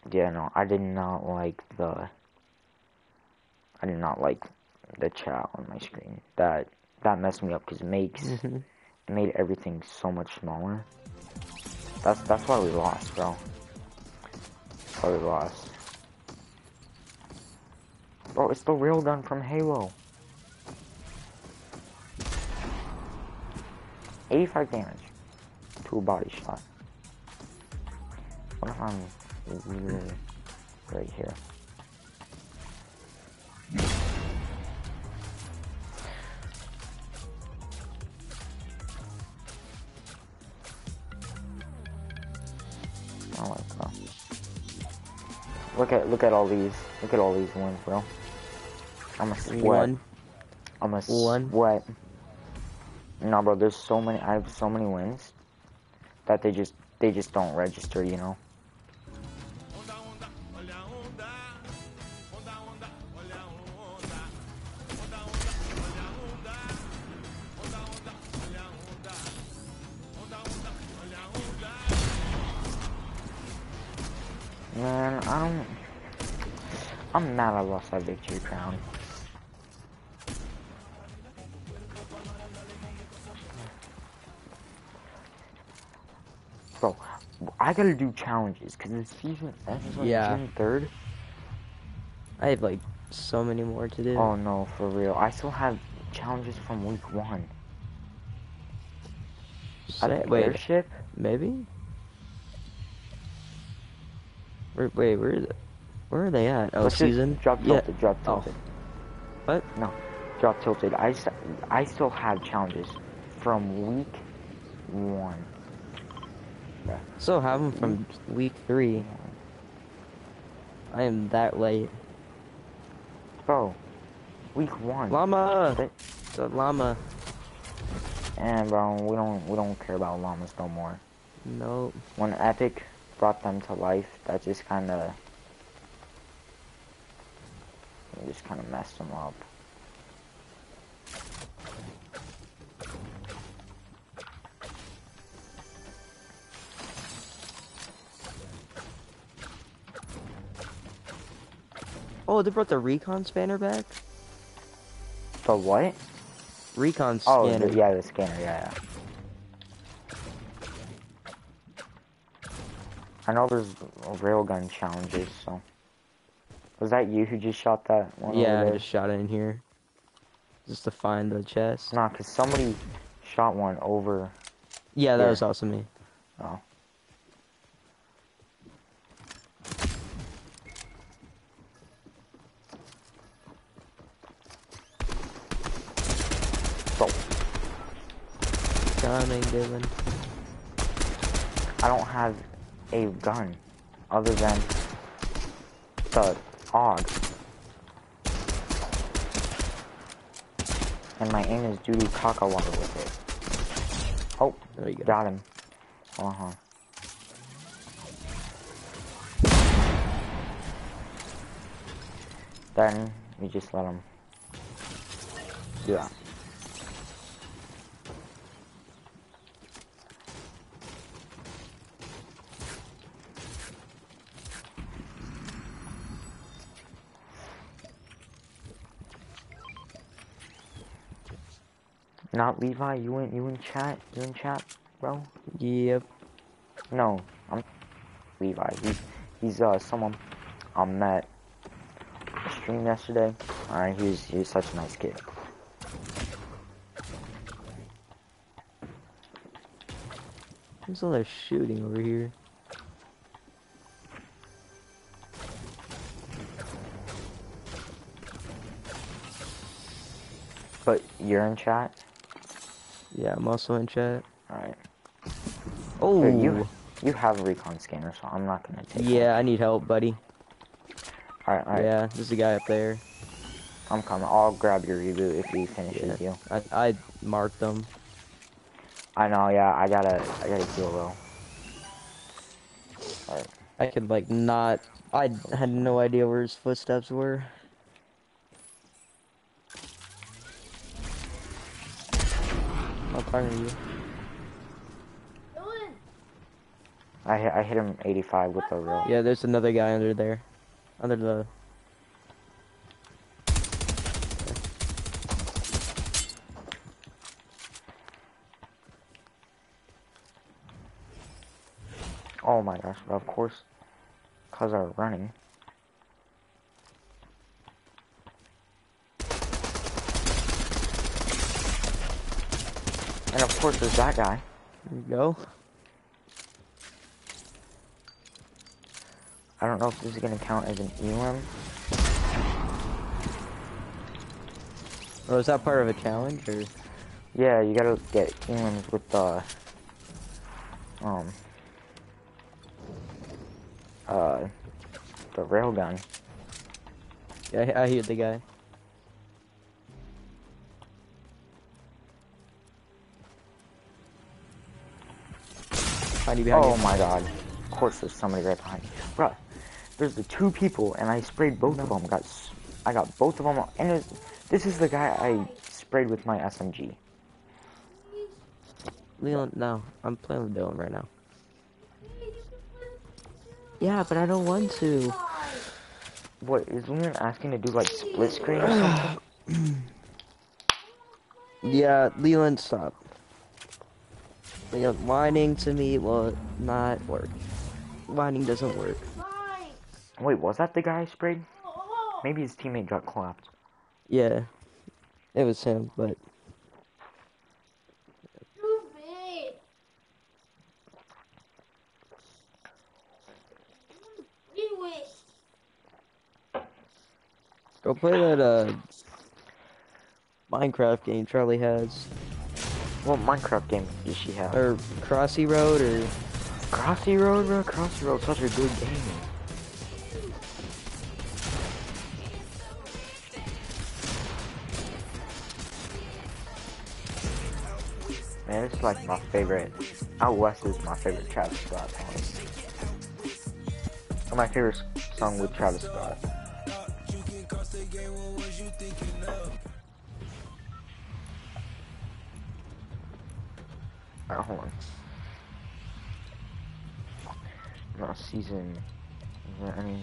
Yeah, no, I did not like the chat on my screen. That messed me up because it made everything so much smaller. That's why we lost, bro. That's why we lost. Bro, it's the railgun from Halo. 85 damage to a body shot. What if I'm really right here? I like that. Look at all these. Look at all these wins, bro. I'm a sweat. I'm a sweat. No, bro. There's so many. I have so many wins that they just don't register. You know. Man, I'm mad I lost that victory crown. Bro, I gotta do challenges, because the season ends on June 3rd. I have, like, so many more to do. Oh, no, for real. I still have challenges from week 1. At the airship? Maybe? Wait, where is it? Where are they at? Oh, Let's season? Just drop tilted, drop tilted. Oh. What? No, drop tilted. I still have challenges from week 1. Yeah. Still have them from week 3. I am that late. Bro, week 1. Llama! The llama. And bro, we don't care about llamas no more. Nope. When Epic brought them to life, that just kinda messed them up. Oh, they brought the recon spanner back? The what? Recon scanner. Oh, yeah, the scanner, yeah. I know there's railgun challenges, so. Was that you who just shot that one over there? I just shot it in here. Just to find the chest. Nah, because somebody shot one over. Yeah, that was also me. Oh. Coming, Dylan. I don't have a gun other than the AUG. And my aim is doo-doo caca water with it. Oh, there you go. Got him. Then we just let him do that. Not Levi, you in chat? You in chat, bro? Yep. No, I'm Levi. He's someone I met stream yesterday. Alright, he's such a nice kid. There's all that shooting over here. But you're in chat? Yeah, I'm also in chat. Alright. Oh! Here, you have a recon scanner, so I'm not gonna take Yeah, I need help, buddy. Alright. Yeah, there's a guy up there. I'm coming. I'll grab your reboot if he finishes you. I marked them. I know, yeah, I gotta heal though. Alright. I could like not. I had no idea where his footsteps were. How far are you? I hit him 85 with the rail. Yeah, there's another guy under there. Under the... Oh my gosh, of course, because I'm running. And of course there's that guy. There you go. I don't know if this is going to count as an elim. Oh, is that part of a challenge, or? Yeah, you gotta get elims with the, the railgun. Yeah, I hear the guy. Oh my god. Of course there's somebody right behind me. Bruh, there's the two people and I sprayed both of them. I got both of them, and this is the guy I sprayed with my SMG. Leon, no. I'm playing with Dylan right now. Yeah, but I don't want to. What, is Leon asking to do like split screen or something? Yeah, Leland, stop. Leon, whining to me will not work. Whining doesn't work. Wait, was that the guy I sprayed? Maybe his teammate got clapped. Yeah, it was him, but... Go play that, Minecraft game Charlie has. What Minecraft game does she have? Or Crossy Road, or... Crossy Road, bro? Crossy Road's such a good game. Man, it's like my favorite. Out West is my favorite Travis Scott song. Or my favorite song with Travis Scott. Alright, hold on. No, season. Is there any?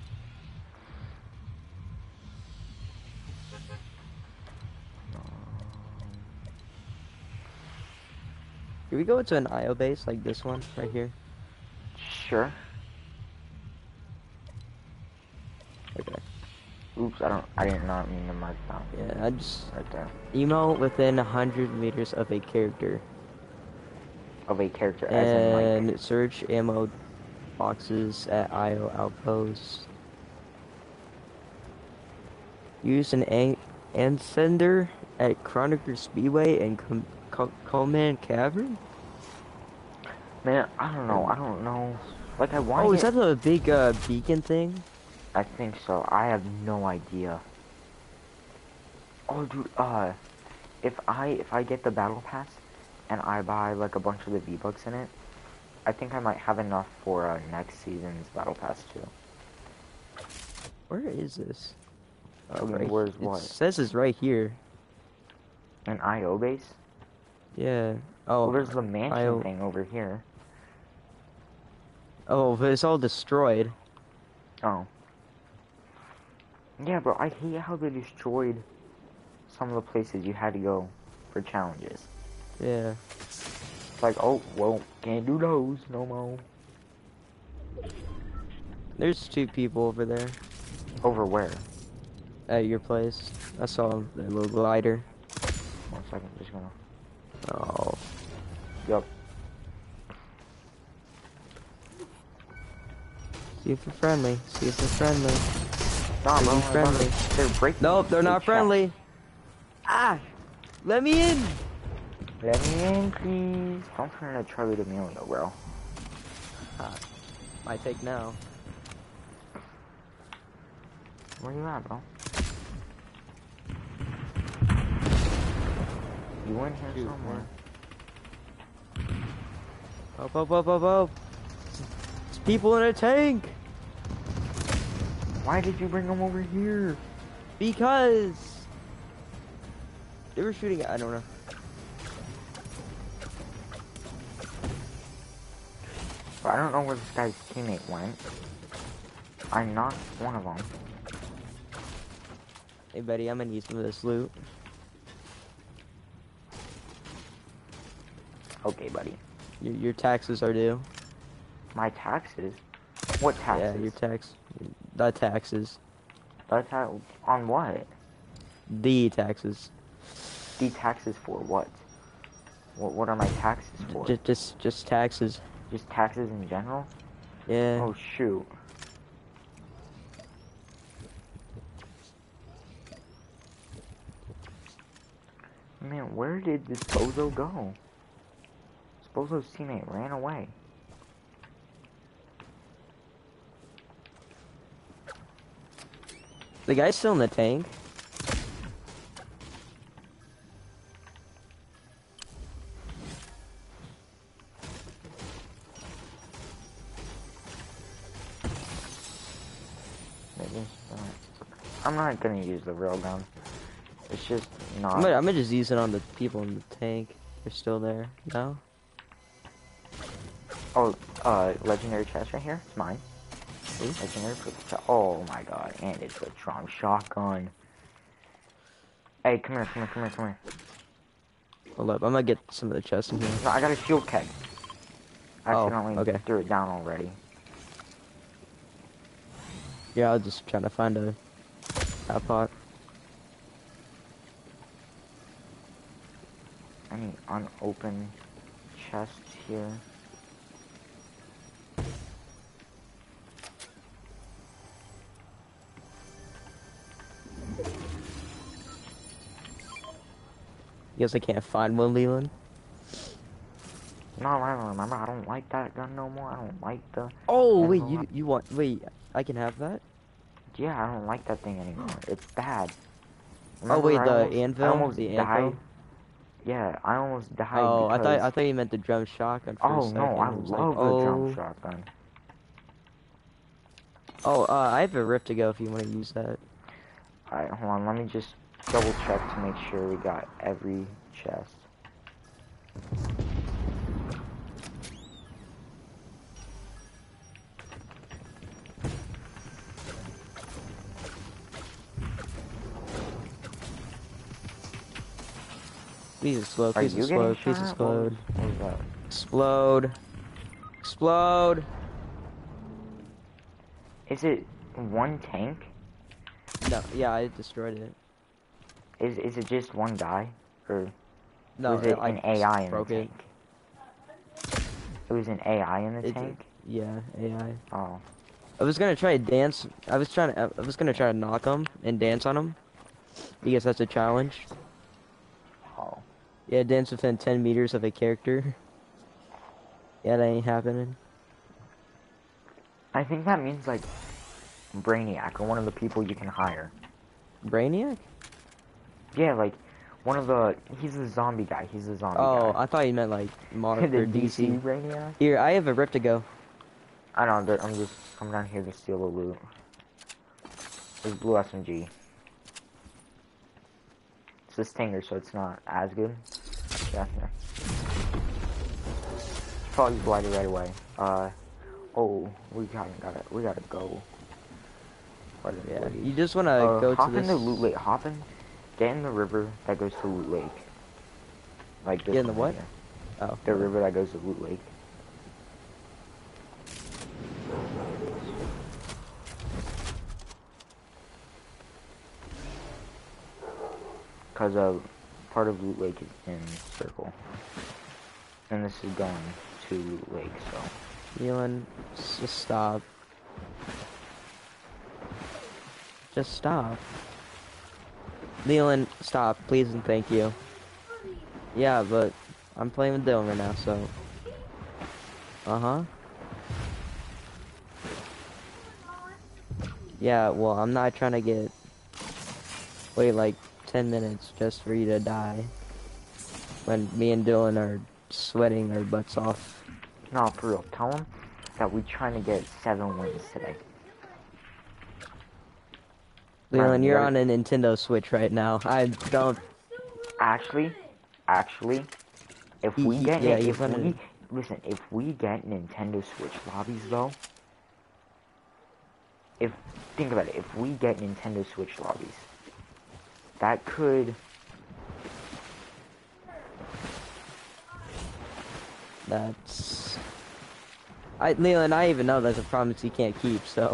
Can we go to an IO base like this one right here? Sure. Okay. Oops, I did not mean to mark down. Yeah, I just... Right there. Emo within 100 meters of a character. Of a character, and as in like... search ammo boxes at IO outposts. Use an Ansender at Chronicle Speedway and Coleman Cavern? Man, I don't know. Like, I want. Oh, is that the big beacon thing? I think so. I have no idea. Oh, dude. If I get the battle pass and I buy like a bunch of the V-Bucks in it, I think I might have enough for next season's battle pass too. Where is this? Okay, where's what? It says it's right here. An IO base? Yeah. Oh, well, there's the mansion thing over here. Oh, but it's all destroyed. Oh. Yeah, bro, I hate how they destroyed some of the places you had to go for challenges. Yeah. It's like, oh, well, can't do those no more. There's two people over there. Over where? At your place. I saw the little glider. 1 second, just gonna... Oh. Yup. See if they're friendly. See if they're friendly. Nah, bro, friendly. They're breaking. Nope, they're not friendly. Ah! Let me in! Let me in, please. Don't turn into Charlie D'Amelio, bro. My take now. Where you at, bro? You in here somewhere. Up. It's people in a tank! Why did you bring them over here? Because... They were shooting, I don't know. But I don't know where this guy's teammate went. I knocked one of them. Hey, buddy, I'm gonna use some of this loot. Okay, buddy. Your taxes are due. My taxes? What taxes? Yeah, your tax. The taxes. On what? The taxes. The taxes for what? What are my taxes for? Just taxes. Just taxes in general? Yeah. Oh shoot. Man, where did this bozo go? This bozo's teammate ran away. The guy's still in the tank. I'm not gonna use the railgun. It's just not. I'm gonna just use it on the people in the tank. They're still there. No? Oh, legendary chest right here. It's mine. Legendary for the chest. Oh my god, and it's a strong shotgun. Hey, come here. Hold up, I'm gonna get some of the chests in here. No, I got a shield keg. I accidentally okay. threw it down already. Yeah, I was just trying to find a pot. Any unopened chests here? Guess I can't find one, Leland. No, I don't remember. I don't like that gun no more. I don't like the... Oh, wait, you want... Wait, I can have that? Yeah, I don't like that thing anymore. It's bad. Remember, wait, the anvil? I almost the died. anvil? Yeah, I almost died. Oh, because... I thought you meant the drum shotgun for a second. No, I love the drum shotgun. Oh, I have a rift to go if you want to use that. Alright, hold on. Let me just double check to make sure we got every chest. Please explode, please explode, please explode. What was that? Explode. Explode. Is it one tank? No, yeah, I destroyed it. Is it just one guy? Or no, was it an AI in the broke tank? It was an AI in the tank? Yeah, AI. Oh. I was gonna try to dance. I was gonna try to knock him and dance on him. Because that's a challenge. Oh. Yeah, dance within 10 meters of a character. Yeah, that ain't happening. I think that means, like, Brainiac, or one of the people you can hire. Brainiac? Yeah, like, one of the... He's a zombie guy. He's a zombie guy. Oh, I thought you meant, like, Marvel the or DC. Brainiac? Here, I have a rift to go. I know, I'm just... I'm down here to steal the loot. There's blue SMG. It's a Stinger, so it's not as good. Yeah, yeah. Probably blighted right away. Oh, we gotta go. Yeah, you just wanna go hop to this... in the loot lake. Hop in, get in the river that goes to Loot Lake. Like this. Get in the what? Here. Oh. The river that goes to Loot Lake. Because part of Loot Lake is in Circle. And this is going to Loot Lake, so. Nealon, just stop. Just stop. Nealon, stop, please and thank you. Yeah, but I'm playing with Dylan right now, so. Uh-huh. Yeah, well, I'm not trying to wait like 10 minutes just for you to die. When me and Dylan are sweating our butts off. No, for real. Tell him that we're trying to get 7 wins today. Leland, you're on a Nintendo Switch right now. I don't... Actually, if we listen, if we get Nintendo Switch lobbies though, think about it, if we get Nintendo Switch lobbies, that could... That's... Leland, I even know that's a promise he can't keep, so...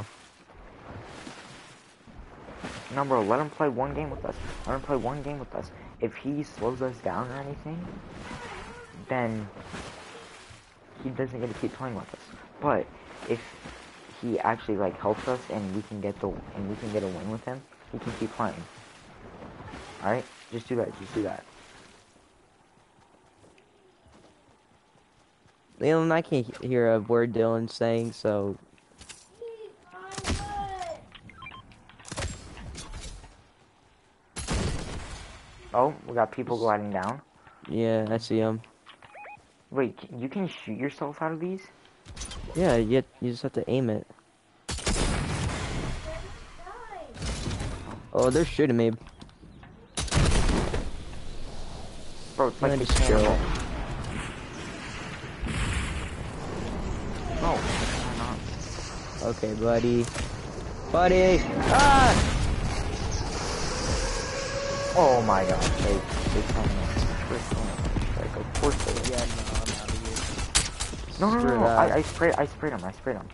No, bro, let him play one game with us. Let him play one game with us. If he slows us down or anything, then he doesn't get to keep playing with us. But if he actually like helps us and we can get a win with him, he can keep playing. All right, just do that. Just do that. Leland, I can't hear a word Dylan's saying, so. Oh, we got people gliding down. Yeah, I see them. Wait, you can shoot yourself out of these? Yeah, you just have to aim it. Oh, they're shooting me. Bro, it's like just chill. No, I'm not. Okay, buddy. Buddy! Ah! Oh my god, they tell me. Like, of course they did. Yeah, no, I'm out of here. No, I sprayed him.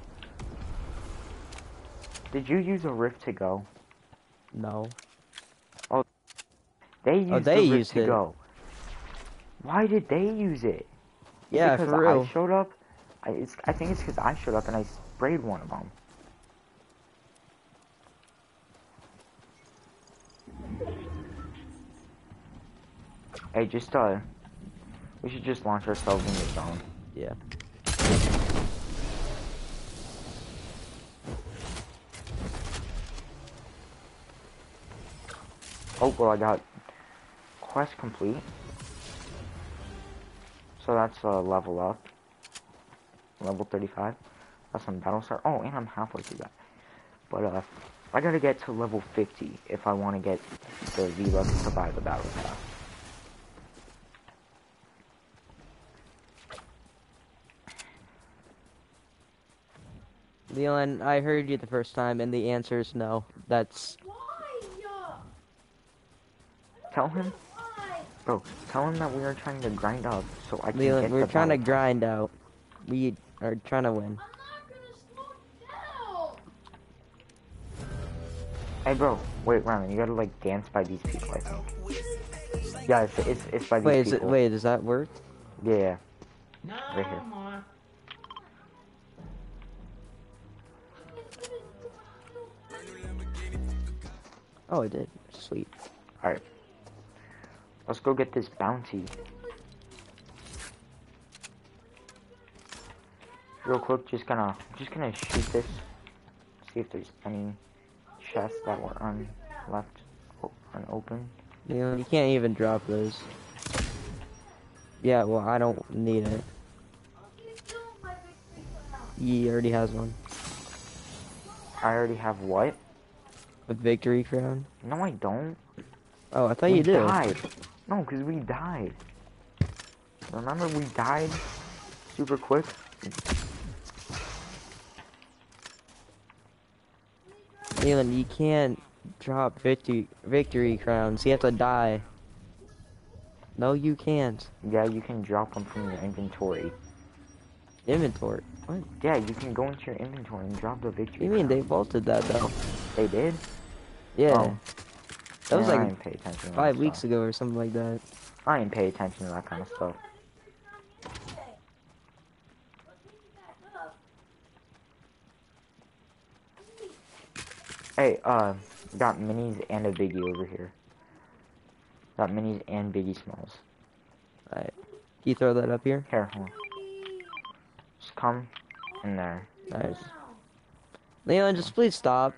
Did you use a rift to go? No. Oh, they used the rift to it. go. Why did they use it? Yeah, because for real. I showed up. I think it's because I showed up and I sprayed one of them. Hey, we should just launch ourselves in the zone. Yeah. Oh, well, I got quest complete. So that's a level up. Level 35. That's some battle start. Oh, and I'm halfway through that. But, I gotta get to level 50 if I want to get the V-Bucks to buy the battle pass. Leland, I heard you the first time, and the answer is no. That's... Tell him? Bro, tell him that we are trying to grind up so I can Leland, get we're the trying to battle grind out. We are trying to win. Hey, bro, wait, Ryan, you gotta, like, dance by these people, I think. Yeah, it's by these people. Wait, does that work? Yeah. Right here. Oh, it did. Sweet. Alright. Let's go get this bounty. Real quick, just gonna shoot this. See if there's any chests that were unopened. You can't even drop those. Yeah, well, I don't need it. He already has one. I already have what? A victory crown? No, I don't. Oh, I thought you did. We died. No, because we died. Remember we died super quick? Leland, you can't drop victory crowns. You have to die. No, you can't. Yeah, you can drop them from your inventory. Inventory? What? Yeah, you can go into your inventory and drop the victory. What do you mean? They vaulted that, though. They did? Yeah. Oh. That was I like didn't pay attention to 5 that weeks stuff. ago or something like that. I didn't pay attention to that kind of stuff. Hey, got minis and a biggie over here. Got minis and biggie smalls. Alright. Can you throw that up here? Here, hold on. Just come in there. Nice. Leland, just please stop.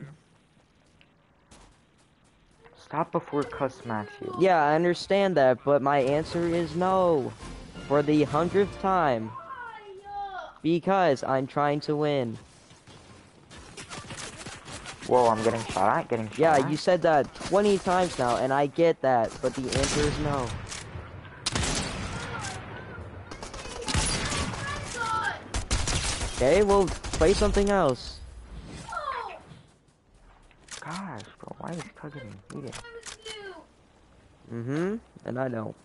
Stop before Cuss smacks you. Yeah, I understand that, but my answer is no. For the 100th time. Because I'm trying to win. Whoa, I'm getting shot at? Getting shot Yeah, at? you said that 20 times now, and I get that, but the answer is no. Okay, well, play something else. Gosh, bro, why is cooking and eating? Mm-hmm, and I don't.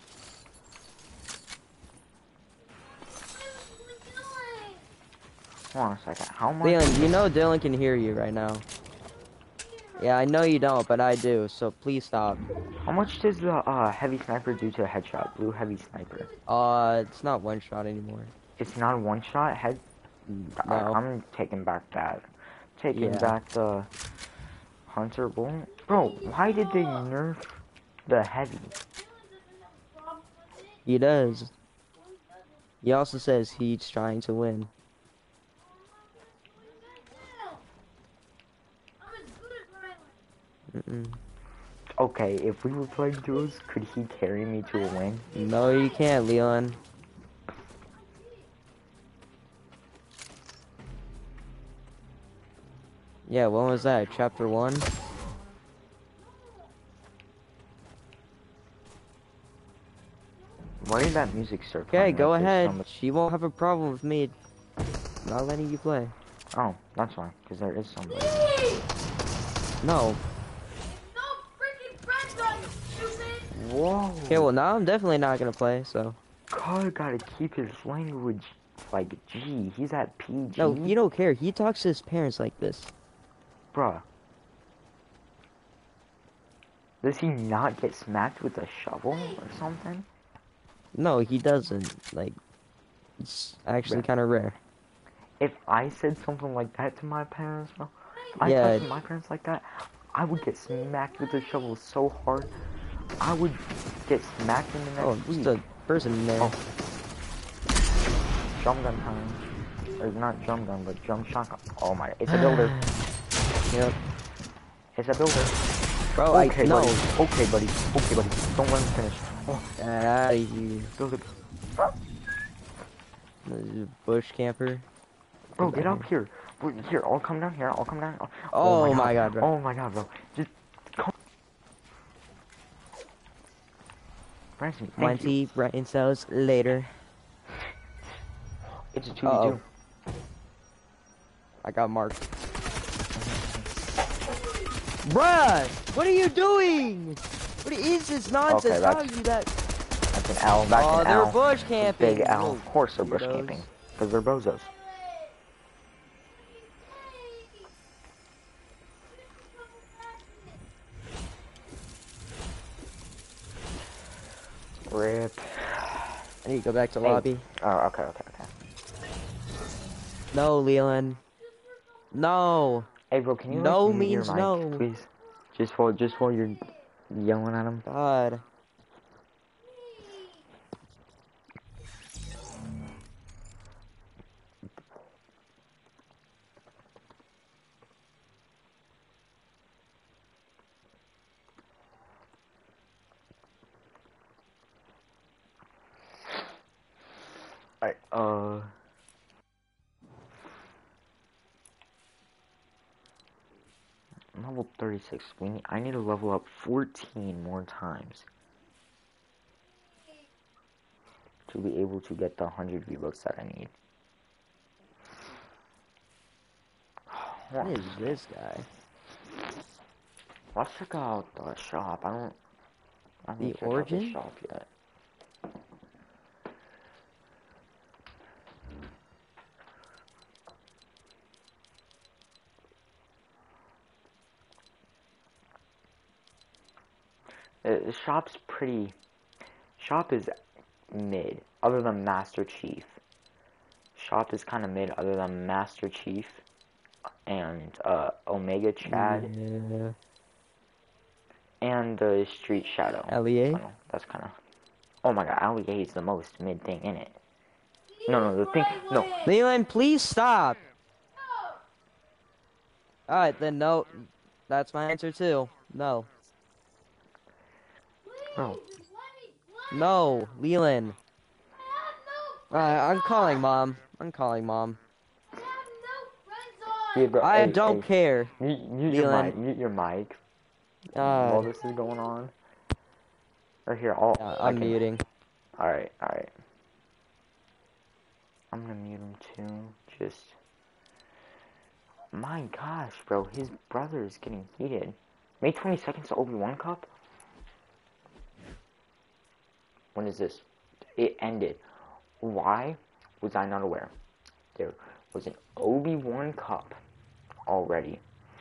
Hold on a second. How much? Leon, you know Dylan can hear you right now. Yeah, I know you don't, but I do, so please stop. How much does the heavy sniper do to a headshot? Blue heavy sniper. It's not one shot anymore. It's not a one shot head. No. I'm taking back that. Taking Yeah. back the hunter bull. Bro, why did they nerf the heavy? He does. He also says he's trying to win. Mm-mm. Okay, if we were playing duos, could he carry me to a win? No, you can't, Leon. Yeah, when was that? Chapter 1? Why did that music start Okay, playing? go Like there's ahead. somebody... She won't have a problem with me not letting you play. Oh, that's fine, because there is somebody. No. Whoa! Okay, well now I'm definitely not gonna play, so. God gotta keep his language like G. He's at PG. No, he don't care. He talks to his parents like this. Bruh. Does he not get smacked with a shovel or something? No, he doesn't. Like, it's actually kind of rare. If I said something like that to my parents, bro, if I Yeah. talked to my parents like that, I would get smacked with a shovel so hard, I would get smacked in the next week. Just a person in there. Oh. Drum gun time. Or not drum gun, but drum shotgun. Oh my, it's a builder. Yep. It's a builder. Bro, okay, no. buddy. Okay, buddy. Okay, buddy. Don't let him finish. Oh. Get out of here. Builder. Bush camper. Bro, get up here. Here, I'll come down here. I'll come down. Oh my god, bro. Oh my god, bro. Just come. Branson, thank you. 20 brain cells later. It's a 2v2. I got marked. Bruh! What are you doing? What is this nonsense? Okay, How are you that? That's an L. That's an they're L. bush camping. Big L. Of course they're bush camping. Because they're bozos. Rip. I need to go back to lobby. Oh, okay. No, Leland. No. Hey, bro, can you no like, mute means your mic, no, please? Just while you're yelling at him. God. Alright, level 36. I need to level up 14 more times to be able to get the 100 V-Bucks that I need. What is this guy? Let's check out the shop. I haven't checked out the shop yet. The shop's pretty... Shop is mid, other than Master Chief. Shop is kind of mid, other than Master Chief and Omega Chad. Yeah. And the Street Shadow. LEA? That's kind of... Oh my god, LEA is the most mid thing in it. No, the thing... No. Leland, please stop! Alright, then no. That's my answer too. No. No. No, Leland. I'm calling mom. Yeah, bro, I don't care. Mute your mic. While this is going on. Right here, I'm muting. Alright. I'm gonna mute him too. Just... My gosh, bro, his brother is getting heated. May 22nd to Obi-Wan Cup? When is this? It ended. Why was I not aware? There was an Obi-Wan Cup already.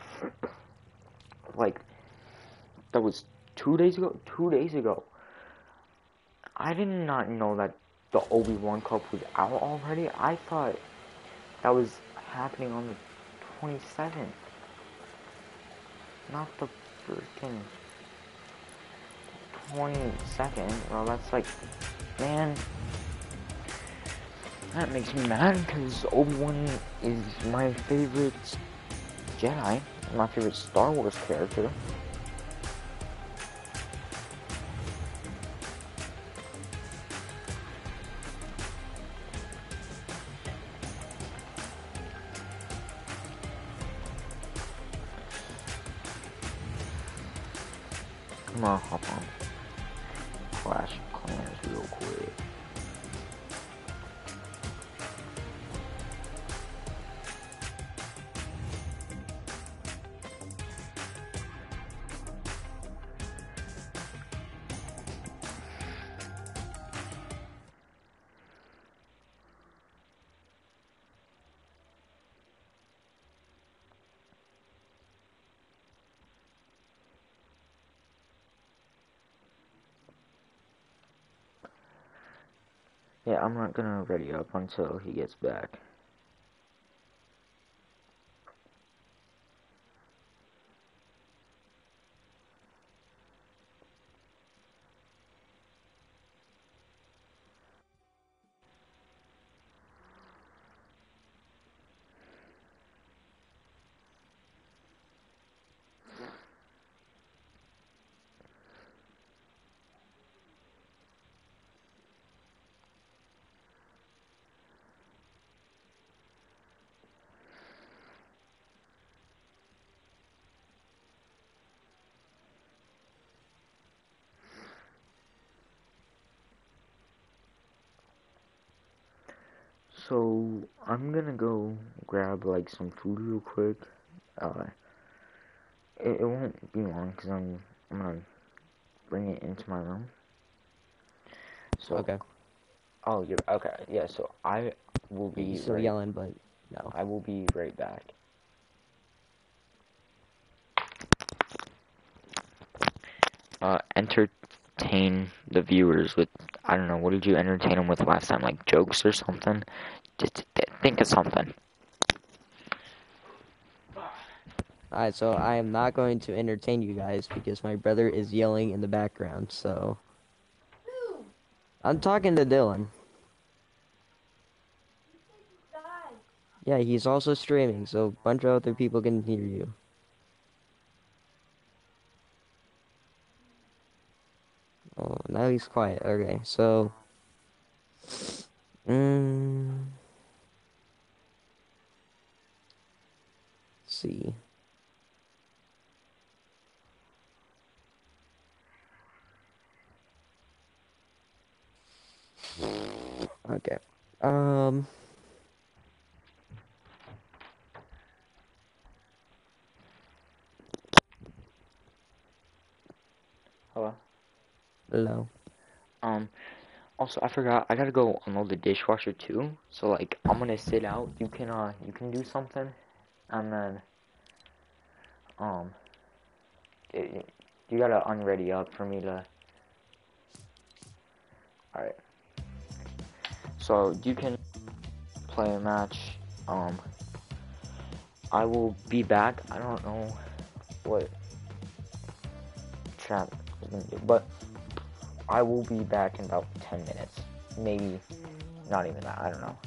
Like, that was 2 days ago? 2 days ago. I did not know that the Obi-Wan Cup was out already. I thought that was happening on the 27th. Not the freaking 22nd. Well, that's like, man, that makes me mad because Obi-Wan is my favorite Jedi, my favorite Star Wars character. I'm gonna hop on Clash of Clans real quick. Yeah, I'm not gonna ready up until he gets back. So, I'm gonna go grab, like, some food real quick. It won't be long, because I'm gonna bring it into my room. So, okay. Oh, you're, okay, yeah, so I will be He's still yelling, but no. I will be right back. Entertain the viewers with, I don't know, what did you entertain them with last time? Like, jokes or something? Just think of something. Alright, so I am not going to entertain you guys because my brother is yelling in the background, so... I'm talking to Dylan. Yeah, he's also streaming, so a bunch of other people can hear you. Oh, now he's quiet. Okay, so... Let's see. Okay. Hello? Hello. Also, I forgot, I gotta go unload the dishwasher too, so, like, I'm gonna sit out, you can do something, and then, you gotta unready up for me to, alright, so, you can play a match, I will be back, I don't know what chat is gonna do, but I will be back in about 10 minutes, maybe, not even that, I don't know.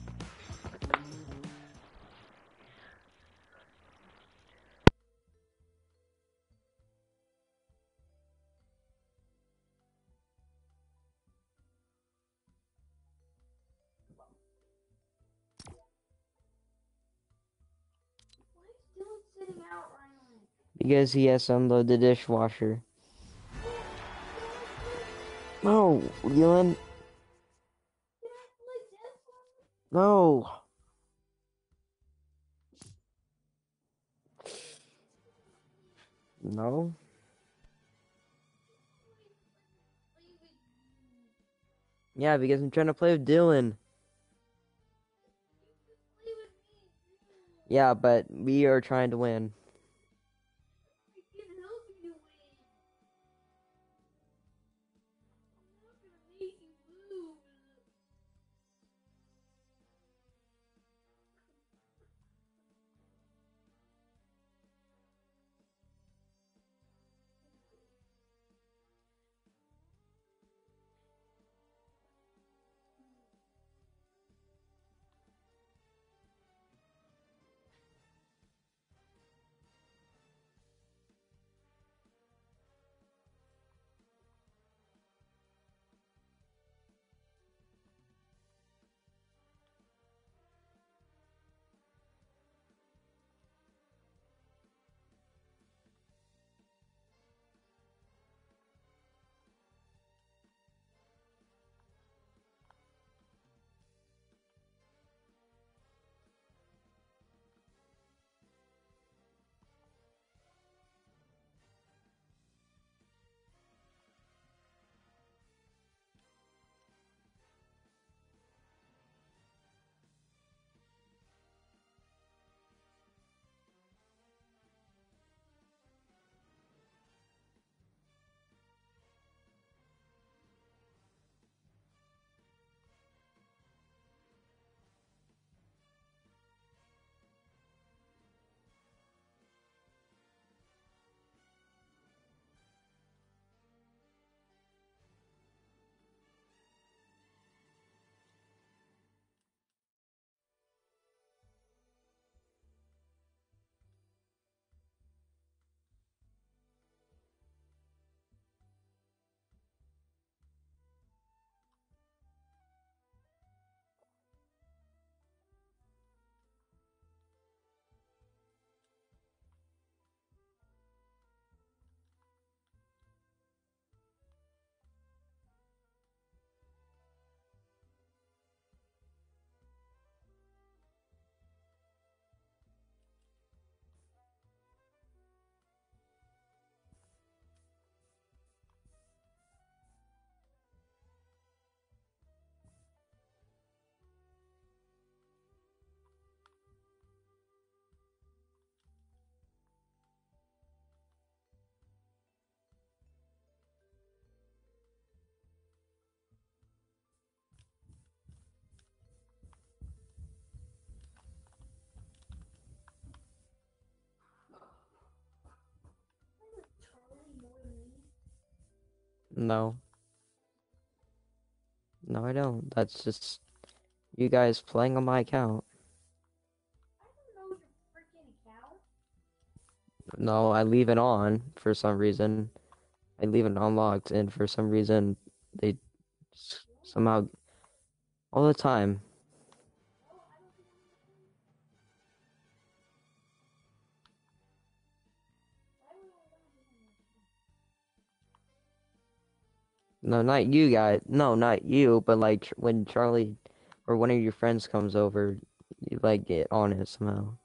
Because he has to unload the dishwasher. No, Leland. No. No. Yeah, because I'm trying to play with Dylan. Yeah, but we are trying to win. No. No, I don't. That's just you guys playing on my account. No, I leave it on for some reason. I leave it unlocked, and for some reason, they somehow all the time. No, not you guys. No, not you. But like when Charlie or one of your friends comes over, you like get on it somehow.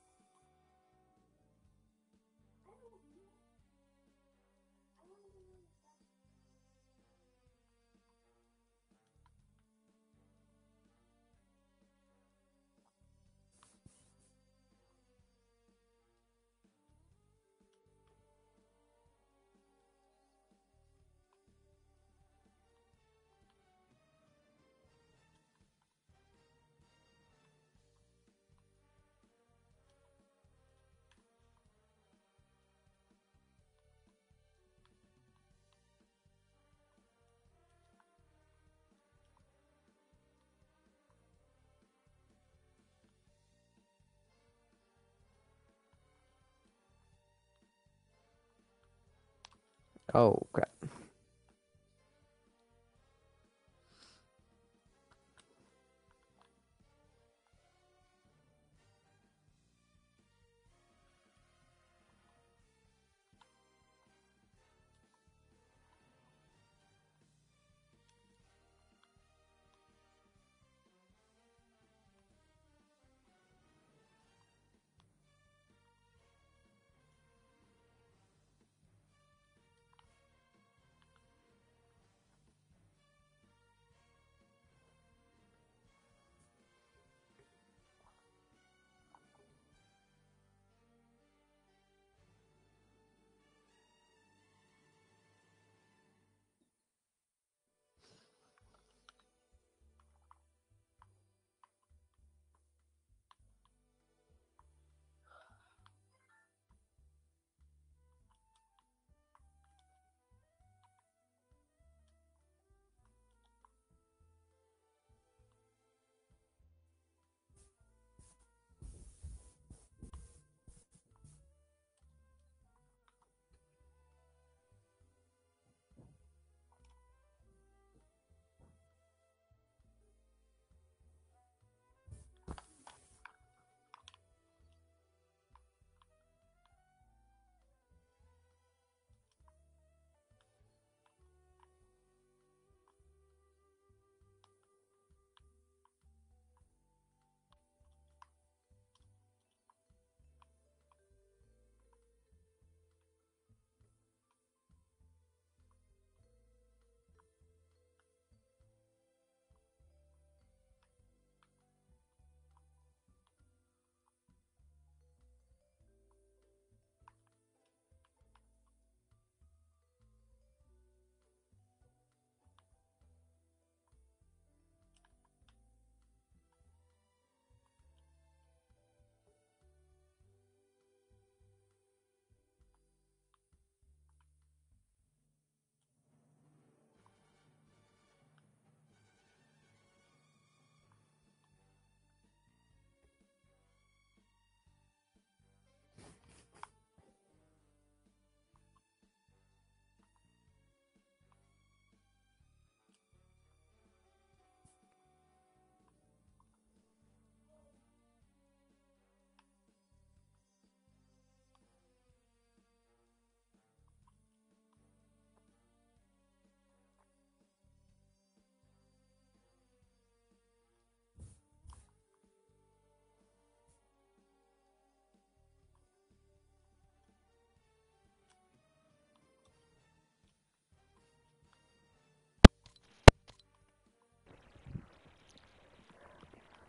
Oh crap.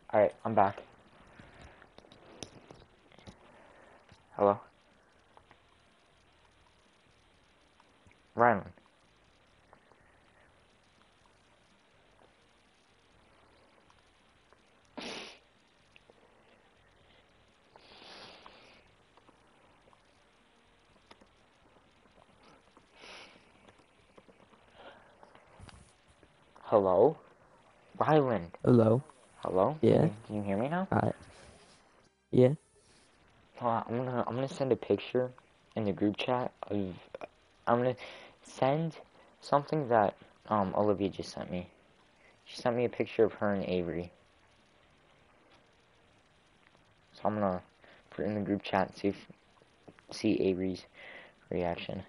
Alright, I'm back. Hello? Rylan. Hello? Ryland. Hello. Hello? Yeah. Can you hear me now? Hi. Yeah. Hold on, I'm gonna send a picture in the group chat of I'm gonna send something that Olivia just sent me. She sent me a picture of her and Avery. So I'm gonna put it in the group chat and see Avery's reaction.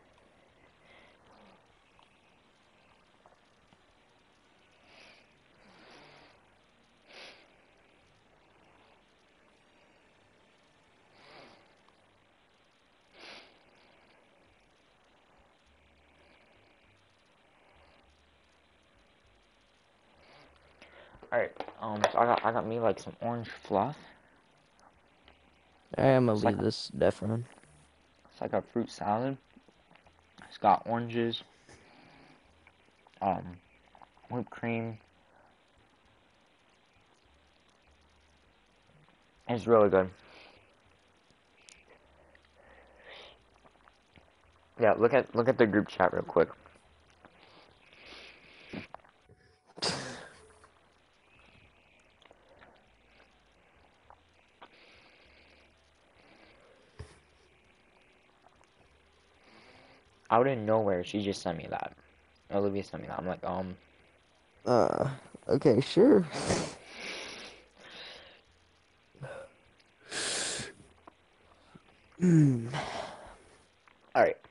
Alright, so I got me like some orange fluff. I'm gonna leave this different. It's like a fruit salad. It's got oranges, whipped cream. It's really good. Yeah, look at the group chat real quick. Out of nowhere, she just sent me that. Olivia sent me that. I'm like, Okay, sure. Alright.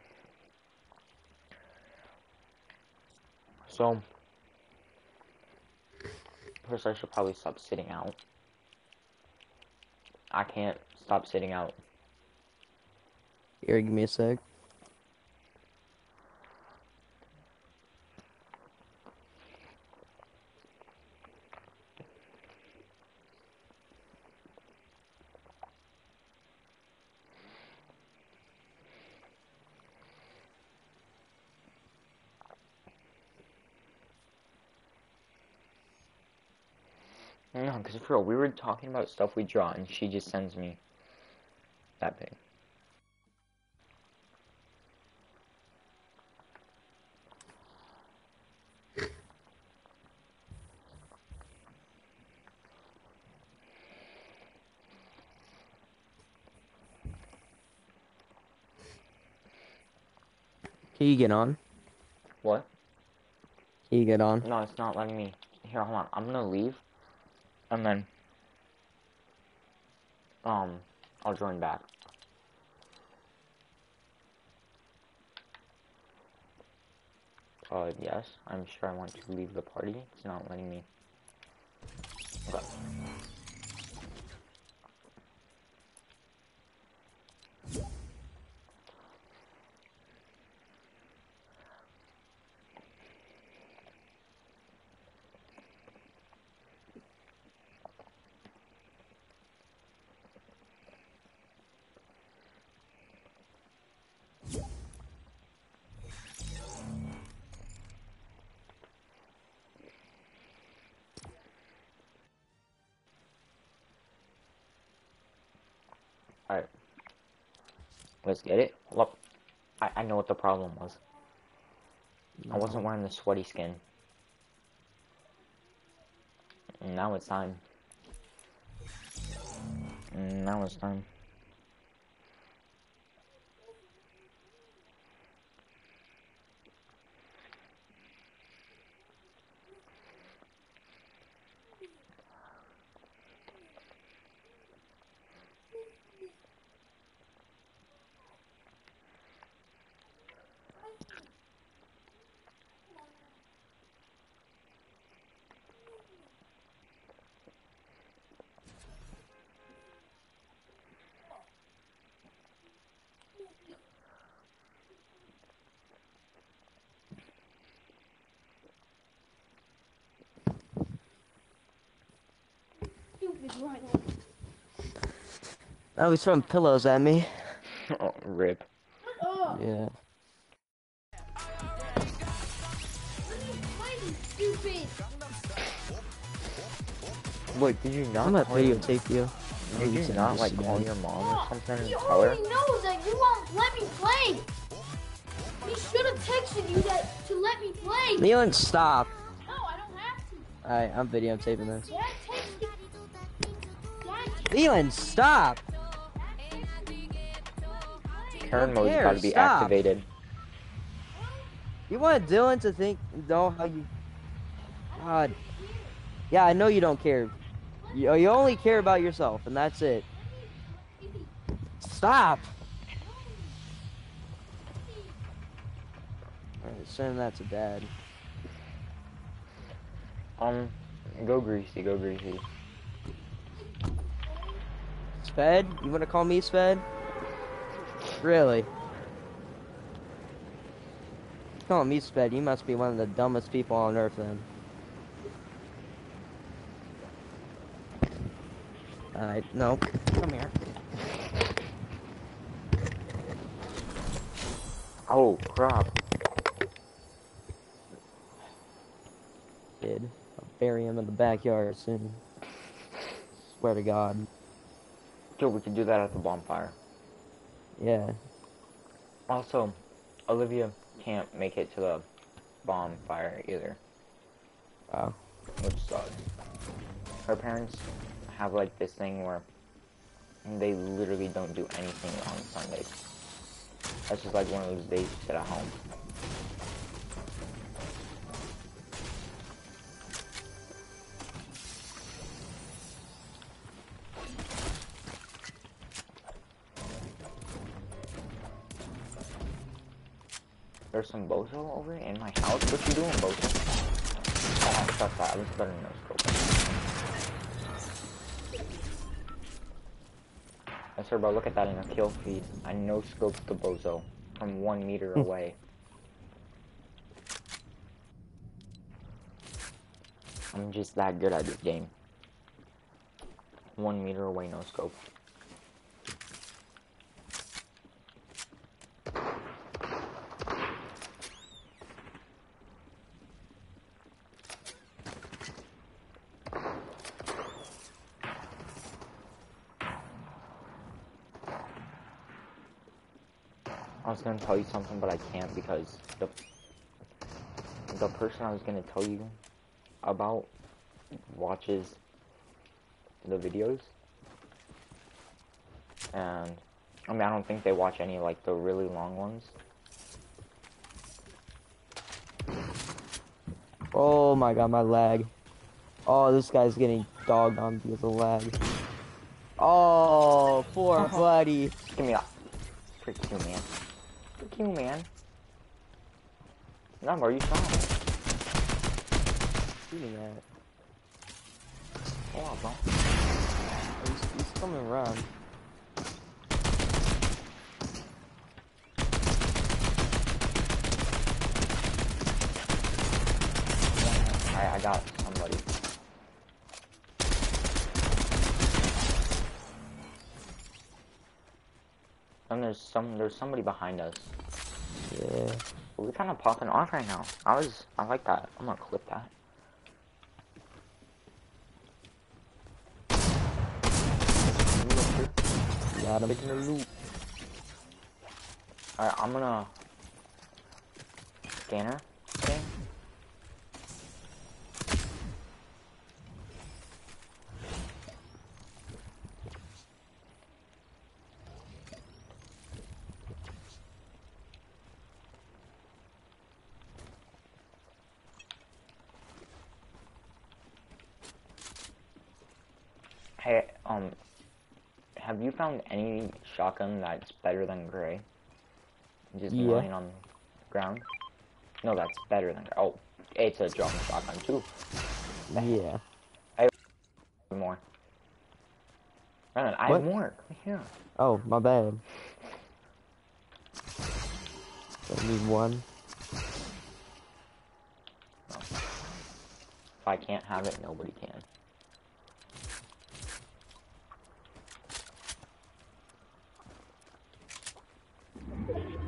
So, first I should probably stop sitting out. I can't stop sitting out. Here, give me a sec. No, because for real, we were talking about stuff we draw, and she just sends me that thing. Can you get on? What? Can you get on? No, it's not letting me. Here, hold on. I'm gonna leave, and then, I'll join back. Yes, I'm sure I want to leave the party. It's not letting me. Okay. Alright. Let's get it. Look, I know what the problem was. I wasn't wearing the sweaty skin. And now it's time. Now it's time. Oh, he's throwing pillows at me. Oh, rip. Yeah. Wait, did you not I'm gonna call your... videotape you. Did you not, like, call your mom or something and tell her? He already knows that you won't let me play. He should have texted you that to let me play. Leland, stop. No, I don't have to. Alright, I'm videotaping this. Dad texted. Leland, stop. Karen mode's care, got to be stop. activated. You want Dylan to know how you... God. Yeah, I know you don't care. You only care about yourself, and that's it. Stop! Alright, send that to Dad. Go Greasy, go Greasy. Sped? You wanna call me Sped? Really? Call me Sped, you must be one of the dumbest people on earth then. Alright, no. Come here. Oh, crap. Kid. I'll bury him in the backyard soon. Swear to God. Yo, we can do that at the bonfire. Yeah. Also, Olivia can't make it to the bonfire either. Wow. Which sucks. Her parents have like this thing where they literally don't do anything on Sundays. That's just like one of those days you sit at home. There's some bozo over in my house. What you doing, bozo? Oh, shut that. Let's better no scope. Yes, sir, bro. Look at that in a kill feed. I no scoped the bozo from 1 meter away. I'm just that good at this game. 1 meter away, no scope. I was gonna tell you something, but I can't because the person I was gonna tell you about watches the videos, and I mean I don't think they watch any like the really long ones. Oh my God, my lag. Oh, this guy's getting dogged on because of lag. Oh, poor buddy. Give me that. Frick you, man. Frick you, man. No, are you strong? Shooting at. Hold on, bro. He's coming around. Alright, I got somebody. And there's somebody behind us. Yeah. We're kind of popping off right now. I like that. I'm gonna clip that. Got him. Taking a loot. Alright, I'm gonna scanner. Okay. Hey, have you found any shotgun that's better than gray? Just lying on the ground? No, that's better than gray. Oh, it's a drum shotgun too. Yeah. I have more. Brandon, I have more. Come here. Oh, my bad. I need one. No. If I can't have it, nobody can.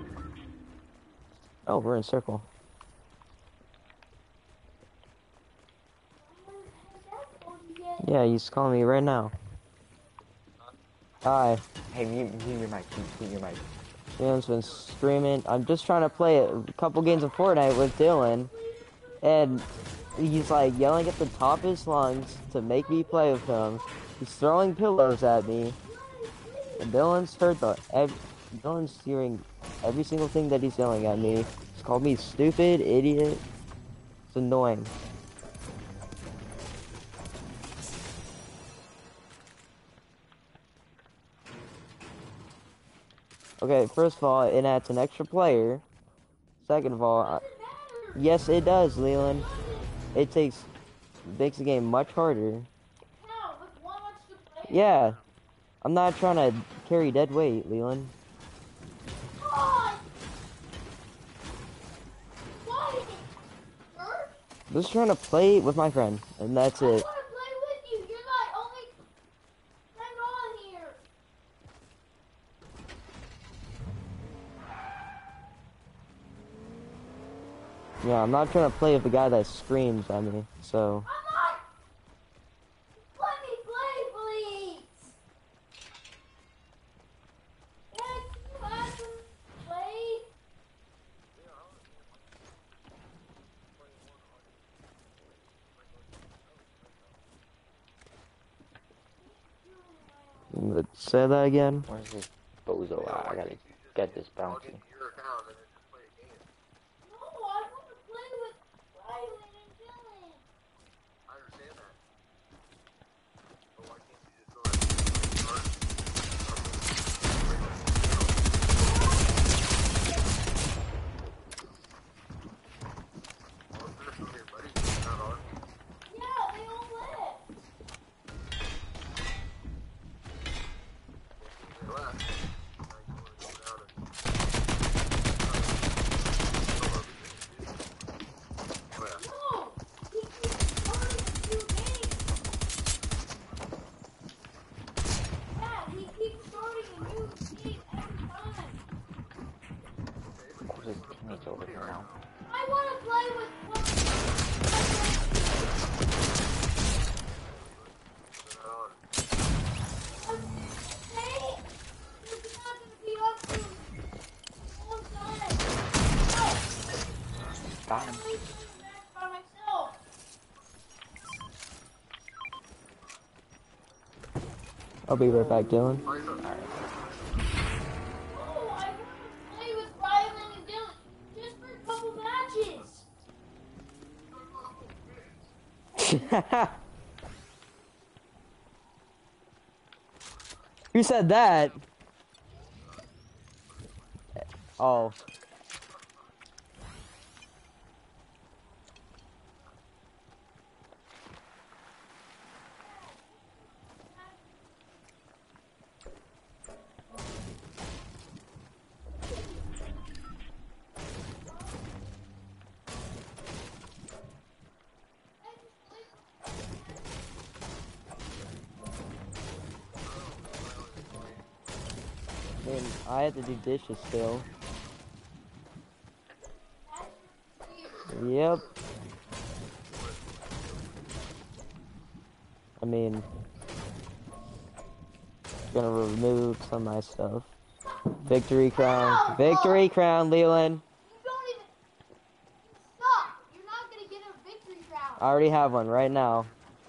Oh, we're in circle. Yeah, he's calling me right now. Hi. Hey, mute your mic. Mute your mic. Dylan's been screaming. I'm just trying to play a couple games of Fortnite with Dylan, and he's like yelling at the top of his lungs to make me play with him. He's throwing pillows at me, and Dylan's hearing every single thing that he's yelling at me. He's called me stupid, idiot. It's annoying. Okay, first of all, it adds an extra player. Second of all, yes, it does, Leland. It makes the game much harder. Yeah, I'm not trying to carry dead weight, Leland. I'm just trying to play with my friend, and that's it. Yeah, I'm not trying to play with the guy that screams at me, so... Let me play, please! Yes, you have to play. Say that again? Where's this bozo at? I gotta get this bounty. No, I want to play with Rylan and Dylan. I understand that. But why can't you just go ahead and start? Yeah, they all left. They left. No, he keeps starting a new game. Yeah, he keeps starting a new game every time. Where's his teammates over here now? I want to play with one. Hey, this is not going to be up to a long time. Got him. I'm playing this match by myself. I'll be right back, Dylan. Alright. Oh, I want to play with Rylan and Dylan just for a couple matches. Who said that? Oh. Man, I had to do dishes still. Yep. I mean, gonna remove some of my stuff. Victory crown. Victory crown, Leland. You don't even stop. You're not gonna get a victory crown. I already have one right now.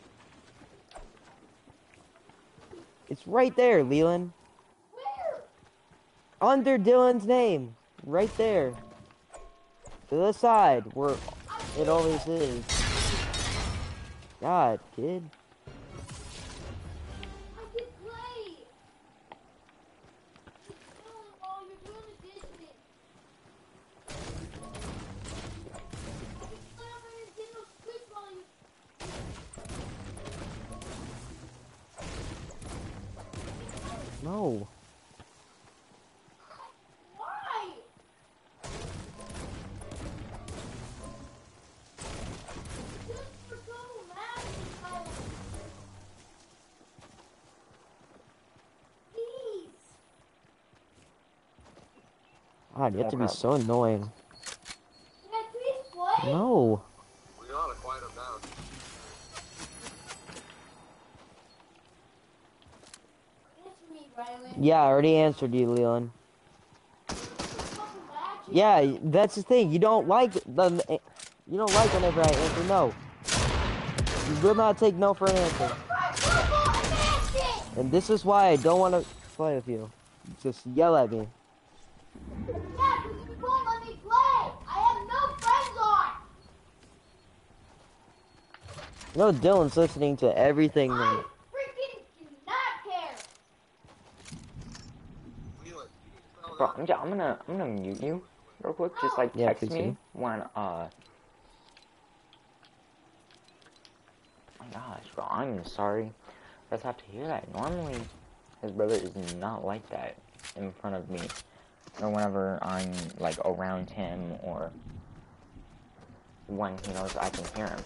It's right there, Leland. Where? Under Dylan's name. Right there. To the side, where it always is. God, kid. I can play. Keep going while you're doing the dishes. I can play on my Nintendo Switch while you. No. Why? Just for total matches, Tyler. God, you have to be crap. so annoying. Can I please play? No. We gotta quiet him down. Answer me, Riley. Yeah, I already answered you, Leland. Fucking match. Yeah, that's the thing. You don't like you don't like whenever I answer no. You will not take no for an answer. And this is why I don't want to play with you. Just yell at me. Yeah, because you won't let me play. I have no friends on. No, Dylan's listening to everything. I freaking do not care. Leland, you need to settle Bro, down. I'm gonna mute you real quick. Just like Yeah, text please me do. when Oh my gosh, bro, I'm sorry. I just have to hear that. Normally, his brother is not like that in front of me, or whenever I'm like around him, or when he knows I can hear him.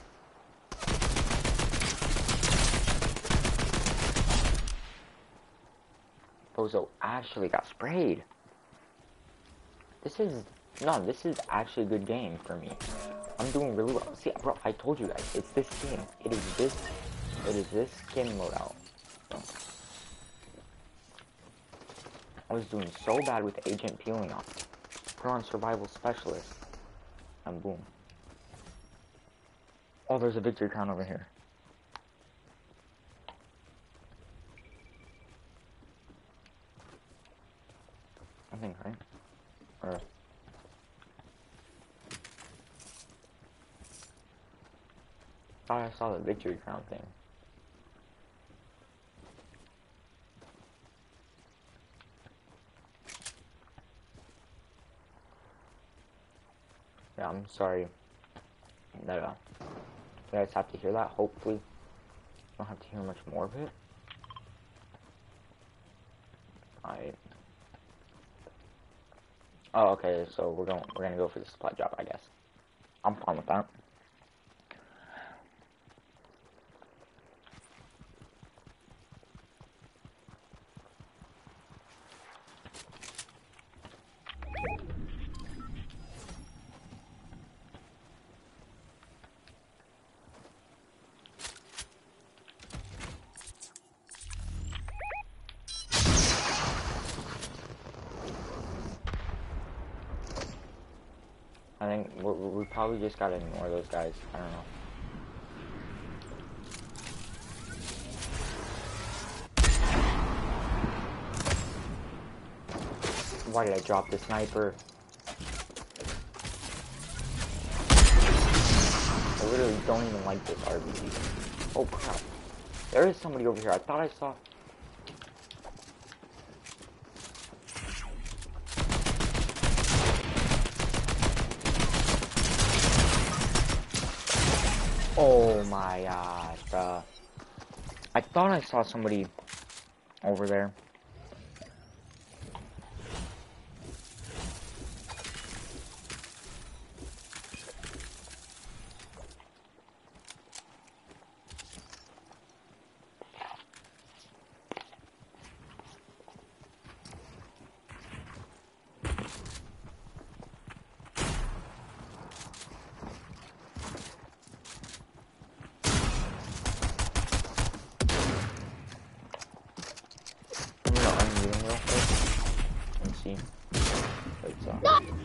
Bozo actually got sprayed. This is actually a good game for me. I'm doing really well. See, bro, I told you guys, it's this game. It is this skin loadout. So, I was doing so bad with Agent peeling off. Put on Survival Specialist. And boom. Oh, there's a victory crown over here. I think, right? Or... thought I saw the victory crown thing. Yeah, I'm sorry that you guys have to hear that. Hopefully, you don't have to hear much more of it. Oh, okay. So we're gonna go for the supply drop, I guess. I'm fine with that. I think we probably just gotta ignore those guys. I don't know. Why did I drop the sniper? I literally don't even like this RPG. Oh crap. There is somebody over here. I thought I saw... Oh my gosh, bruh. I thought I saw somebody over there. I'm gonna unmute him real quick and see. It's,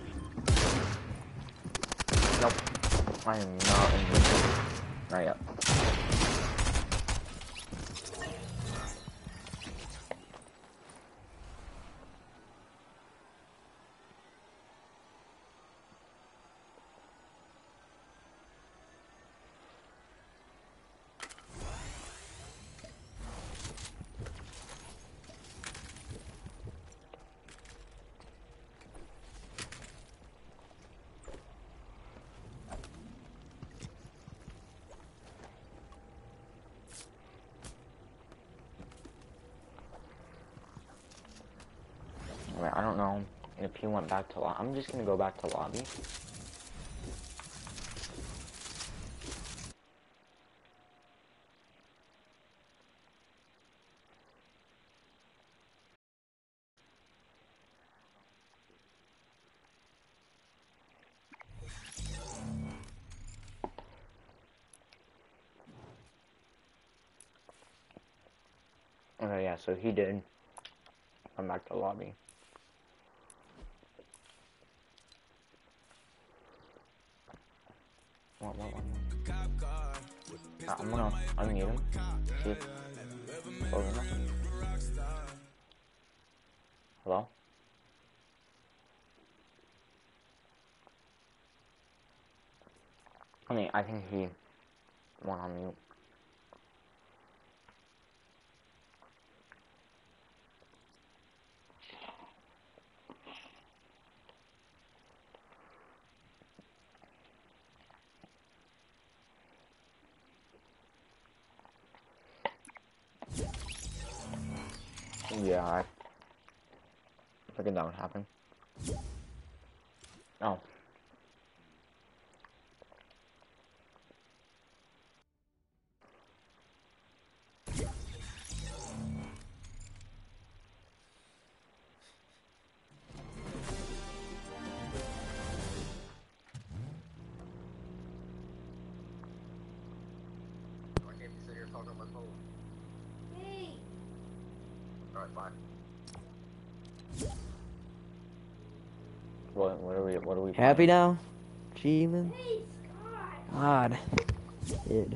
nope. I am not unmuting him. Not yet. I don't know if he went back to lobby. I'm just gonna go back to lobby. Okay, yeah, so he did. Come back to the lobby. What? I'm gonna unmute him. See if... Oh, no. Hello? I think he went on mute. Yeah, I figured that would happen. Oh. I can't be sitting here talking on my phone. Hey. Alright, bye. What are we Happy playing? now? G-Man? Hey, Scott. God. Kid.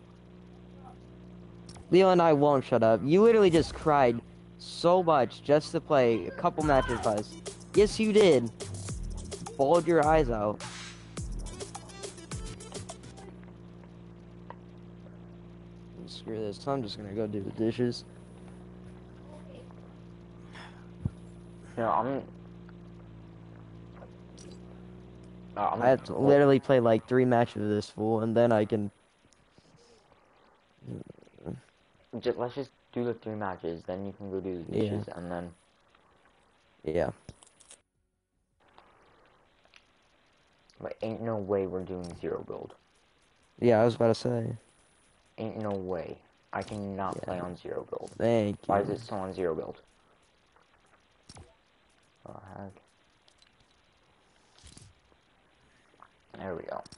Leo and I won't shut up. You literally just cried so much just to play a couple matches with us. Yes, you did. Bawled your eyes out. Screw this. I'm just gonna go do the dishes. Yeah, I have to literally play like 3 matches of this fool, and then I can... let's just do the 3 matches, then you can go do the dishes, and then... Yeah. But ain't no way we're doing 0 build. Yeah, I was about to say. Ain't no way. I cannot play on 0 build. Thank you. Why is it still on 0 build? Oh, heck. There we go.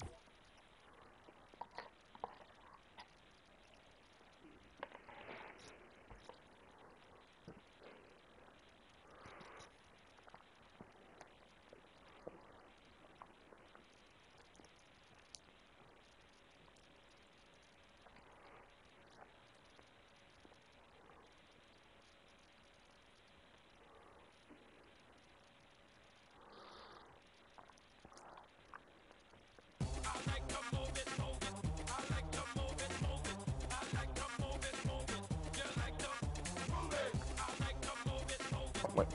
Oh, wait.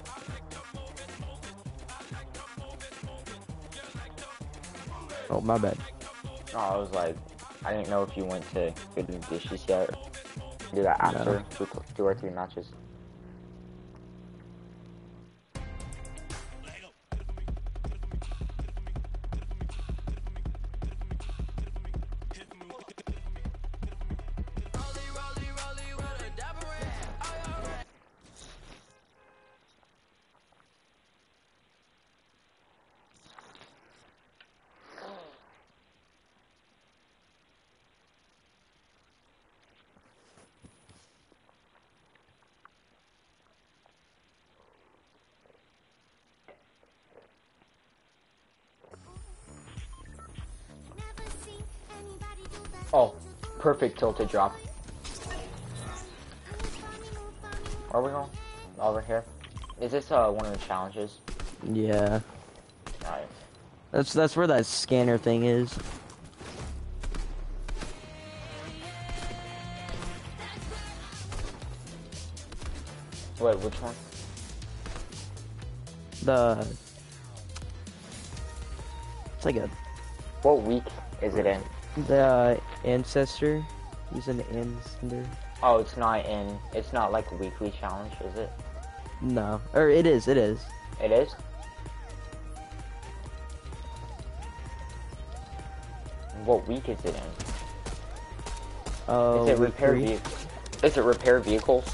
Oh, my bad. Oh, I was like, I didn't know if you went to go do the dishes yet. Do that after 2 or 3 matches. Oh, perfect tilted drop. Where are we going? Over here. Is this one of the challenges? Yeah. Alright. That's where that scanner thing is. Wait, which one? It's like a... What week is it in? The Ancestor. He's an Ancestor. Oh, it's not like a weekly challenge, is it? No. Or it is. It is? What week is it in? Oh, is it repair vehicles?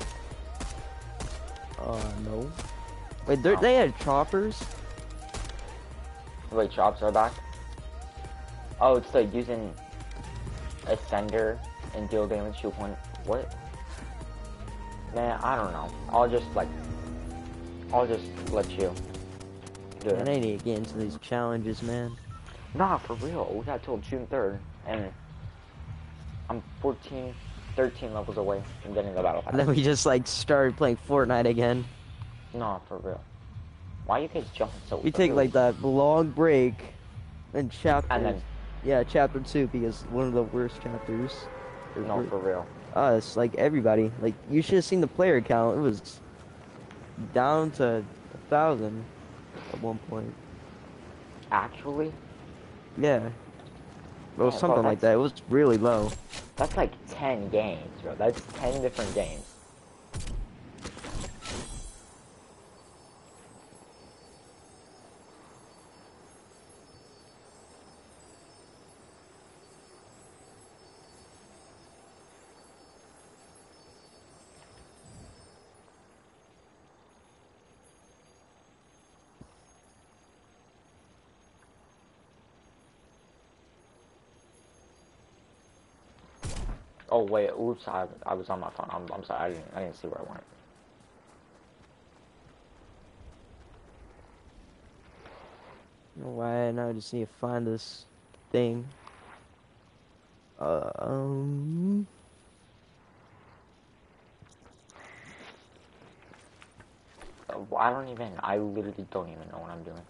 No. Wait, they had choppers? Wait, chops are back? Oh, it's like using Ascender and deal damage to one. What Man, I don't know. I'll just let you do Man, I it. need to get into these challenges, man. Nah, for real. We got till June 3rd, and I'm 13 levels away from getting the battle pass. And then we just like started playing Fortnite again. Nah, for real. Why you guys jumping so We take early? like that long break in chapter. And then, Yeah, chapter 2 because one of the worst chapters. no, for real. Us, like everybody. Like you should have seen the player count. It was down to 1,000 at one point. Actually, Yeah. It was Yeah, something bro, like that. It was really low. that's like 10 games, bro. That's 10 different games. Oh wait, oops, I was on my phone. I'm sorry, I didn't see where I went. Why now I just need to find this thing. I literally don't even know what I'm doing.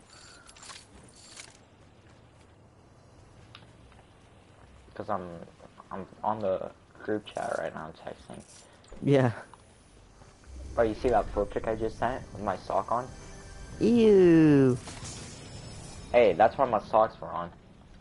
Because I'm on the group chat right now texting. Yeah. Oh, you see that pro pic I just sent with my sock on? Ew. Hey, that's why my socks were on.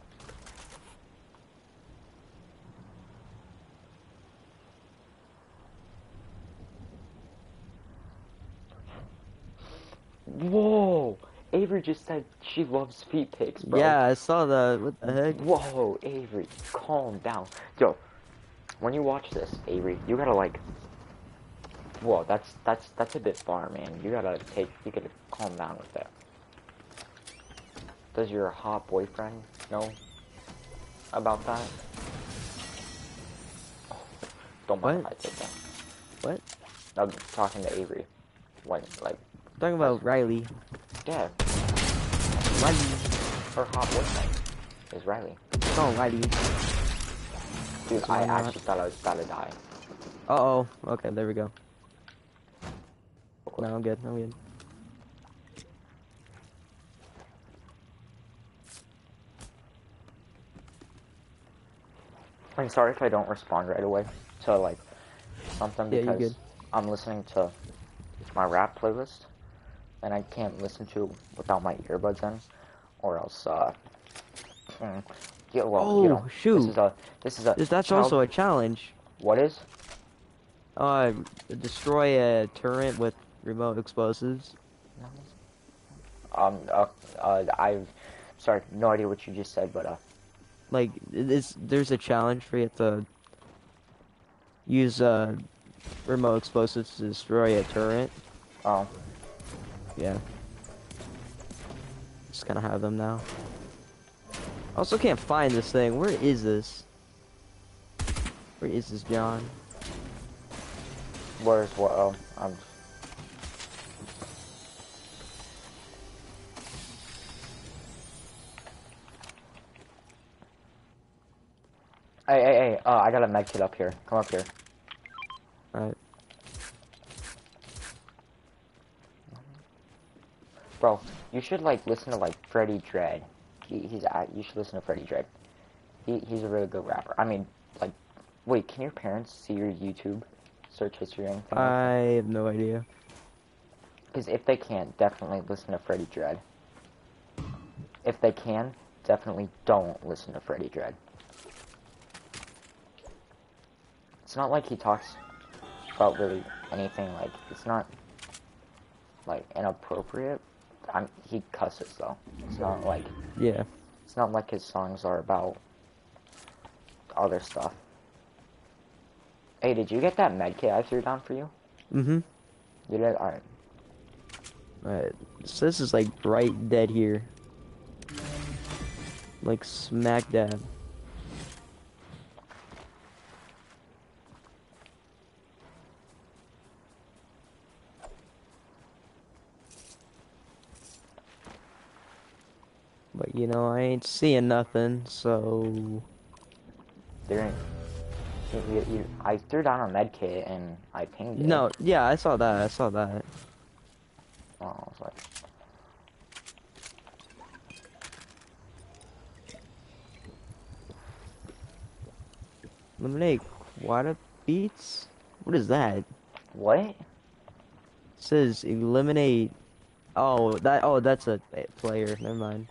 Whoa! Avery just said she loves feet pics, bro. Yeah, I saw that. What the heck? Whoa, Avery, calm down. Yo, when you watch this, Avery, you gotta like. Whoa, that's a bit far, man. You gotta calm down with that. Does your hot boyfriend know about that? Oh, don't mind if I take that. What? I'm talking to Avery. When, like, Talking about Riley. yeah, Riley. her hot boyfriend is Riley. Oh, Riley. Dude, Why I not? actually thought I was about to die. Uh-oh. Okay, there we go. No, I'm good. I'm good. I'm sorry if I don't respond right away to, like, something Yeah, you're because good. I'm listening to my rap playlist, and I can't listen to it without my earbuds in, or else, yeah, well, Oh, you know, shoot. this is a That's child- also a challenge. What is? Destroy a turret with remote explosives. I've, sorry, no idea what you just said, but, Like, there's a challenge for you to use, remote explosives to destroy a turret. oh, Yeah. Just gonna have them now. Also can't find this thing. Where is this? Where is this, John? where's what, hey, I got a med kit up here. Come up here. Alright. Bro, you should, like, listen to, like, Freddie Dredd. You should listen to Freddie Dredd. He's a really good rapper. I mean, like, wait, can your parents see your YouTube search history or anything? I have no idea. Because if they can't, definitely listen to Freddie Dredd. If they can, definitely don't listen to Freddie Dredd. It's not like he talks about really anything, like, it's not, like, inappropriate. He cusses, though. It's not like, Yeah. it's not like his songs are about other stuff. Hey, did you get that med kit I threw down for you? Mm-hmm. You did? Alright. Alright. So this is like right dead here. Like smack dab. But you know, I ain't seeing nothing, so... There ain't. I threw down a med kit and I pinged it. No, yeah, I saw that, I saw that. Oh, I was like, Lemonade Quada Beats? What is that? It what? says eliminate... Oh, that's a player, never mind.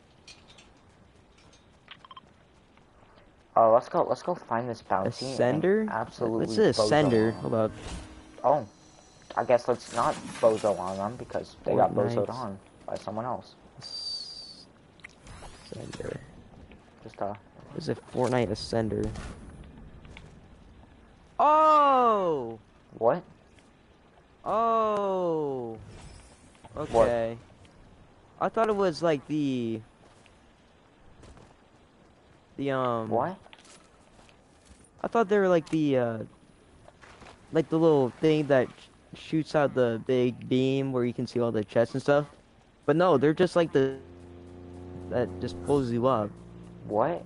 Oh, let's go find this bounty. Ascender? And absolutely. What's this Ascender? bozo on Hold up. Oh, I guess let's not bozo on them because they got bozoed Fortnite. on by someone else. Ascender. Just There's a Fortnite Ascender. Oh! what? Oh! Okay. I thought it was like the... What? I thought they were like the little thing that shoots out the big beam where you can see all the chests and stuff. But no, they're just like that just pulls you up. What?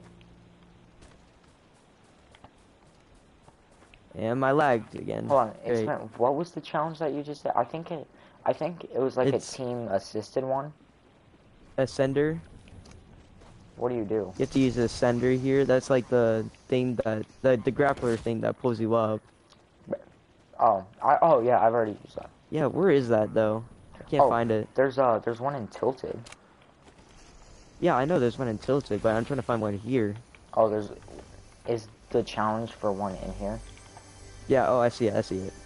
And I lagged again. Hold on. Great. What was the challenge that you just said? I think it was like It's- a team assisted one. Ascender. What do? You have to use the Ascender here. That's like the thing that the grappler thing that pulls you up. Oh yeah, I've already used that. Yeah, where is that though? I can't find it. There's one in Tilted. Yeah, I know there's one in Tilted, but I'm trying to find one here. Oh, is the challenge for one in here? Yeah, oh, I see it, I see it.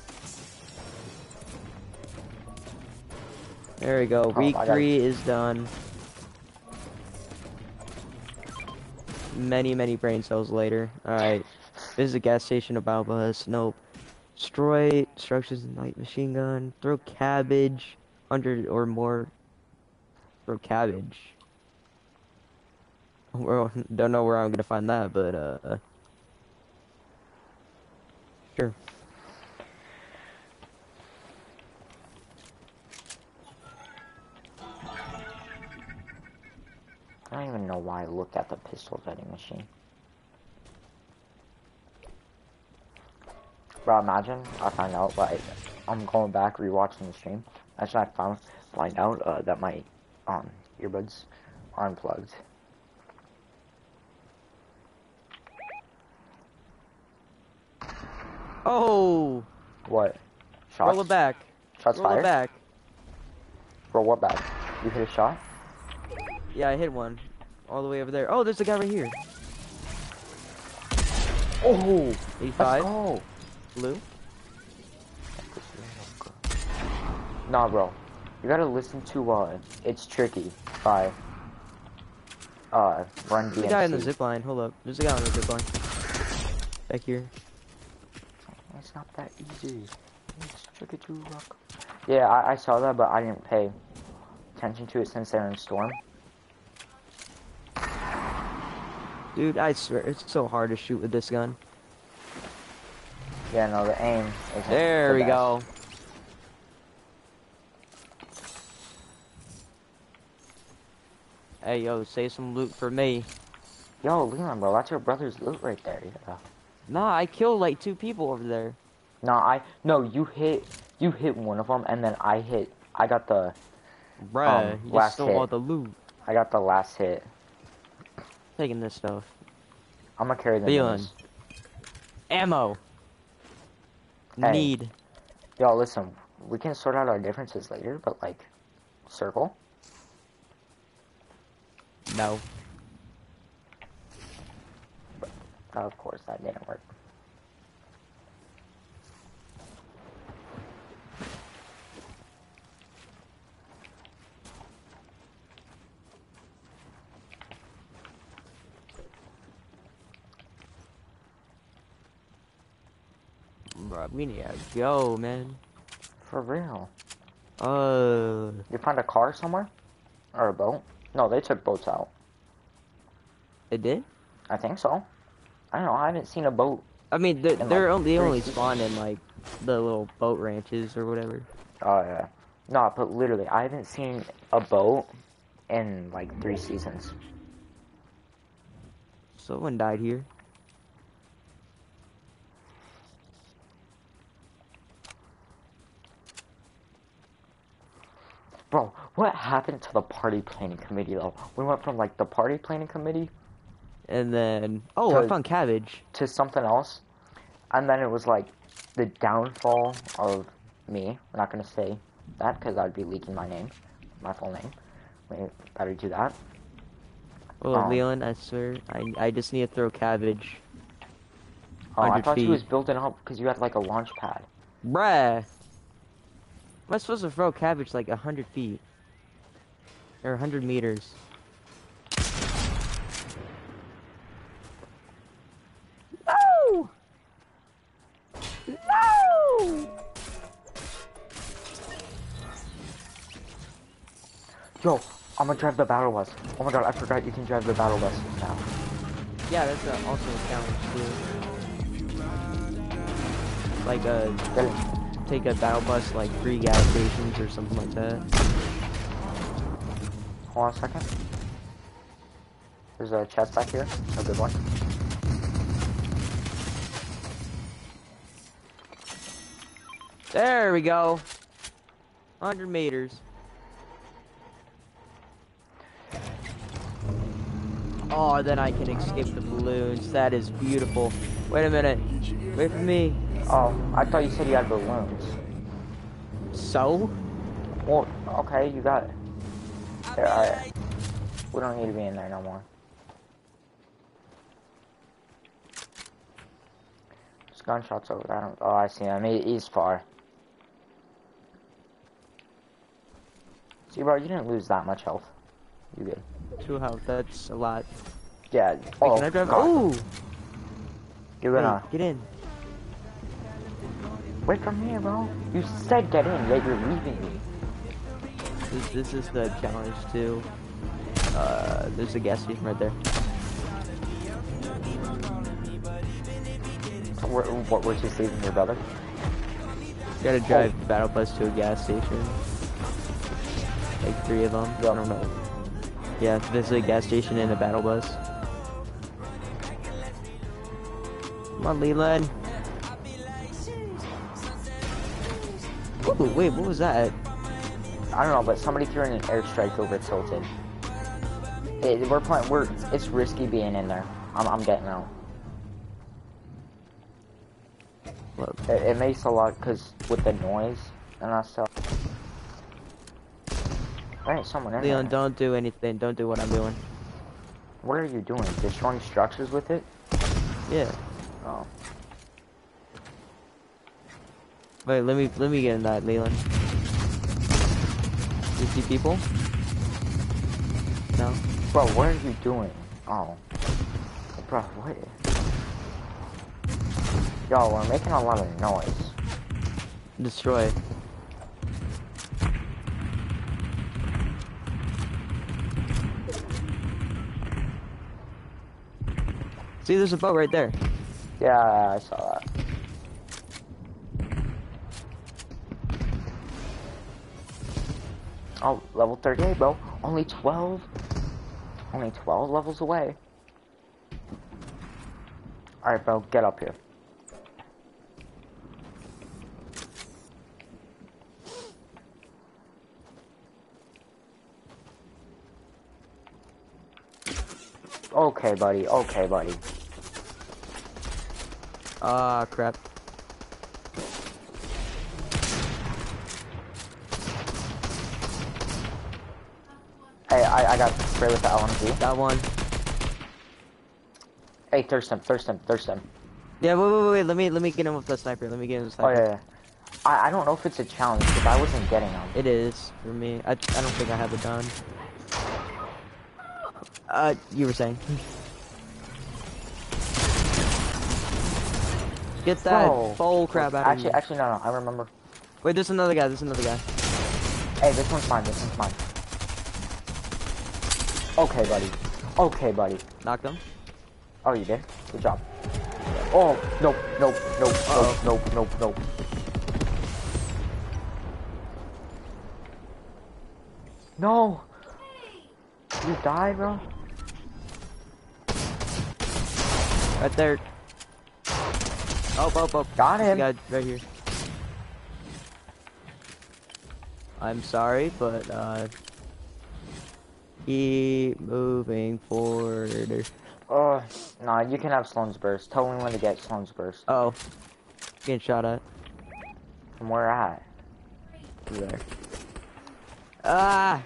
There we go, week 3 is done. Many brain cells later. Alright, this is a gas station about us. Nope. Destroy structures and light machine gun. Throw cabbage. 100 or more. Throw cabbage. Well, don't know where I'm gonna find that, but sure. I don't even know why I looked at the pistol vending machine. Bro, imagine I find out, like, I'm going back rewatching the stream. Actually, I find out that my earbuds are unplugged. Oh! What? Shots? Roll it back. Shots Roll fired? it back. Roll what back? You hit a shot? Yeah, I hit one. All the way over there. Oh, there's a guy right here. Oh! 85. Let's go! Blue. Nah, bro. You gotta listen to, It's Tricky by, Run DMC. There's a guy on the zip line. Hold up. There's a guy on the zip line. Back here. It's not that easy. It's tricky to rock. Yeah, I saw that, but I didn't pay attention to it since they're in Storm. Dude, I swear, it's so hard to shoot with this gun. Yeah, no, the aim isn't There the we best. go. Hey, yo, save some loot for me. Yo, Leon, bro, that's your brother's loot right there. Yeah. Nah, I killed like 2 people over there. No, you hit one of them, and then I got the, Bruh, you just last stole hit. all the loot. I got the last hit. Taking this stuff. I'm gonna carry the Leon. news. Ammo. Hey. Need. Yo, listen, we can sort out our differences later, but, like, circle? No. Of course, that didn't work. Bruh, we need to go, man. For real. You find a car somewhere? Or a boat? No, they took boats out. They did? I think so. I don't know, I haven't seen a boat. I mean, they like, only 3 spawn in like the little boat ranches or whatever. Oh, yeah. No, but literally, I haven't seen a boat in like 3 seasons. Someone died here. Bro, what happened to the party planning committee though? We went from like the party planning committee And then, oh, I found cabbage. to something else, and then it was like the downfall of me. I'm not gonna say that because I'd be leaking my name, my full name. We better do that. Oh, Leland, I swear, I just need to throw cabbage. Oh, I 100 thought you feet. was building up because you had like a launch pad. Bruh. Am I supposed to throw cabbage like 100 feet? Or 100 meters? No! No! Yo, I'm gonna drive the battle bus. Oh my god, I forgot you can drive the battle bus now. Yeah, that's also a challenge too. Like take a battle bus like 3 gas stations or something like that. Hold on a second. There's a chest back here. A good one. There we go. 100 meters. Oh, then I can escape the balloons. That is beautiful. Wait a minute. Wait for me. Oh, I thought you said you had balloons. So? Well, okay, you got it. There, alright. We don't need to be in there no more. There's gunshots over there. Oh, I see him. He's far. See, bro, you didn't lose that much health. You good. 2 health. That's a lot. Yeah. Wait, Oh, can I drive? God. Oh! You're gonna... Wait, get in. Wait for me, bro. You said get in, yet you're leaving me. This is the challenge too. There's a gas station right there. We're just leaving your brother? You gotta drive the battle bus to a gas station. Like 3 of them. Yep. I don't know. Yeah, there's a gas station and a battle bus. Come on, Leland. Ooh, wait, what was that? I don't know, but somebody threw in an airstrike over Tilted. It's risky being in there. I'm getting out. Look. It makes a lot, because with the noise and that stuff. There ain't someone in Leon, there. don't do anything. Don't do what I'm doing. What are you doing? Destroying structures with it? Yeah. Oh. Wait, let me get in that, Leland. You see people? No? Bro, what are you doing? Oh. Bro, what? Yo, we're making a lot of noise. Destroy it. See, there's a boat right there. Yeah, I saw that. Oh, level 38, bro. Only 12? Only 12 levels away. Alright, bro, get up here. Okay, buddy. Okay, buddy. Ah, crap. Hey, I got spray with the LMG. That one. Hey, thirst him, thirst him, thirst him. Yeah, wait. Let me get him with the sniper. Let me get him with the Oh, sniper. yeah. I don't know if it's a challenge, because I wasn't getting them. It is, for me. I don't think I have it done. You were saying. Get that bull crap out of me. Actually, no, I remember. Wait, there's another guy, Hey, this one's mine, this one's mine. Okay, buddy. Okay, buddy. Knocked him. Oh, you did? Good job. Oh, nope. No! You die, bro? Right there. Oh. Got him. Guy right here. I'm sorry, but keep moving forward. Oh, nah, you can have Sloan's Burst. Tell me when to get Sloan's Burst. Oh, getting shot at. From where at? Over there. Ah!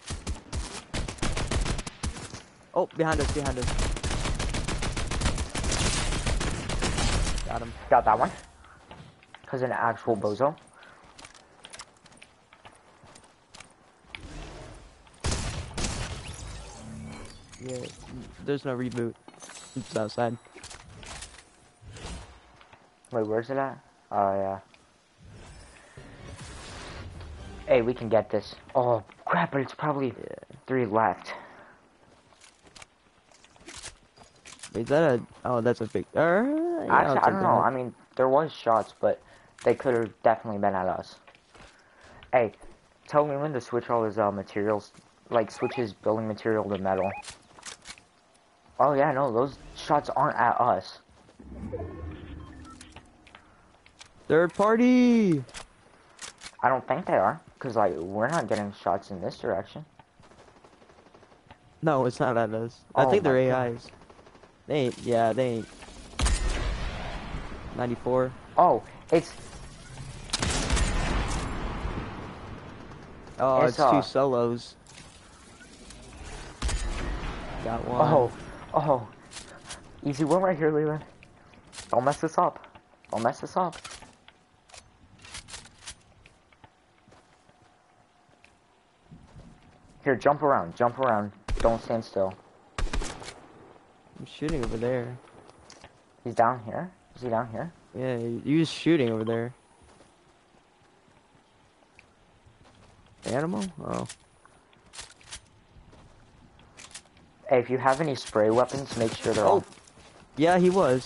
Oh, behind us. Got him. Got that one. Cause an actual bozo. Yeah, there's no reboot. It's outside. Wait, where's it at? Oh, yeah. Hey, we can get this. Oh, crap, but it's probably 3 left. Is that a... Oh, that's a big... yeah, Actually, I don't know. that. I mean, there was shots, but they could have definitely been at us. Hey, tell me when to switch all his materials. Like, switch his building material to metal. Oh, yeah, no, those shots aren't at us. Third party! I don't think they are. Because, like, we're not getting shots in this direction. No, it's not at us. I Oh think they're my God. AIs. They ain't... Yeah, they ain't... 94. Oh, it's... Oh, It's, it's 2 solos. Got one. Oh. Easy one right here, Leland. Don't mess this up. Don't mess this up. Here, jump around. Jump around. Don't stand still. I'm shooting over there. He's down here? Is he down here? Yeah, you was shooting over there. Animal? Oh. Hey, if you have any spray weapons, make sure they're all... Yeah, he was.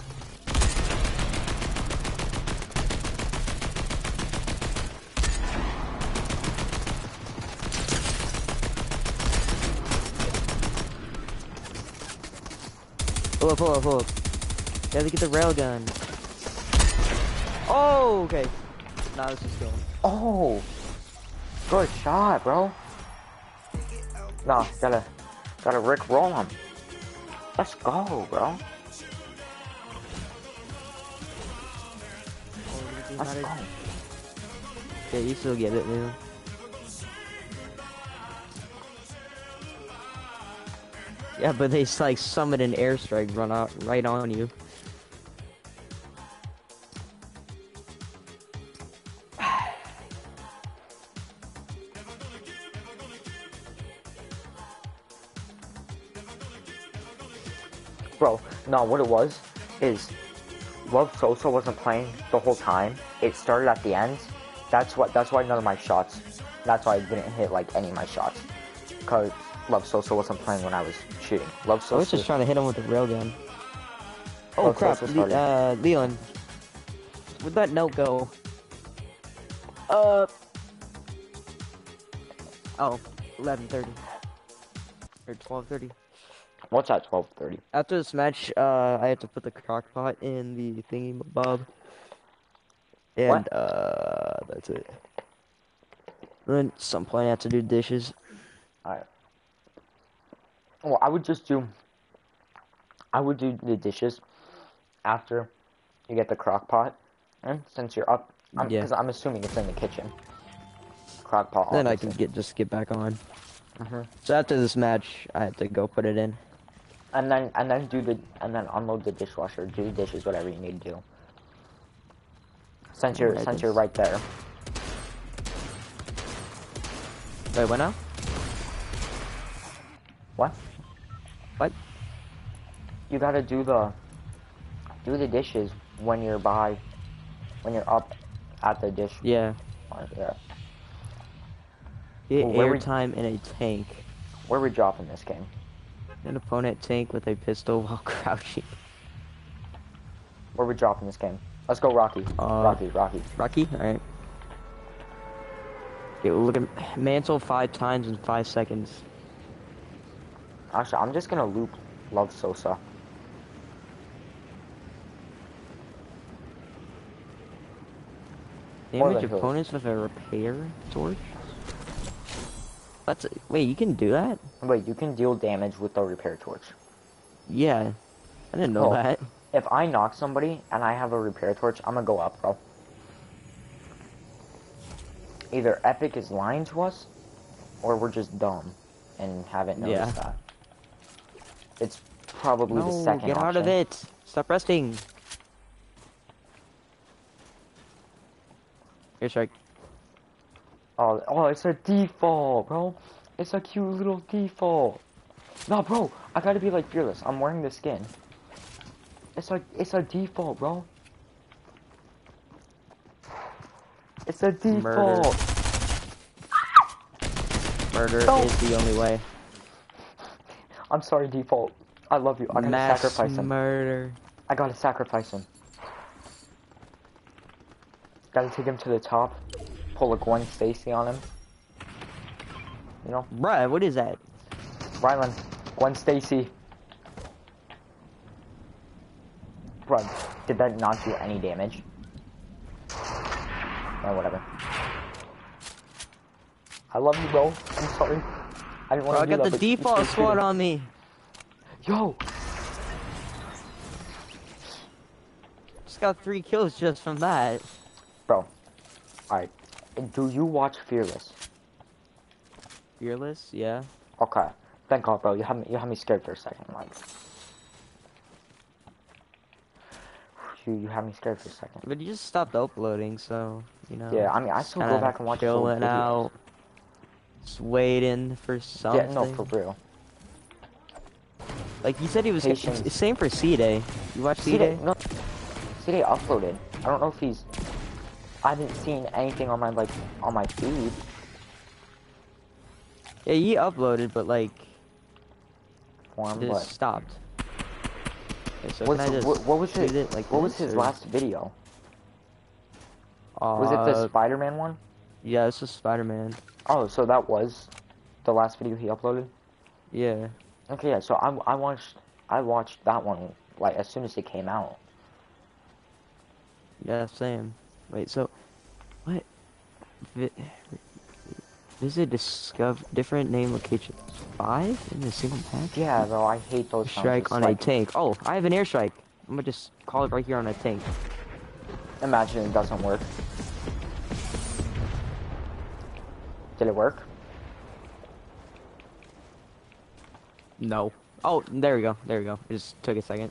Pull up. You have to get the railgun. Oh, okay. Now this is going. Oh! Good shot, bro. Nah, gotta Rick roll him. Let's go, bro. Let's go. Yeah, you still get it, man. Yeah, but they like summon an airstrike run out right on you. Bro, no, what it was is Love Sosa wasn't playing the whole time. It started at the end. That's why none of my shots. That's why I didn't hit like any of my shots. Cause Love Sosa wasn't playing when I was shooting. Love Sosa. I was just trying to hit him with the railgun. Oh Love crap, Sosa started. Leon. Where'd that note go? Oh, 11:30 or 12:30. What's at 12:30? After this match, I have to put the crock pot in the thingy bob. And, that's it. Then at some point I have to do dishes. Alright. Well, I would do the dishes after you get the crock pot. And since you're up, because I'm assuming it's in the kitchen. Crock pot. Then I can just get back on. Mm-hmm. So after this match, I have to go put it in. And then unload the dishwasher, do the dishes, whatever you need to do. Since you're right there. Wait, what now? What? What? You gotta do the dishes when you're up at the dish. Yeah. Yeah. Get Well, airtime in a tank. Where are we dropping this game? An opponent tank with a pistol while crouching. Where are we dropping this game? Let's go Rocky. Rocky. Rocky? Alright. Okay, we'll look at mantle 5 times in 5 seconds. Actually, I'm just gonna loop Love Sosa. Damage the hills. opponents with a repair torch? Wait, you can do that? Wait, you can deal damage with the repair torch. Yeah. I didn't know that. If I knock somebody and I have a repair torch, I'm gonna go up, bro. Either Epic is lying to us, or we're just dumb and haven't noticed that. It's probably the second get option. out of it! Stop resting! Here, Strike. Oh, it's a default, bro. It's a cute little default. No, bro, I gotta be like Fearless. I'm wearing the skin. It's a default, bro. It's a default. Murder is the only way. I'm sorry, default. I love you. I gotta sacrifice him. Murder. I gotta sacrifice him. Gotta take him to the top. Pull a Gwen Stacy on him. You know? Bruh, what is that? Rylan. Gwen Stacy. Bruh, did that not do any damage? Oh, whatever. I love you, bro. I'm sorry. I didn't want to do that. I got the default squad on me. Yo! Just got 3 kills just from that. Bro. Alright. Do you watch Fearless? Fearless? Yeah. Okay. Thank God, bro. You had me scared for a second. Like, you had me scared for a second. But you just stopped uploading, so, you know. Yeah, I mean, I still go back and watch chilling out. Just waiting for something. Yeah, no, for real. Like, you said he was... Same for C-Day. You watch C-Day? No. C-Day uploaded. I don't know if he's... I haven't seen anything on my, like, on my feed. Yeah, he uploaded, but, like... Just stopped. Okay, so what was his, like what was his last video? Was it the Spider-Man one? Yeah, this was Spider-Man. Oh, so that was the last video he uploaded? Yeah. Okay, yeah, so I watched that one, like, as soon as it came out. Yeah, same. Wait, so... What? Visit different name locations. 5 in a single match? Yeah, bro, I hate those Strike on a tank. Oh, I have an airstrike. I'm gonna just call it right here on a tank. Imagine it doesn't work. Did it work? No. Oh, there we go. There we go. It just took a second.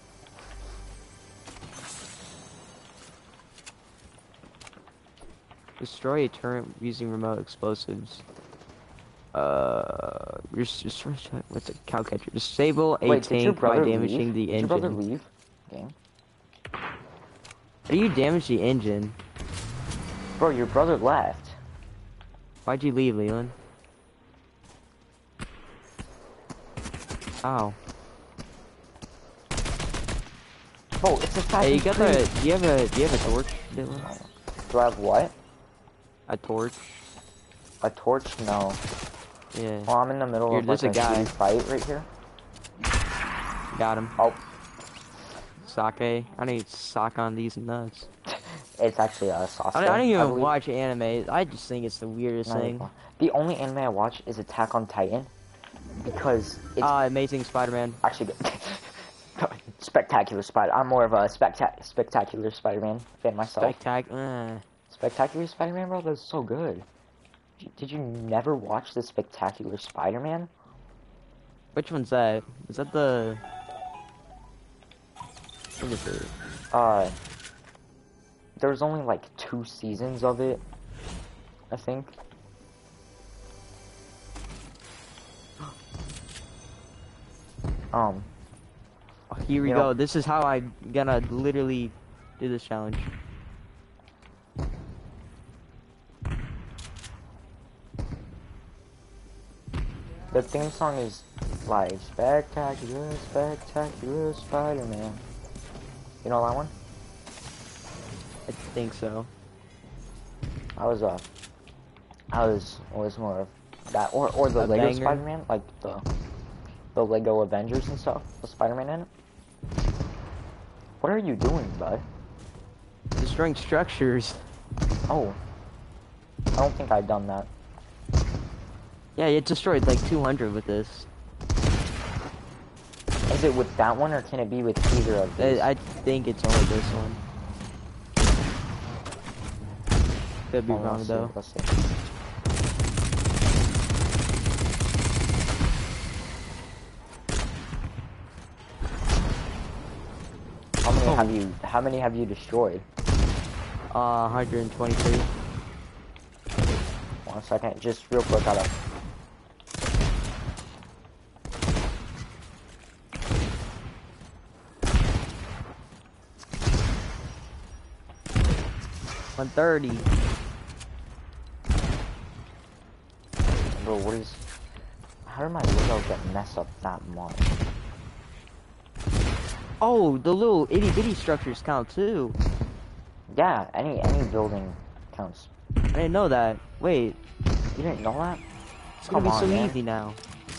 Destroy a turret using remote explosives. What's a cow catcher? Disable a tank by damaging the engine. Did your brother leave? Game. How do you damage the engine? Bro, your brother left. Why'd you leave, Leland? Ow. Bro, it's a Hey, do you have a torch, Dylan? Do I have what? A torch. A torch? No. Yeah. Well, I'm in the middle of like a guy fight right here. Got him. Oh. Sake. I need sock on these nuts. It's actually a Sasuke. I don't even watch anime. I just think it's the weirdest thing. The only anime I watch is Attack on Titan. Because it's... Amazing Spider-Man. Actually, Spectacular Spider... I'm more of a Spectacular Spider-Man fan myself. Spectacular Spider-Man, bro? That's so good. Did you never watch the Spectacular Spider-Man? Which one's that? Is that the... What is it? There's only like 2 seasons of it, I think. Oh, here we go. This is how I'm gonna literally do this challenge. The theme song is like Spectacular, Spectacular Spider-Man. You know that one? I think so. I was more of that, or the Lego Spider-Man, like the the Lego Avengers and stuff with Spider-Man in it. What are you doing, bud? Destroying structures. Oh. I don't think I've done that. Yeah, it destroyed like 200 with this. Is it with that one, or can it be with either of these? I think it's only this one. Could be wrong though. Let's see. How many have you destroyed? 123. 1 second, just real quick, gotta. $130. Bro, what is? How did my Lego get messed up that much? Oh, the little itty bitty structures count too. Yeah, any building counts. I didn't know that. Wait, You didn't know that? it's gonna be so easy now.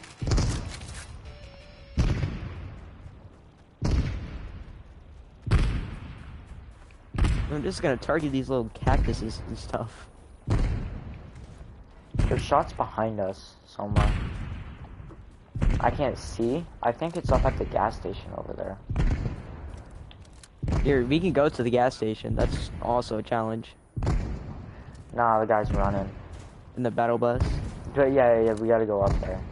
I'm just gonna target these little cactuses and stuff. There's shots behind us somewhere. I can't see. I think it's up at the gas station over there. Here, we can go to the gas station. That's also a challenge. Nah, the guy's running. In the battle bus. But yeah, we gotta go up there.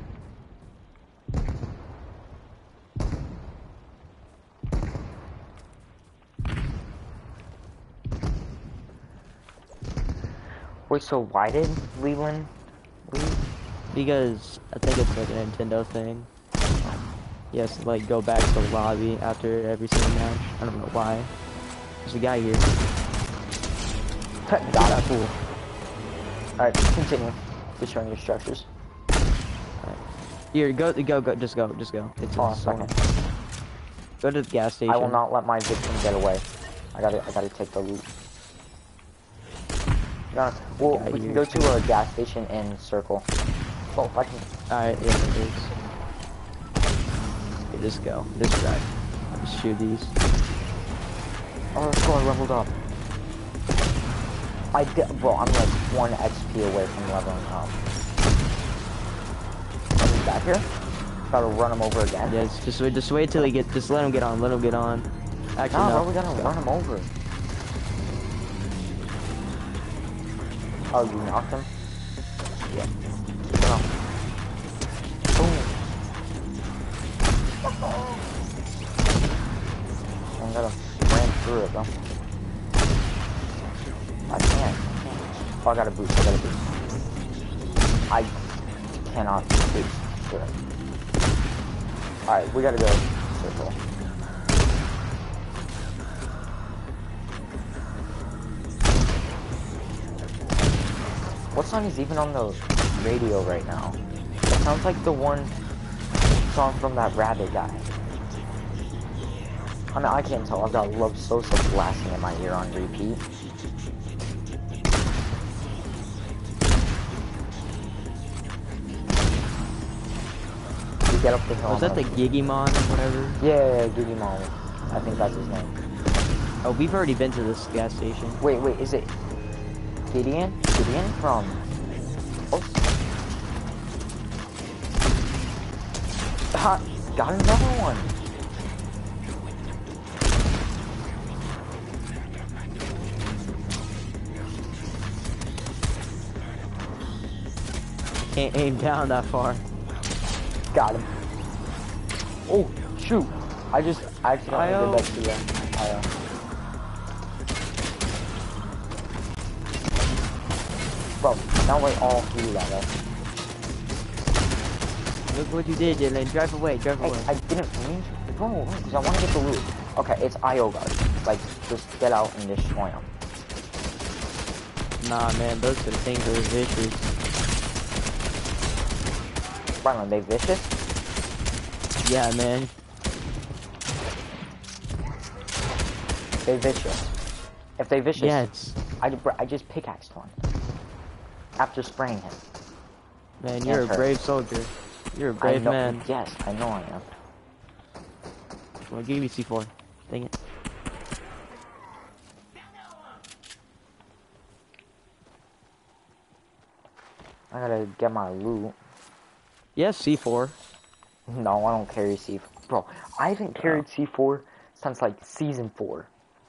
Wait, so why did Leland leave? Because I think it's like a Nintendo thing. He has to like go back to the lobby after every single match. I don't know why. There's a guy here. Got it. Cool. Alright, continue destroying your structures. Alright. Here, go, just go. It's Hold on a second. Go to the gas station. I will not let my victim get away. I gotta take the loot. No, well, we can go to a gas station and circle. Oh, if I can. Alright, yeah, it is. Okay, just go. Just drive. Just shoot these. Oh, let's go, I leveled up. Bro, I'm like 1 XP away from leveling up. Are we back here? Gotta run him over again. Yes, just wait till he get. Just let him get on. Actually, no, no. bro, we gotta run him over. Oh, you knocked him? Yeah. Keep it on. Boom. I gotta ran through it, though. I can't. Oh, I got a boost. I cannot boost. Sure. Alright, we gotta go circle. What song is even on the radio right now? It sounds like the one song from that rabbit guy. I mean, I can't tell. I've got Love Sosa blasting in my ear on repeat. We get up the hill. Was that the Gigimon or whatever? Yeah, Gigimon. I think that's his name. Oh, we've already been to this gas station. Wait, is it Gideon? Gideon from... Oh. Got another one. Can't aim down that far. Got him. Oh, shoot. I accidentally did that to you. Bro, now we're all through that, Look what you did, Jalen. Drive away. Hey, I didn't mean to. Bro, because I want to get the loot. Okay, it's IO guards. Like, just get out and destroy them. Nah, man, those are the things that are vicious. Byron, they vicious? Yeah, man. They vicious. If they vicious, yes. I just pickaxed one. After spraying him. Man, you're a brave soldier. You're a brave man. Yes, I know I am. Well, give me C4. Dang it. I gotta get my loot. Yes, C4. No, I don't carry C4. Bro, I haven't carried C4 since like season 4.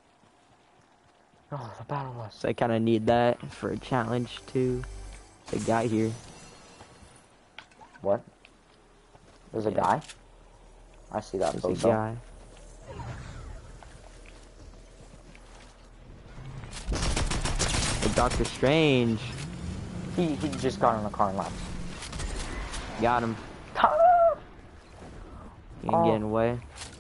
Oh, the battle was. So I kind of need that for a challenge too. The guy here. What? There's a guy? I see that There's photo. a guy. Hey, Doctor Strange. He just got in the car and left. Got him. He ain't getting away.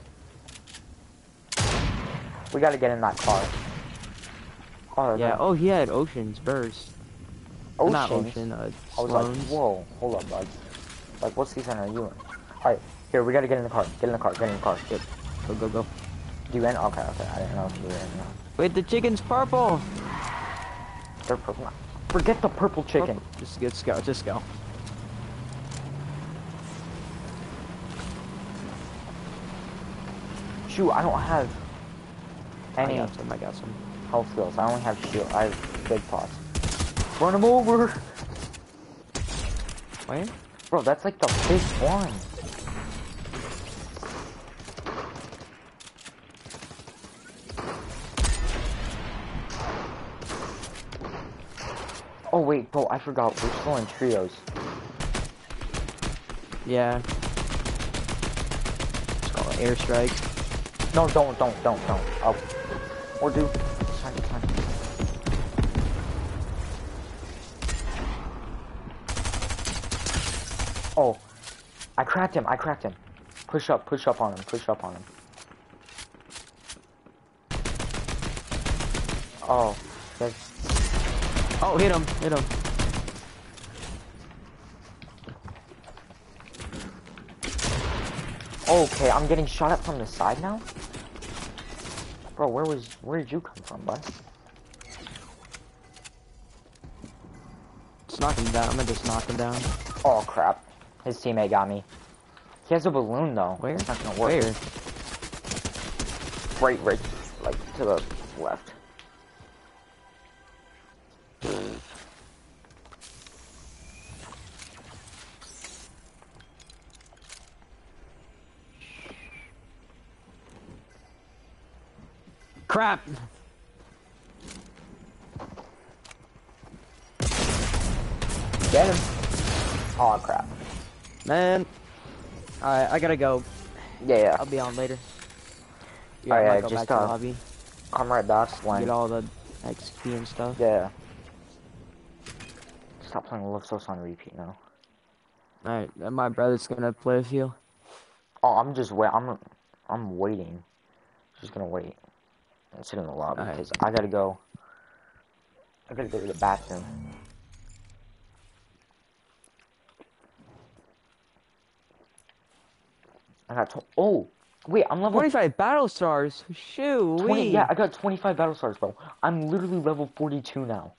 We gotta get in that car. Oh, Yeah. Oh, he had Ocean's Burst. Oceans? Not Ocean. I was like, Sloan's. whoa, hold up, bud. Like, what season are you in? Alright, here, we gotta get in the car. Get in the car, get in the car. Yep. Go, go, go. Do you in? Okay, I didn't know if you were in. No. Wait, the chicken's purple. They're purple. Forget the purple chicken. Purple. Just go, just go. Shoot, I don't have any I got some. health skills. I only have shield. I have big pots. Run him over! Where? Bro, that's like the fifth one. Oh wait, bro, I forgot. We're still in trios. Yeah. It's called airstrike. No, don't. Oh. Or do. It's fine, it's fine. Oh. I cracked him. Push up on him. Oh. That's... Oh, hit him. Okay, I'm getting shot at from the side now? Bro, where did you come from, bud? Just knock him down. I'm gonna just knock him down. Oh crap. His teammate got me. He has a balloon though. Where? It's not gonna work. Where? Right, like to the left. Crap! Get him. Oh crap. Man. Alright, I gotta go. Yeah. I'll be on later. Oh, I yeah, might go just, back to the lobby. Come right back, Slang. Get all the XP and stuff. Yeah. Stop playing Love Sauce on repeat now. Alright, and my brother's gonna play with you. Oh, I'm waiting. Just gonna wait. And sit in the lobby because I gotta go to the bathroom. I got oh wait, I'm level 25 battle stars. Shoo. 20. Yeah, I got 25 battle stars, bro. I'm literally level 42 now.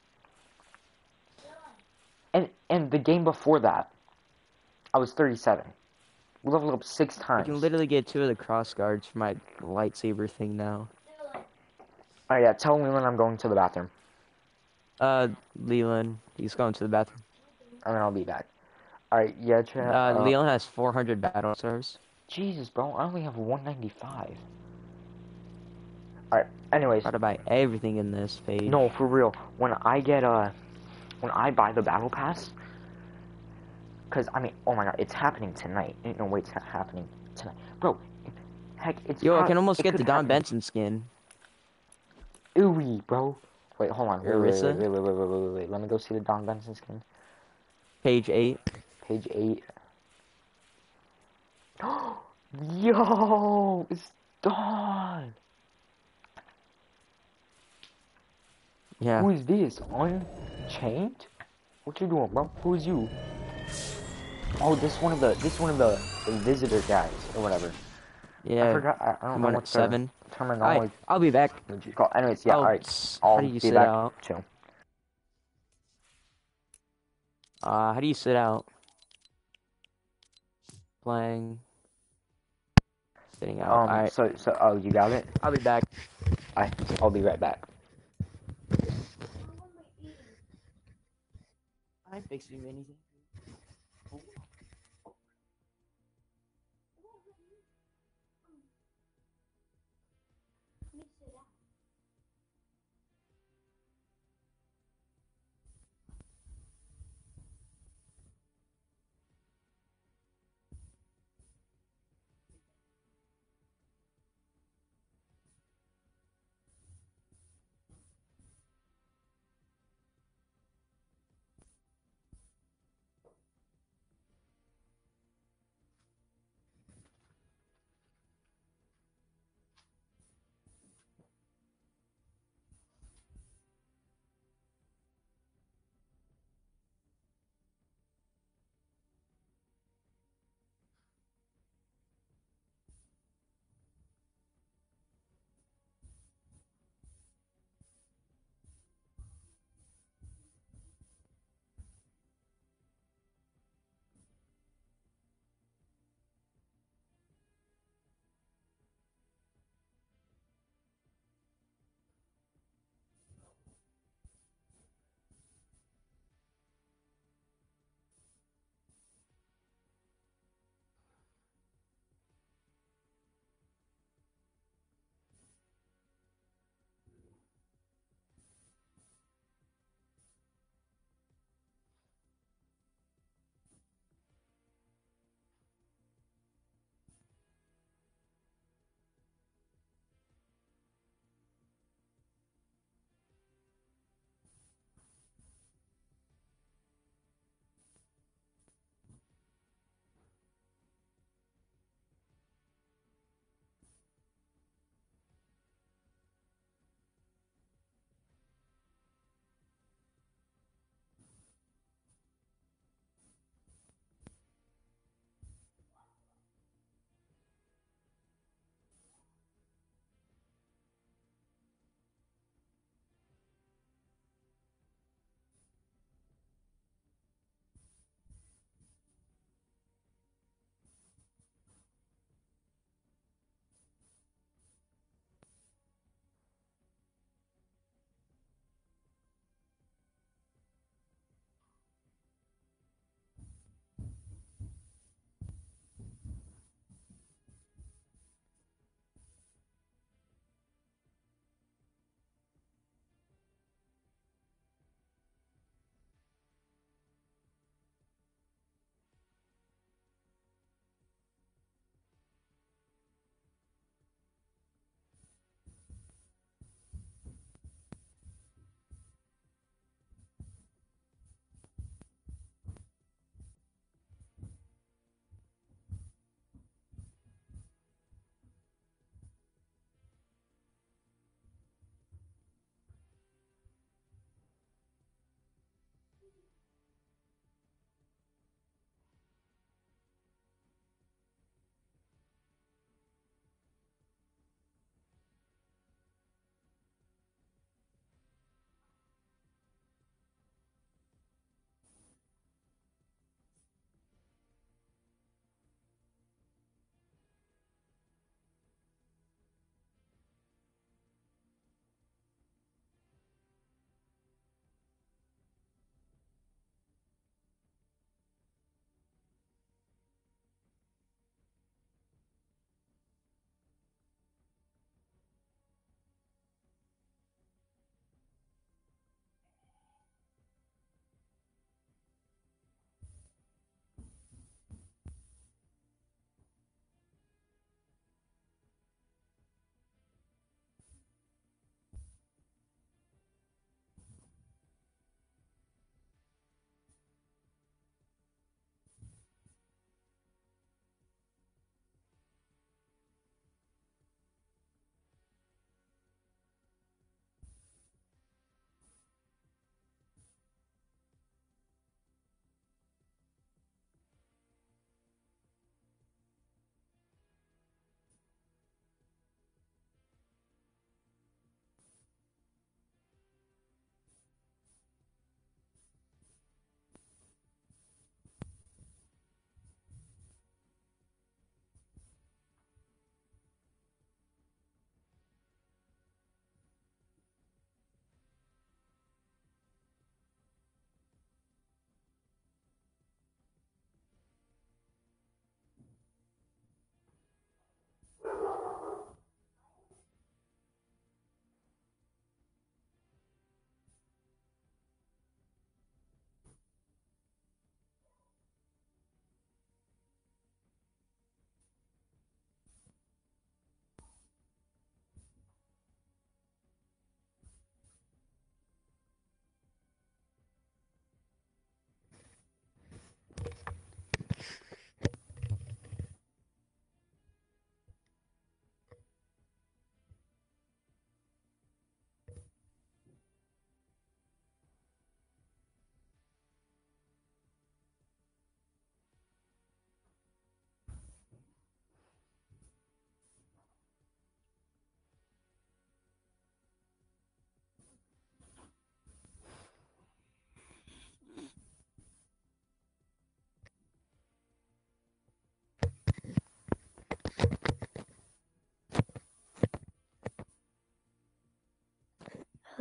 And the game before that, I was 37. We leveled up 6 times. I can literally get 2 of the cross guards for my lightsaber thing now. Oh yeah, tell me when I'm going to the bathroom. Leland, he's going to the bathroom. And then I'll be back. Alright, yeah, chat. Leland has 400 battle stars. Jesus, bro, I only have 195. Alright, anyways. Gotta buy everything in this page. No, for real. When I buy the battle pass, cause I mean, oh my god, it's happening tonight. Ain't no way it's not happening tonight, bro. Heck, it's. Yo, I can almost get the Don Benson skin. Ooey, bro. Wait, hold on. Orisa? Wait. Let me go see the Don Benson skin. Page 8. Page 8. Yo, it's Don. Yeah. Who is this? Unchained? What you doing, bro? Who is you? Oh, this one of the visitor guys or whatever. Yeah. I forgot. I don't know what 7. terminology. Alright, I'll be back. Anyways, yeah. Oh, Alright, how I'll do you be sit back out? too. How do you sit out? playing. Sitting out. Alright. Oh, you got it? I'll be back. I'll be right back. I'm fixing anything.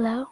Hello?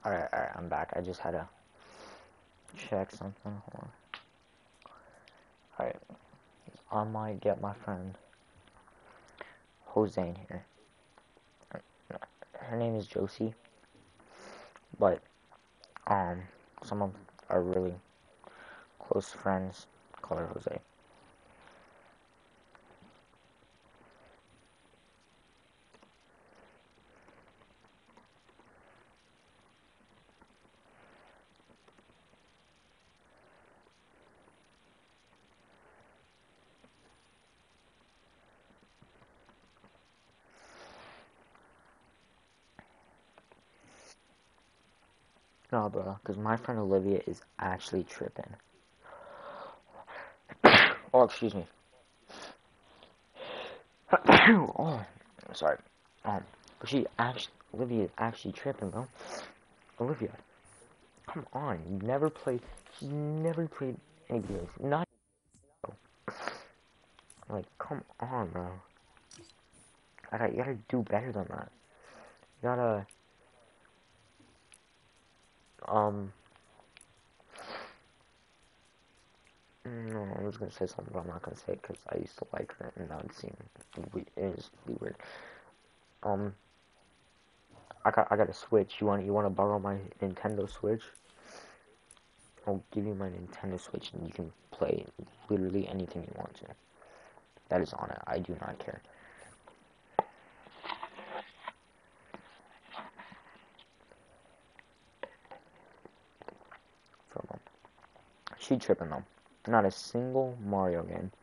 Alright, I'm back. I just had to check something. Hold on. Alright. I might get my friend Jose in here. Her name is Josie. But, some of our really close friends call her Jose. No, bro, because my friend Olivia is actually tripping. Oh, excuse me. Oh, sorry. But Olivia is actually tripping, bro. Olivia, come on. She's never played any games. Not, like, come on, bro. You gotta do better than that. You gotta, no, I was gonna say something, but I'm not gonna say it because I used to like her, and that would seem weird. I got a Switch. You wanna borrow my Nintendo Switch? I'll give you my Nintendo Switch, and you can play literally anything you want to. That is on it. I do not care. She tripping though. Not a single Mario game.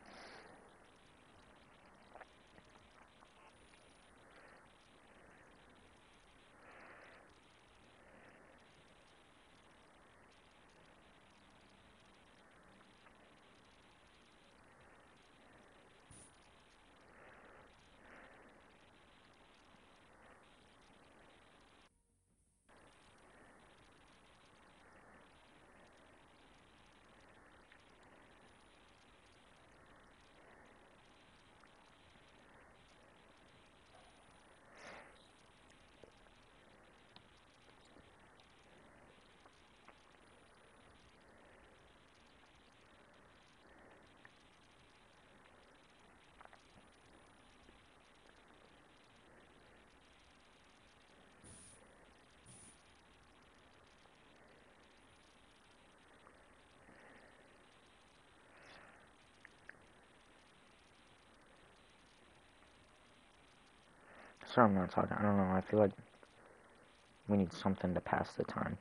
Sorry, I'm not talking. I don't know. I feel like we need something to pass the time.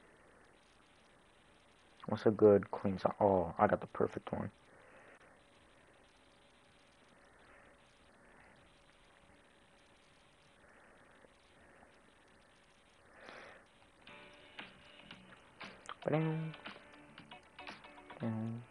What's a good clean song? Oh, I got the perfect one. Ba-ding. Ba-ding.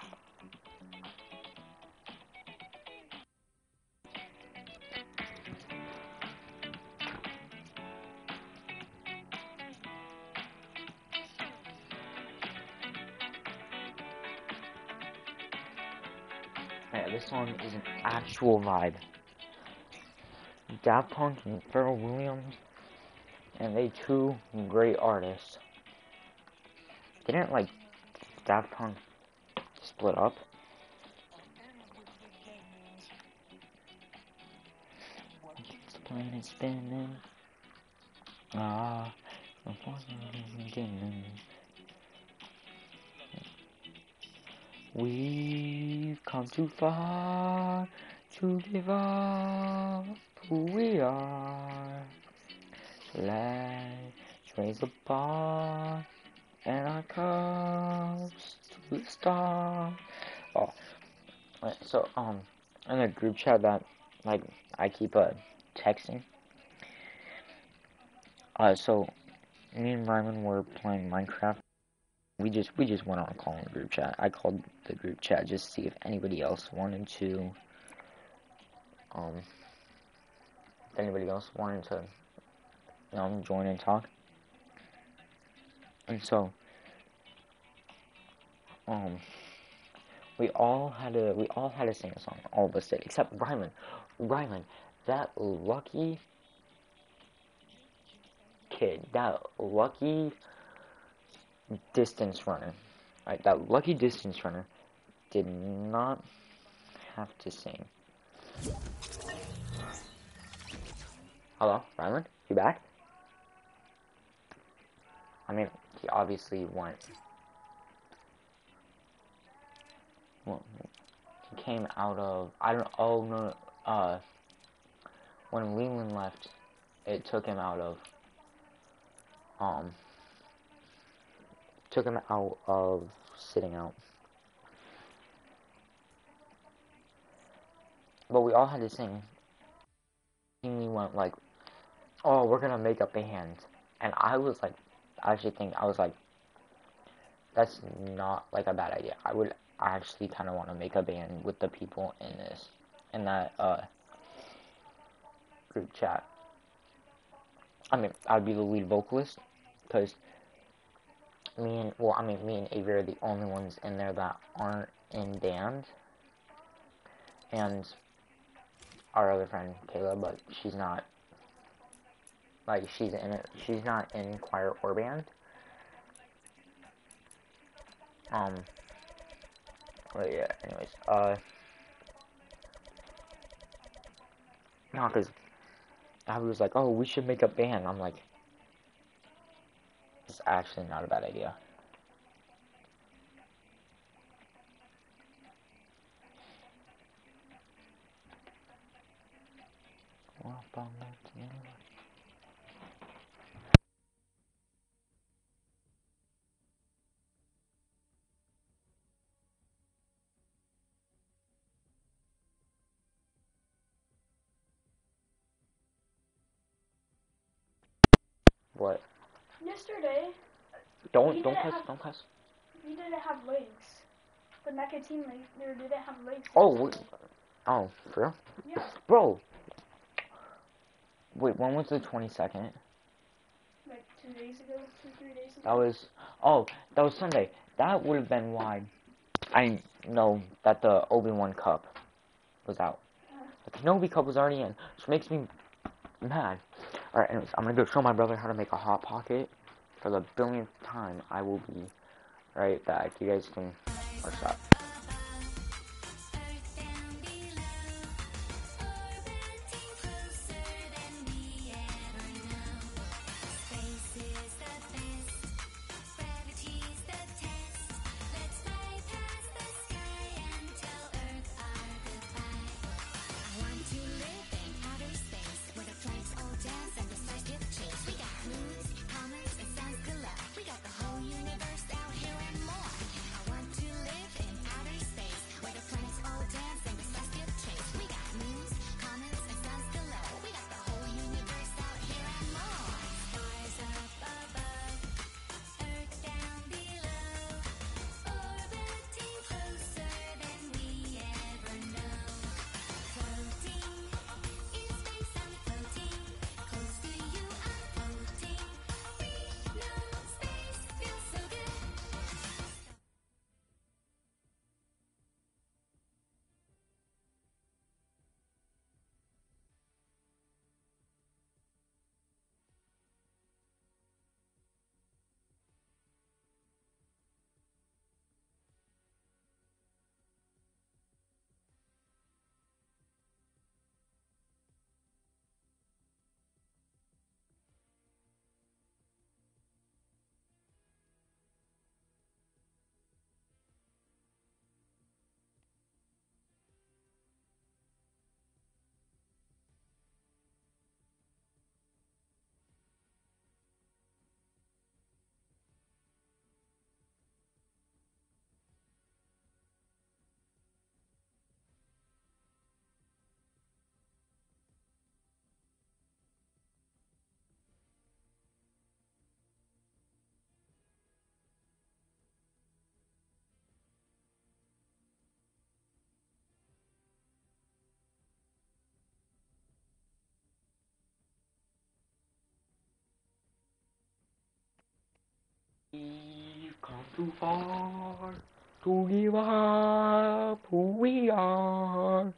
Yeah, this song is an actual vibe. Daft Punk and Pharrell Williams, and they two great artists. Didn't like Daft Punk split up? The planet spinning. We've come too far to give up who we are. Let's raise the bar and our cups to the stars. Oh, so in a group chat that like I keep texting. So me and Ryman were playing Minecraft. We just went on a call in the group chat. I called the group chat just to see if anybody else wanted to join and talk. And so we all had to sing a song. All of us did, except Ryman. Ryman, that lucky kid, that lucky distance runner. Right, that lucky distance runner did not have to sing. Hello, Ryland? You back? I mean, he obviously went. Well, he came out of. I don't. Oh no. When Leland left, it took him out of. Took him out of sitting out. But we all had to sing. We went like, oh, we're gonna make a band. And I was like, I was like, that's not like a bad idea. I would actually kind of want to make a band with the people in that group chat. I mean, I'd be the lead vocalist, because me and Avery are the only ones in there that aren't in band. And our other friend, Kayla, but she's not, like, she's not in choir or band. But yeah, anyways, no, because I was like, oh, we should make a band. I'm like, it's actually not a bad idea. What? Yesterday. Don't cuss. We didn't have legs. The mecha team leader didn't have legs. Oh, for real? Yeah. Bro. Wait, when was the 22nd? Like 2 days ago, 3 days ago. That was Sunday. That would have been why I know that the Obi-Wan Cup was out. The Kenobi Cup was already in, which makes me mad. Alright, anyways, I'm gonna go show my brother how to make a Hot Pocket for the billionth time. I will be right back. You guys can, or stop. We've come too far to give up who we are.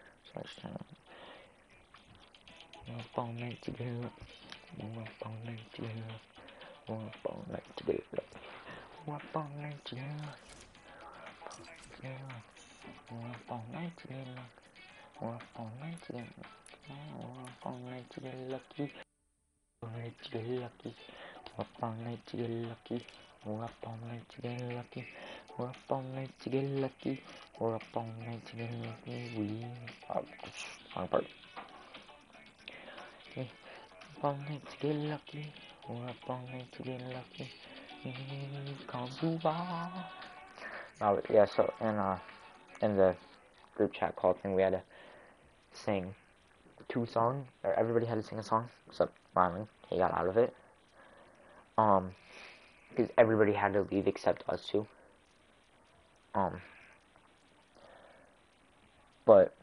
We're falling together. We're falling together. We're falling together. We're up all night to get lucky. We're up all night to get lucky. We're up all night to get lucky. We're up all night to get lucky. All night to get lucky. We're up all night to get lucky. We're up all night to get lucky. We're up all night to get lucky. We're up all night to get lucky. We wrong part. Okay. Up all night to get lucky. We're up all night to get lucky. Come to bar. Oh yeah, so in the group chat call thing, we had to sing 2 songs, or everybody had to sing a song except Rylan. He got out of it. Because everybody had to leave except us 2. But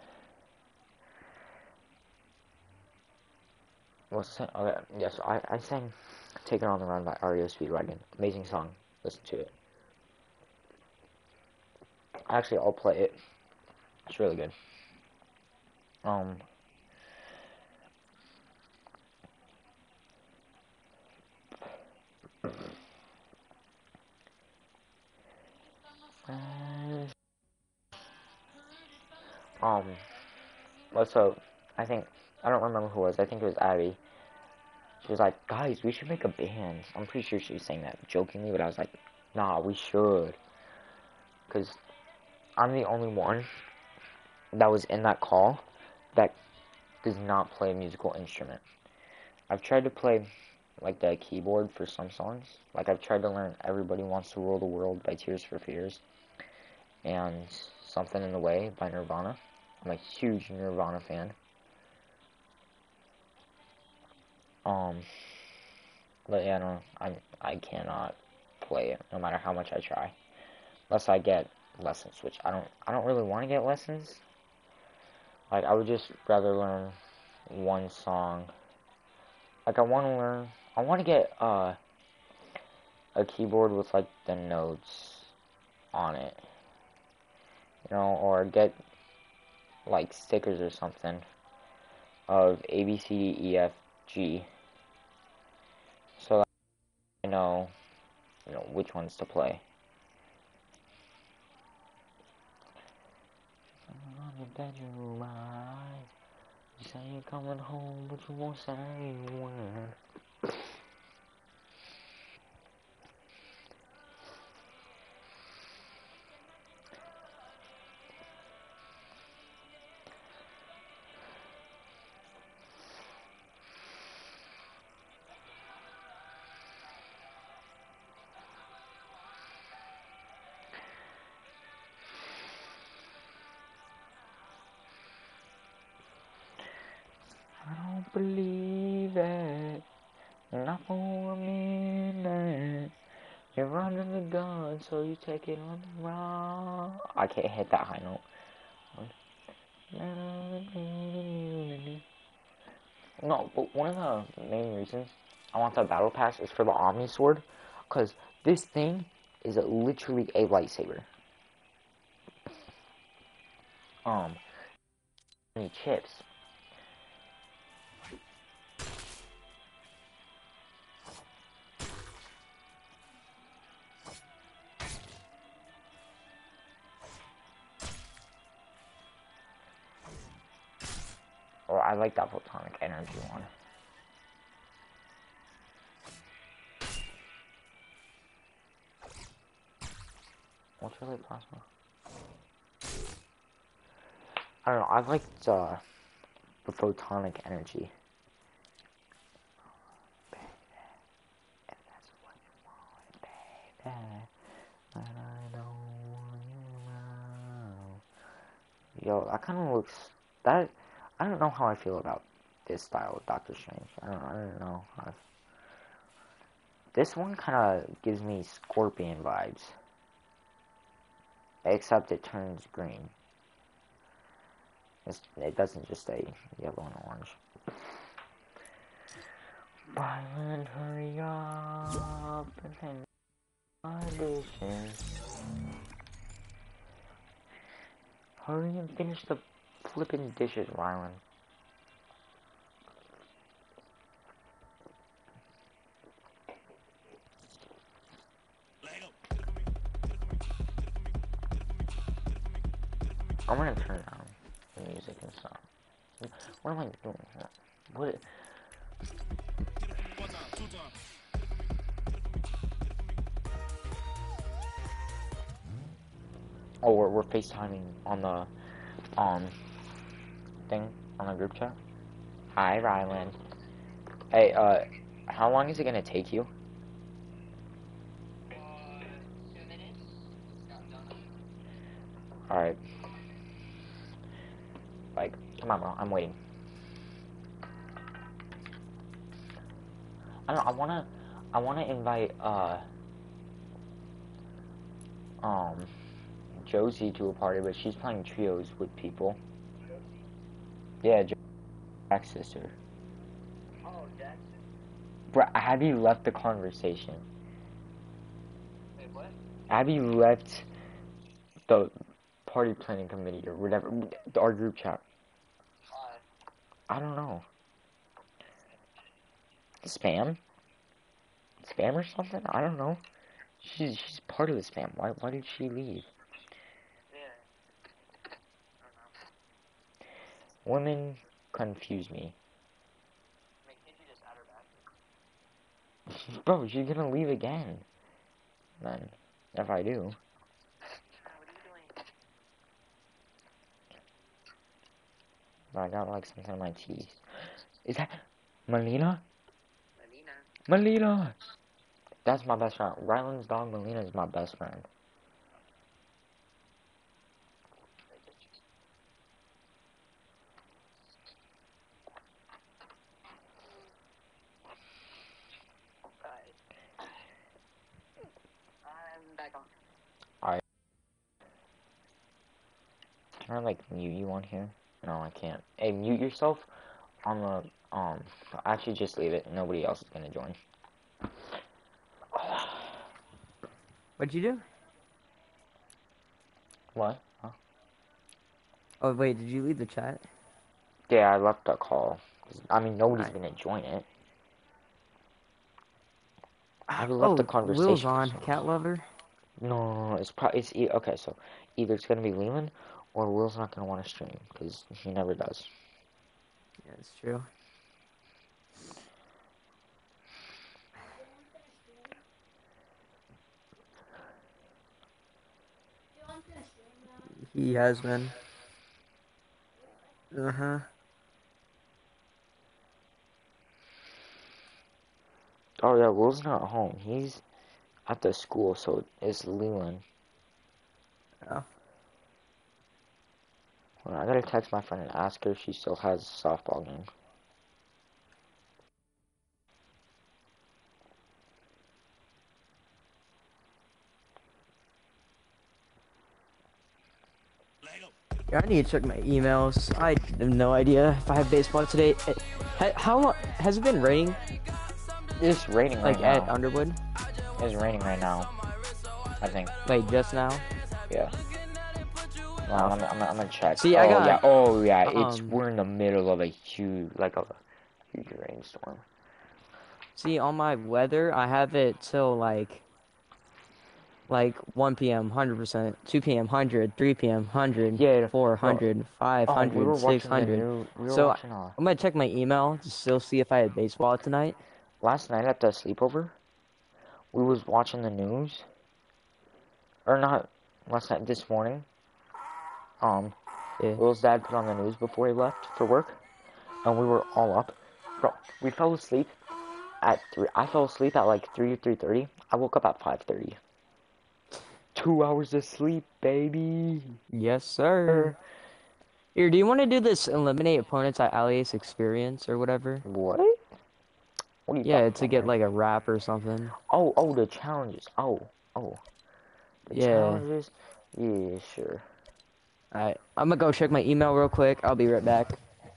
okay, yeah, so I sang Take It On The Run by REO Speedwagon. Amazing song. Listen to it. Actually, I'll play it. It's really good. So I don't remember who it was. I think it was Abby. She was like, guys, we should make a band. I'm pretty sure she was saying that jokingly, but I was like, nah, we should. Because I'm the only one that was in that call that does not play a musical instrument. I've tried to play, like, the keyboard for some songs. Like, I've tried to learn Everybody Wants to Rule the World by Tears for Fears. And Something in the Way by Nirvana. I'm a huge Nirvana fan. But yeah, no, I cannot play it, no matter how much I try. Unless I get lessons, which I don't really want to get lessons. Like, I would just rather learn one song. Like, I want to get, a keyboard with, like, the notes on it. You know, or get, like, stickers or something of A, B, C, D, E, F, G. So that I know, which ones to play. You say you're coming home, but you won't say when. I don't believe it, not for a minute. You're under the gun, so you take it on the run. I can't hit that high note. No, but one of the main reasons I want the battle pass is for the Omni Sword, because this thing is literally a lightsaber. Any chips. Or I like that photonic energy one. Ultralight plasma. I don't know. I liked the photonic energy. Baby, if that's what you want, baby, but I don't want you now. Yo, that kind of looks. That I don't know how I feel about this style of Doctor Strange. I don't know. This one kind of gives me Scorpion vibes. Except it turns green. It doesn't just stay yellow and orange. Byron, hurry up and hang my dishes. Hurry and finish the flipping dishes, Rylan. I'm gonna turn down the music and stuff. What am I doing here? What? Oh, we're FaceTiming on the thing on the group chat. Hi, Ryland. Hey, how long is it gonna take you? 2 minutes. Alright. Like, come on, bro. I'm waiting. I don't know, I wanna invite, Josie to a party, but she's playing trios with people. Yeah, Jack's sister. Oh, Jackson. Bro, Abby left the conversation. Wait, what? Abby left the party planning committee or whatever, our group chat. Why? I don't know. Spam? Spam or something? I don't know. She's part of the spam. Why did she leave? Yeah. I don't know. Women confuse me. Wait, can't you just add her back? Bro, she's gonna leave again. Then, if I do. What are you doing? I got like something in my teeth. Is that Melina? Melina. Melina! That's my best friend. Ryland's dog Melina is my best friend. I'm back on. Alright. Can I like mute you on here? No, I can't. Hey, mute yourself on the, actually just leave it. Nobody else is gonna join. What'd you do? What? Huh? Oh wait, did you leave the chat? Yeah, I left the call. I mean, nobody's Right. gonna join it. I left the conversation. Will's on. Cat lover. No, it's probably okay. So either it's gonna be Leland or Will's not gonna want to stream because he never does. Yeah, it's true. He has been. Uh-huh. Oh yeah, Will's not home. He's at the school, so it's Leland. Oh. Well, I gotta text my friend and ask her if she still has a softball game. Yeah, I need to check my emails. I have no idea if I have baseball today. How long has it been raining? It's raining right Like now. at Underwood? It's raining right now. I think. Like just now? Yeah. Well, I'm gonna check. See, oh I got. yeah. Oh yeah. We're in the middle of a huge rainstorm. See, on my weather, I have it till like 1 p.m. 100%, 2 p.m. 100, 3 p.m. 100, Yeah, 400, 500, we were 600. So I'm gonna check my email to still see if I had baseball tonight. Last night at the sleepover, we was watching the news. Or not last night, this morning. Yeah. Will's dad put on the news before he left for work, and we were all up. Bro, we fell asleep at 3. I fell asleep at like 3:30. I woke up at 5:30. 2 hours of sleep, baby. Yes, sir. Here, do you want to do this eliminate opponents at Alias experience or whatever? What? What are you Yeah, talking to about, get man? like a wrap or something. Oh, the challenges. Oh. The challenges? Yeah, sure. Alright, I'm gonna go check my email real quick. I'll be right back.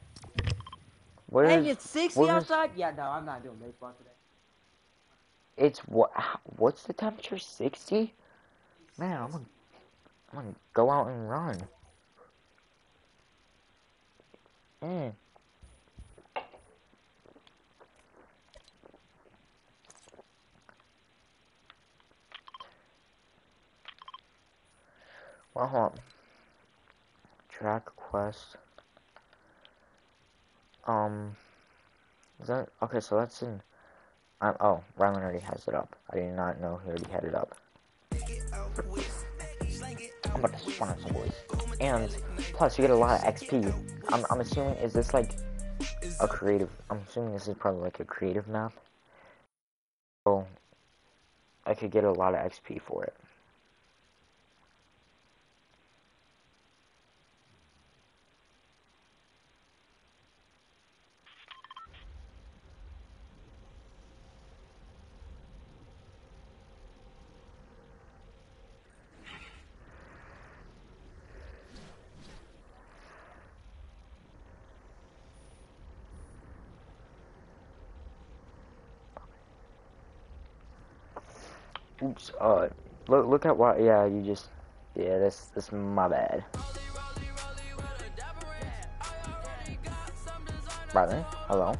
Hey, it's 60 outside? Yeah, no, I'm not doing baseball today. It's what's the temperature? 60? Man, I'm gonna go out and run. Well, hold on. track quest. Is that okay? So that's in. Oh, Rylan already has it up. I did not know he already had it up. I'm about to spawn on some boys. And plus, you get a lot of XP. I'm assuming, is this like a creative? I'm assuming this is probably like a creative map. So I could get a lot of XP for it. Oops, look at what, yeah, you just, yeah, this my bad. Rylan, hello?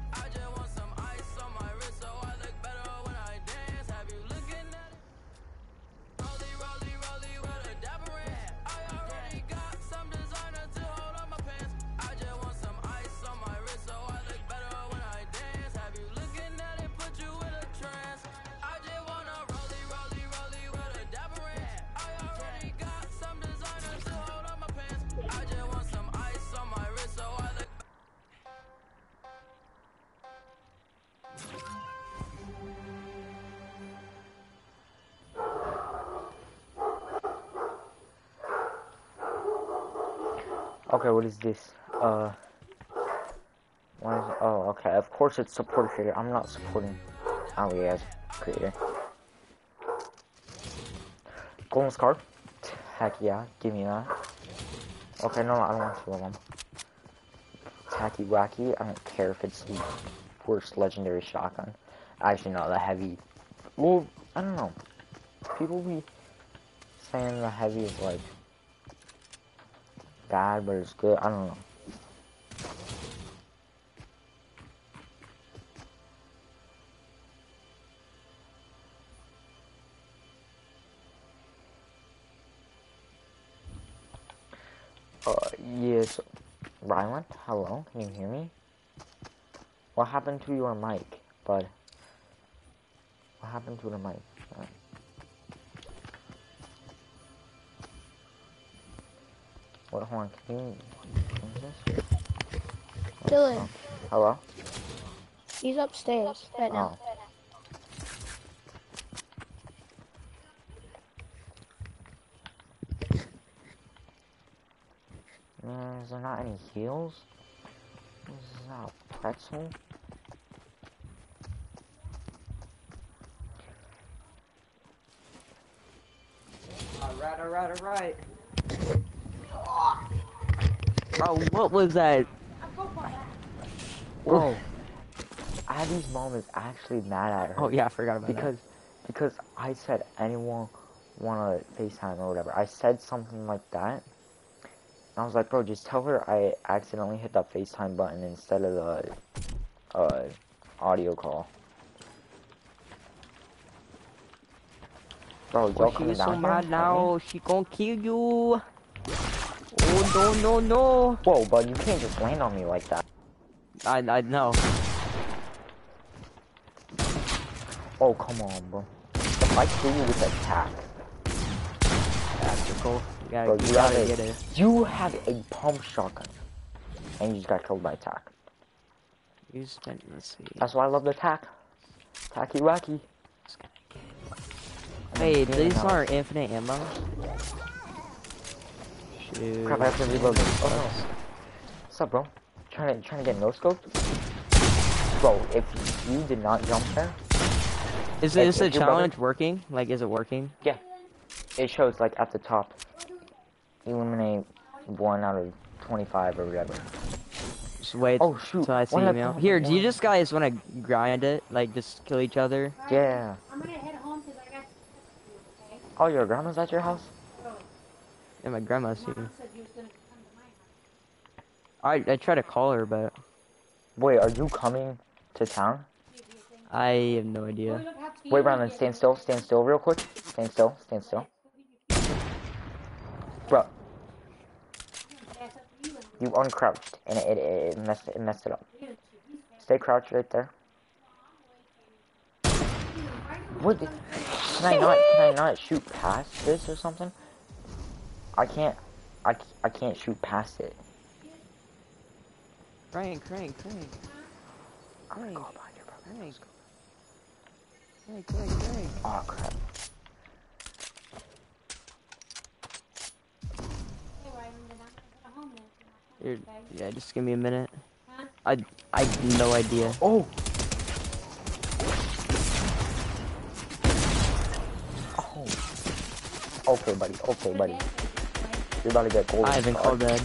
Okay, what is this? What is it? Oh, okay, of course it's support creator. I'm not supporting Ali as creator. Golden Scarf? Heck yeah, give me that. Okay, no, I don't want two of them. Tacky Wacky, I don't care if it's the worst legendary shotgun. Actually, no, the heavy. Well, I don't know. People be saying the heavy is like bad, but it's good. I don't know. Yes, Rylan, hello, can you hear me? What happened to your mic, bud? What happened to the mic? Wait, hold on, can you change this? Dylan. Oh. Hello? He's upstairs right now. Oh. Is there not any heals? Is that a pretzel? Alright. Bro, what was that? Whoa. I had these moments actually mad at her. Oh yeah, I forgot about that. Because I said anyone wanna FaceTime or whatever. I said something like that. And I was like, bro, just tell her I accidentally hit the FaceTime button instead of the audio call. Bro, y'all coming down so here? mad now. She gon' kill you. Oh no. Whoa, but you can't just land on me like that. I know. Oh, come on, bro. If I kill you with attack. Tactical. Bro, You gotta get it. You have a pump shotgun. And you just got killed by attack. You spent, let's see. That's why I love the attack. Tacky wacky. Hey, these aren't infinite ammo. Shoot. Crap, I have to reload this. Oh no. What's up, bro? Trying to get no scope? Bro, if you did not jump there. Is this a challenge working? Like, is it working? Yeah. It shows like at the top. Eliminate 1 out of 25 or whatever. Just wait till I see email. Here, do you just guys want to grind it? Like, just kill each other? Yeah. I'm gonna head home because I got okay? Oh, your grandma's at your house? Yeah, my grandma's here. Mom said you was gonna come to my house. I tried to call her, but... Wait, are you coming to town? I have no idea. Wait, Brandon, stand still real quick. Stand still. Bro. You uncrouched, and it messed it up. Stay crouched right there. What? Can I not shoot past this or something? I can't shoot past it. Crank. I'm gonna go behind your brother. Crank. Oh crap. Here, yeah, just give me a minute. I have no idea. Oh. Okay, buddy. You're about to get golden. I haven't called that.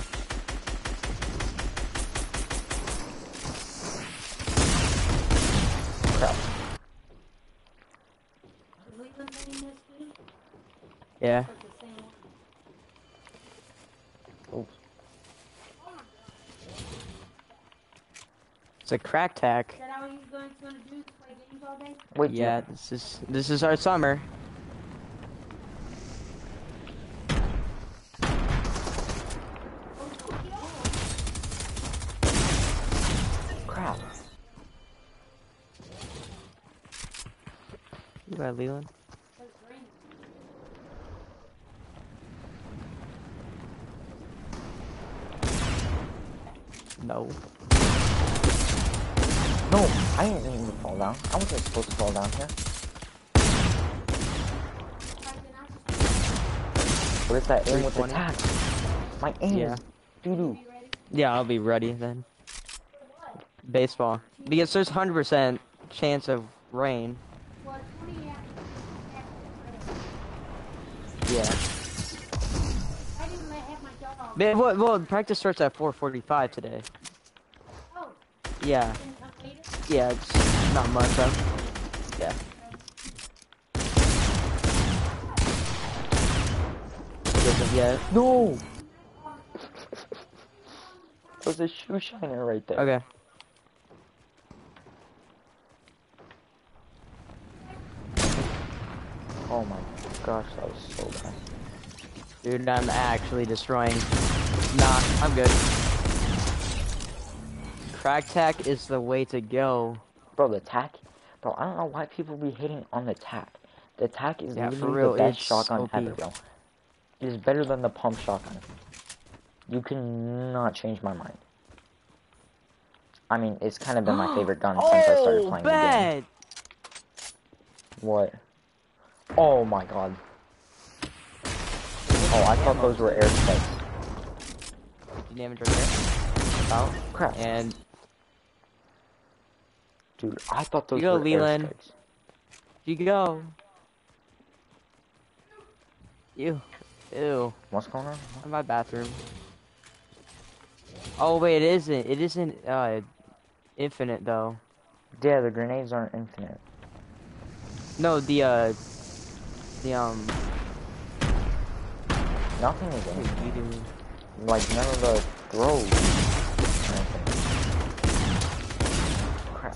Crap. Yeah. Oops. It's a crack tack. Is that how you going to do? Play games all day? Wait. Yeah, this is our summer. Crap. You got Leland? No. No, I didn't mean to fall down. I wasn't supposed to fall down here. What is that aim with 320? attack? My aim Yeah. is doo-doo. Yeah, I'll be ready then. Baseball. Because there's 100% chance of rain. Yeah. Well, practice starts at 4:45 today. Yeah. Yeah, it's not much, though. Yeah. Doesn't yet. No! There's a shoe shiner right there. Okay. Oh my gosh, that was so bad. Dude, I'm actually destroying. Nah, I'm good. Crack tack is the way to go. Bro, the tack? Bro, I don't know why people be hating on the tack. The tack is Yeah, for literally real, the best it's shotgun OP. ever, bro. It is better than the pump shotgun. You cannot change my mind. I mean, it's kind of been my favorite gun since I started playing the game. What? Oh my god. Oh, I thought those were airstrikes. Damage right there. Oh, Crap. and Dude, I thought those You go, were Leland. airstrikes. you go. Ew. What's going on? In my bathroom. Oh wait, it isn't. It isn't infinite though. Yeah, the grenades aren't infinite. No, the Nothing is what infinite. are you doing? Like, none of the throws are infinite. Crap.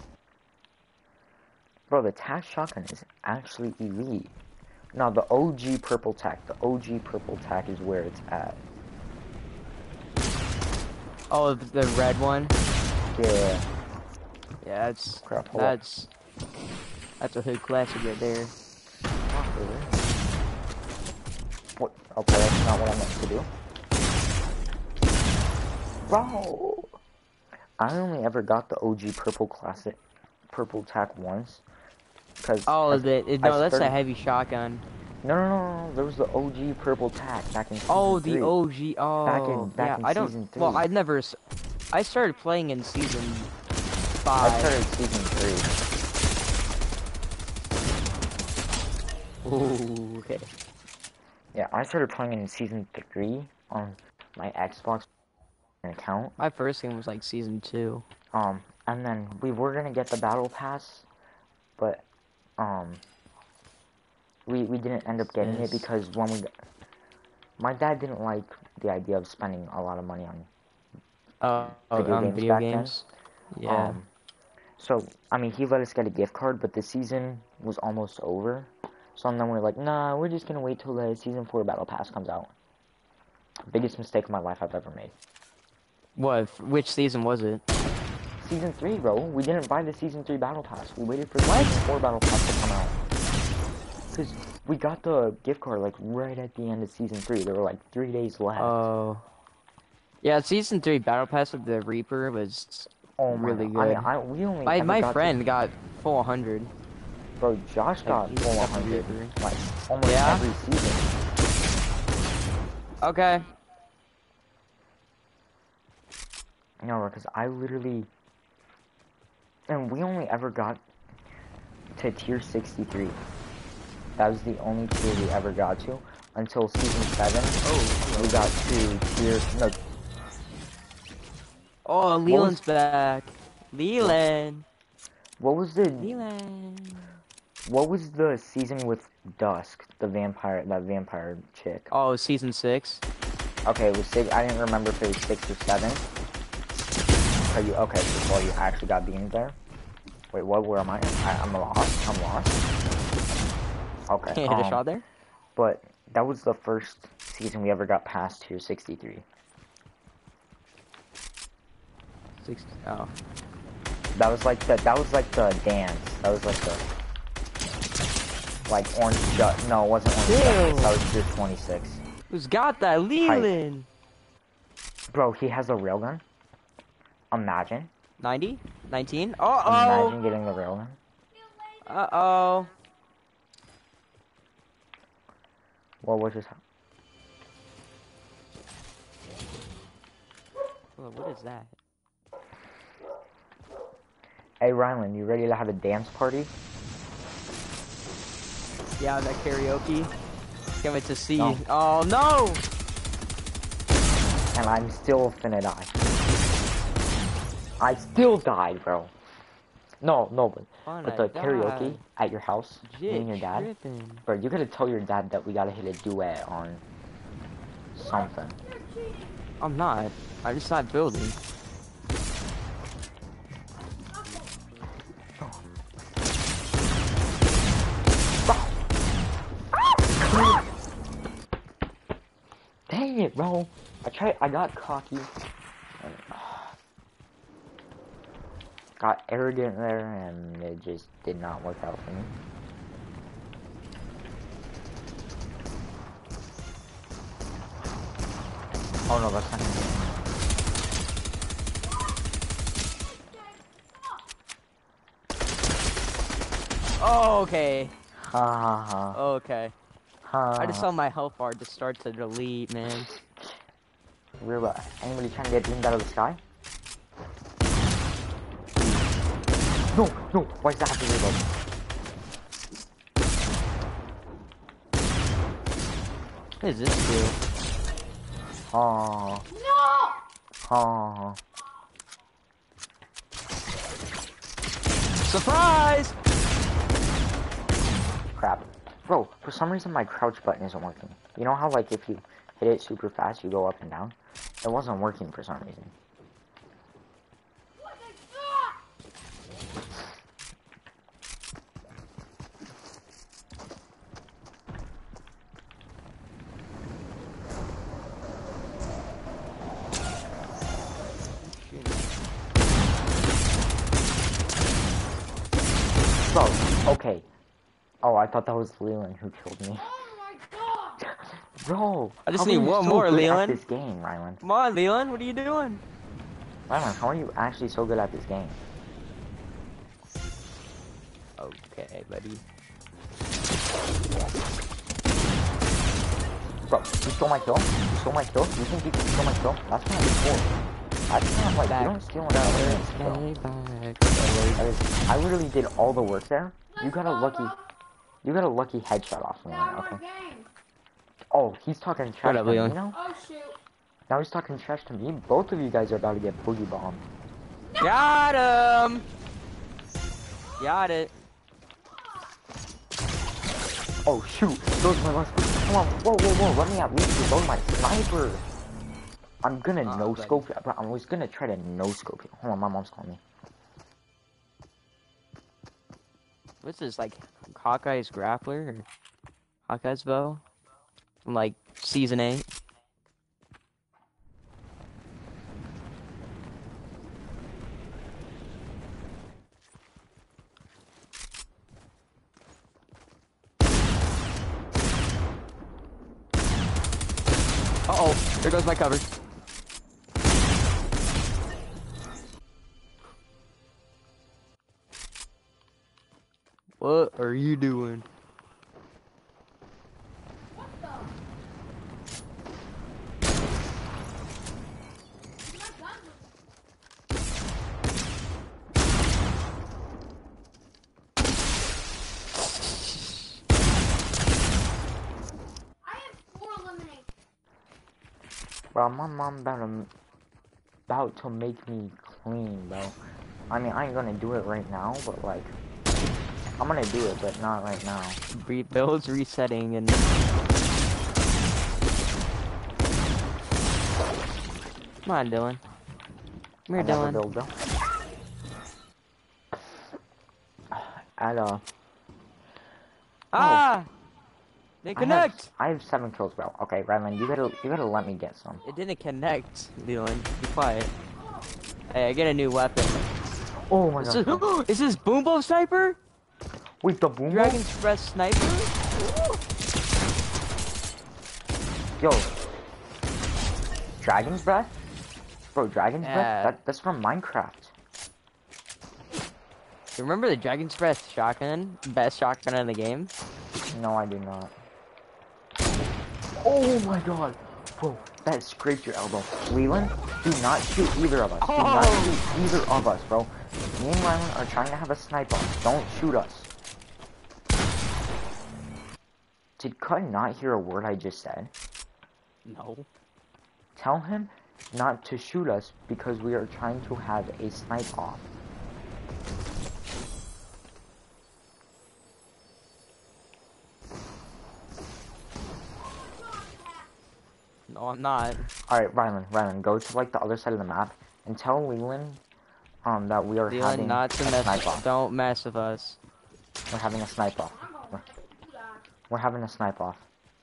Bro, the tac shotgun is actually elite. No, the OG purple tac. The OG purple tac is where it's at. Oh, the red one. Yeah. Yeah, that's Crap, hold up. that's a hood classic right there. Not really. What? Okay, that's not what I meant to do. Bro! I only ever got the OG purple classic, purple tac once. Cause Oh, I no, that's a started- heavy shotgun. No. There was the OG purple tac back in season Oh, 3. the OG. Oh, Back yeah. in I don't. season 3. Well, I started playing in season I 5. started season 3. Ooh, okay. Yeah, I started playing in season 3 on my Xbox account. My first game was like season 2. And then we were gonna get the battle pass, but we didn't end up getting it because when my dad didn't like the idea of spending a lot of money on Video back then. games. Yeah. So I mean, he let us get a gift card, but the season was almost over. So then we're like, nah, we're just gonna wait till the season 4 battle pass comes out. Biggest mistake of my life I've ever made. What? Which season was it? Season 3, bro. We didn't buy the Season 3 Battle Pass. We waited for the Season 4 Battle Pass to come out. Because we got the gift card, like, right at the end of Season 3. There were, like, 3 days left. Oh. Yeah, Season 3 Battle Pass with the Reaper was really good. We only my friend got full 100. Bro, Josh got full 100, like, almost every season. Okay. No, because I literally... And we only ever got to tier 63. That was the only tier we ever got to until season 7. Oh, we got to tier... No. Oh, Leland's back. Leland. What was the... Leland. What was the season with Dusk, that vampire chick? Oh, season 6. Okay, it was 6. I didn't remember if it was 6 or 7. Okay, so you actually got beamed there? Wait, what? Where am I? I'm lost. I'm lost. Okay. Can't hit a shot there? But that was the first season we ever got past tier 63. 60. Oh. That was like the dance. That was like the orange jut. No, it wasn't orange jut. That was tier 26. Who's got that? Leland. Bro, he has a railgun. Imagine. 90? 19? Uh-oh! Imagine getting the railgun. Uh-oh. Well, what just happened? Well, what is that? Hey, Rylan, you ready to have a dance party? Yeah, that karaoke. Can't wait to see. No. Oh, no! And I'm still finna die. I still died, bro. No, but the karaoke at your house, me and your dad. Bro, you gotta tell your dad that we gotta hit a duet on something. I'm not. I just not building. Dang it, bro. I got cocky. And, got arrogant there, and it just did not work out for me. Oh no, that's not gonna be. Oh, okay. Ha ha ha. Okay. Ha. I just saw my health bar just start to delete, man. Anybody trying to get beamed out of the sky? No, why does that have to reload? What does this do? Oh. No! Oh. Surprise! Crap. Bro, for some reason my crouch button isn't working. You know how, like, if you hit it super fast, you go up and down? It wasn't working for some reason. Bro, okay. Oh, I thought that was Leland who killed me. Oh my god! Bro, I just need one more, Leland. At this game, Rylan. Come on, Leland. What are you doing? Rylan, how are you actually so good at this game? Okay, buddy. Bro, you stole my kill? You stole my kill? You think you can steal my kill? That's kind of cool. That's kind of like, you don't steal my kill. I literally did all the work there. You got a lucky headshot off me, okay? Oh, he's talking trash to me now? Oh shoot. Now he's talking trash to me? Both of you guys are about to get boogie bombed. Got him! Got it. Oh shoot, those are my last. Come on, whoa, let me at least reload my sniper. I'm gonna no-scope, but I was gonna try to no-scope you. Hold on, my mom's calling me. What's this, like, Hawkeye's grappler? Or Hawkeye's bow? From, like, Season 8? Uh-oh, there goes my cover. What are you doing? What the? My gun was... I have 4 eliminates. Bro, my mom about to make me clean, bro. I mean, I ain't gonna do it right now, but like, I'm gonna do it, but not right now. Builds resetting and... Come on, Dylan. Come here, I never Dylan. build though. At Ah! They connect! I have 7 kills, bro. Okay, Rylan, you gotta let me get some. It didn't connect, Dylan. Be quiet. Hey, I get a new weapon. Oh my god. Is this Boombo Sniper? Wait, the boom? Dragon's Breath Sniper? Yo. Dragon's Breath? Bro, Dragon's Breath? That's from Minecraft. You remember the Dragon's Breath shotgun? Best shotgun in the game? No, I do not. Oh my god. Bro, that scraped your elbow. Leland, do not shoot either of us. Do not shoot either of us, bro. Me and Rylan are trying to have a snipe off. Don't shoot us. Did Cut not hear a word I just said? No. Tell him not to shoot us because we are trying to have a snipe off. No, I'm not. Alright, Rylan, go to like the other side of the map and tell Leland that we are having not to a mess. snipe off. Don't mess with us. We're having a snipe off. We're having a snipe off.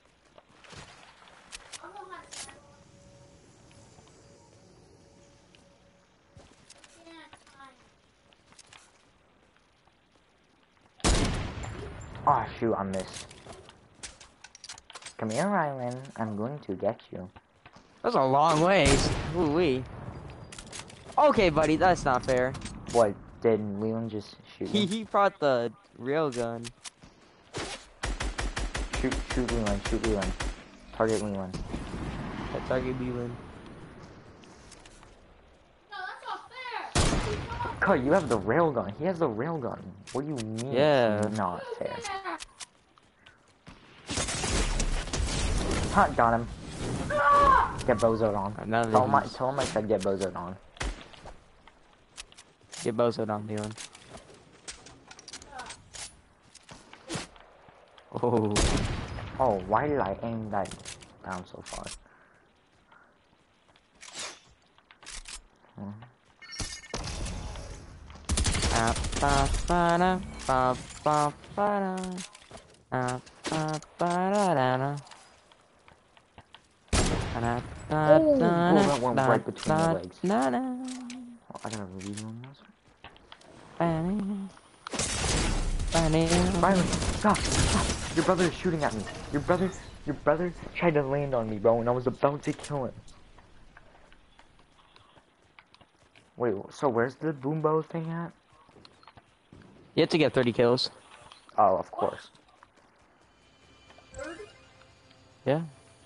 Oh shoot, I missed. Come here, Rylan. I'm going to get you. That's a long ways. Ooh wee. Okay, buddy, that's not fair. What, did Leland just shoot me? He brought the real gun. Shoot Leland, shoot Leland. Target Leland. That target Leland. No, that's not fair. Cut, you have the railgun. He has the railgun. What do you mean? Yeah. It's not fair. Huh, got him. Get bozoed on. Tell him I said get bozoed on. Get bozoed on, Dylan. Oh. Oh, why did I aim that down so far? Oh, that went right between the legs. Oh, I gotta read on this. Rylan, stop! Your brother is shooting at me. Your brother tried to land on me, bro, and I was about to kill him. Wait, so where's the boombo thing at? You have to get 30 kills. Oh, of course. Yeah.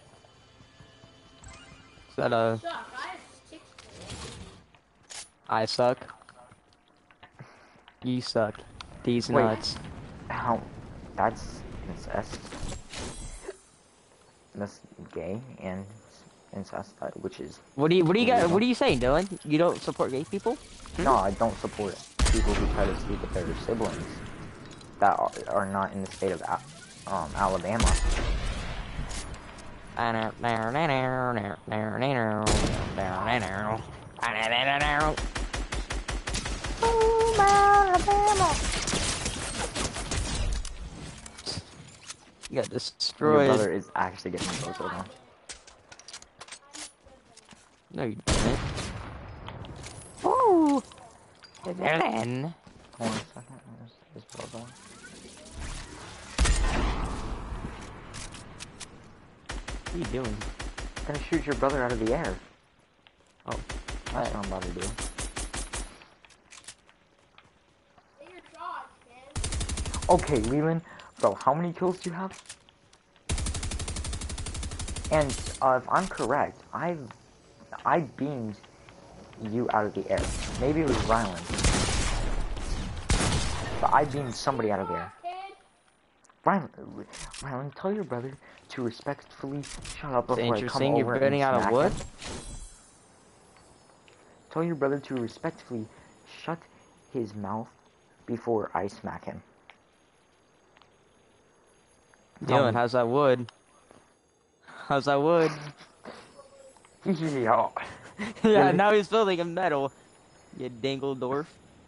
Is that a... I suck. You suck. These Wait. nuts. How? That's incest. That's gay and incest, which is... What do you saying, Dylan? You don't support gay people? No, I don't support people who try to sleep with their siblings that are not in the state of Alabama. You got destroyed. Your brother is actually getting bozoed on. No, you didn't. Ooh! Dylan! Hold on a second, where's his bozo? What are you doing? gonna shoot your brother out of the air. Oh. That's what I'm about to do. Okay, Leland. Bro, how many kills do you have? And if I'm correct, I beamed you out of the air. Maybe it was Rylan. But I beamed somebody out of the air. Rylan, tell your brother to respectfully shut up before I come over and burning out of smack wood? him. Tell your brother to respectfully shut his mouth before I smack him. Dylan, how's that wood? How's that wood? Yeah. Yeah, now he's building a metal. You Dingledorf.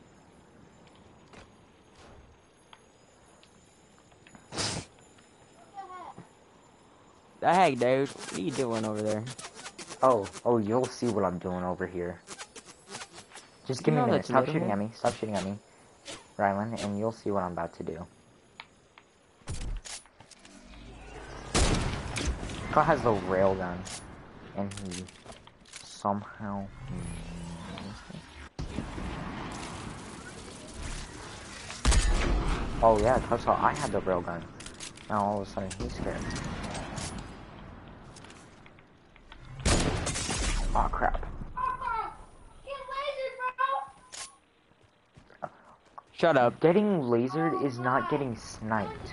The heck, dude? What are you doing over there? Oh, you'll see what I'm doing over here. Just give me a minute. Stop shooting at me. Stop shooting at me, Rylan, and you'll see what I'm about to do. Guy has the railgun, and he somehow. Oh yeah, that's how I had the railgun. Now all of a sudden he's scared. Oh crap. Shut up. Getting lasered is not getting sniped.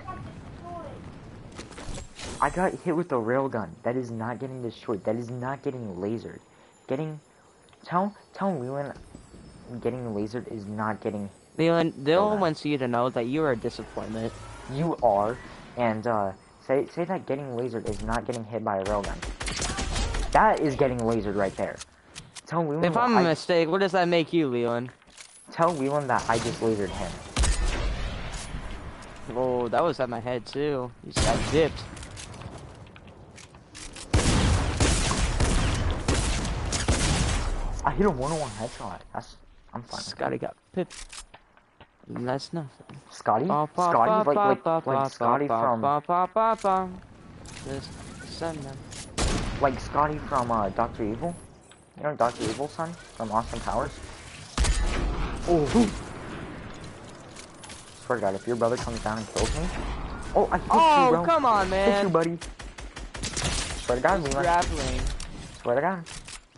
I got hit with a railgun. That is not getting destroyed. That is not getting lasered. Tell Leland getting lasered is not getting... Leland, Dylan wants you to know that you are a disappointment. You are, and say that getting lasered is not getting hit by a railgun. That is getting lasered right there. Tell Leland... If I'm a mistake, what does that make you, Leland? Tell Leland that I just lasered him. Oh, that was at my head too. You just got dipped. I hit a 101 headshot. I'm fine. Scotty got pipped. That's nothing. Scotty? Scotty? Like Scotty from... Like Scotty from Dr. Evil? You know Dr. Evil's son? From Austin Powers? Oh! Swear to God, if your brother comes down and kills me... Oh, I hit you, bro! Come on, man! Hit you, buddy! Swear to God, Leland. Grappling. Swear to God.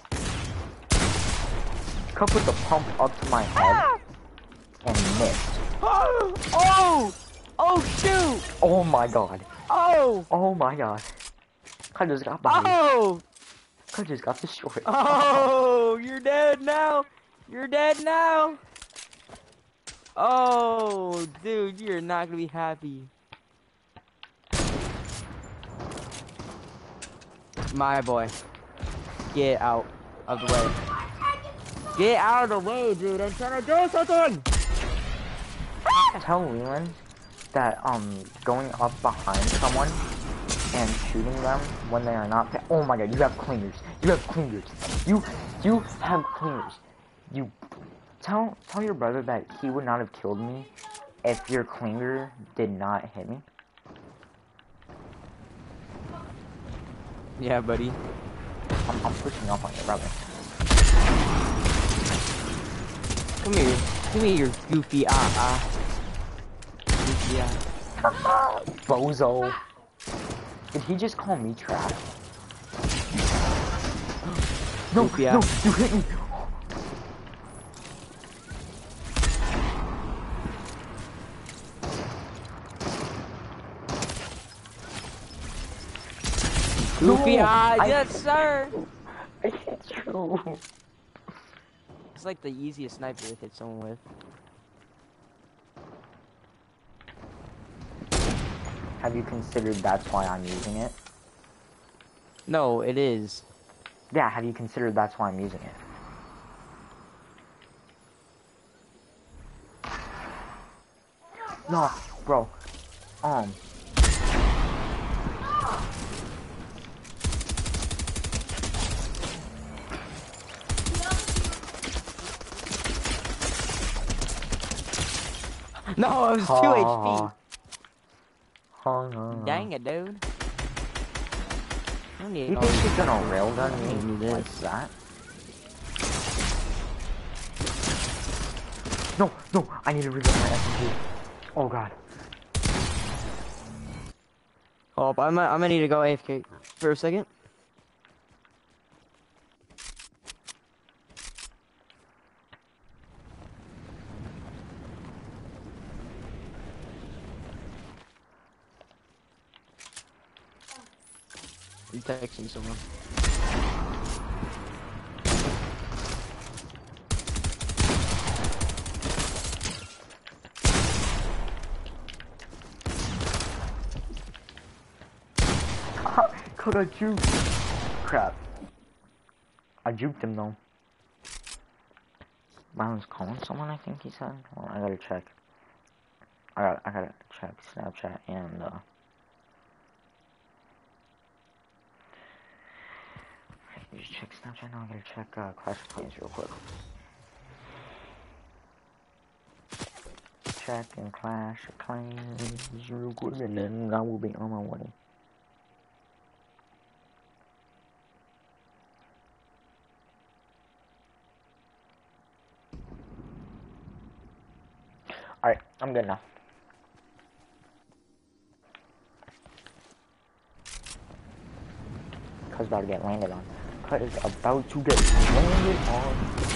Cup with the pump up to my head and missed. Oh! Oh, shoot! Oh my God. Oh! Oh my God. I just got bodied. Oh! I just got destroyed. Oh! You're dead now! You're dead now! Oh, dude, you're not gonna be happy. My boy. Get out of the way. Get out of the way, dude. I'm trying to do something! Tell Leland that, going up behind someone and shooting them when they are not... Oh my God, you have clingers. You have clingers. You have clingers. You... Tell your brother that he would not have killed me if your clinger did not hit me. Yeah, buddy. I'm pushing up on your brother. Come here. Come here, you goofy Goofy Bozo. Did he just call me trash? No, goofy no, you hit me. Goofy No, yes, sir. I hit you. It's like the easiest sniper to hit someone with. Have you considered that's why I'm using it? No, it is. Yeah, have you considered that's why I'm using it? No, bro. No, it was 2 HP. HP. Dang it, dude. I don't need You all think these. she's gonna railgun I don't me need like this. that? No, no, I need to reload my SMG. Oh god. Oh, I might need to go AFK for a second. I'm texting someone. Could I juke? Crap. I juked him though. Brown's calling someone, I think he said. Well, I gotta check. I gotta check Snapchat and just check Snapchat now. I gotta check Clash of Clans real quick. Check and Clash of Clans real quick, and then I will be on my way. Alright, I'm good now. Cuz about to get landed on. Cut is about to get landed on.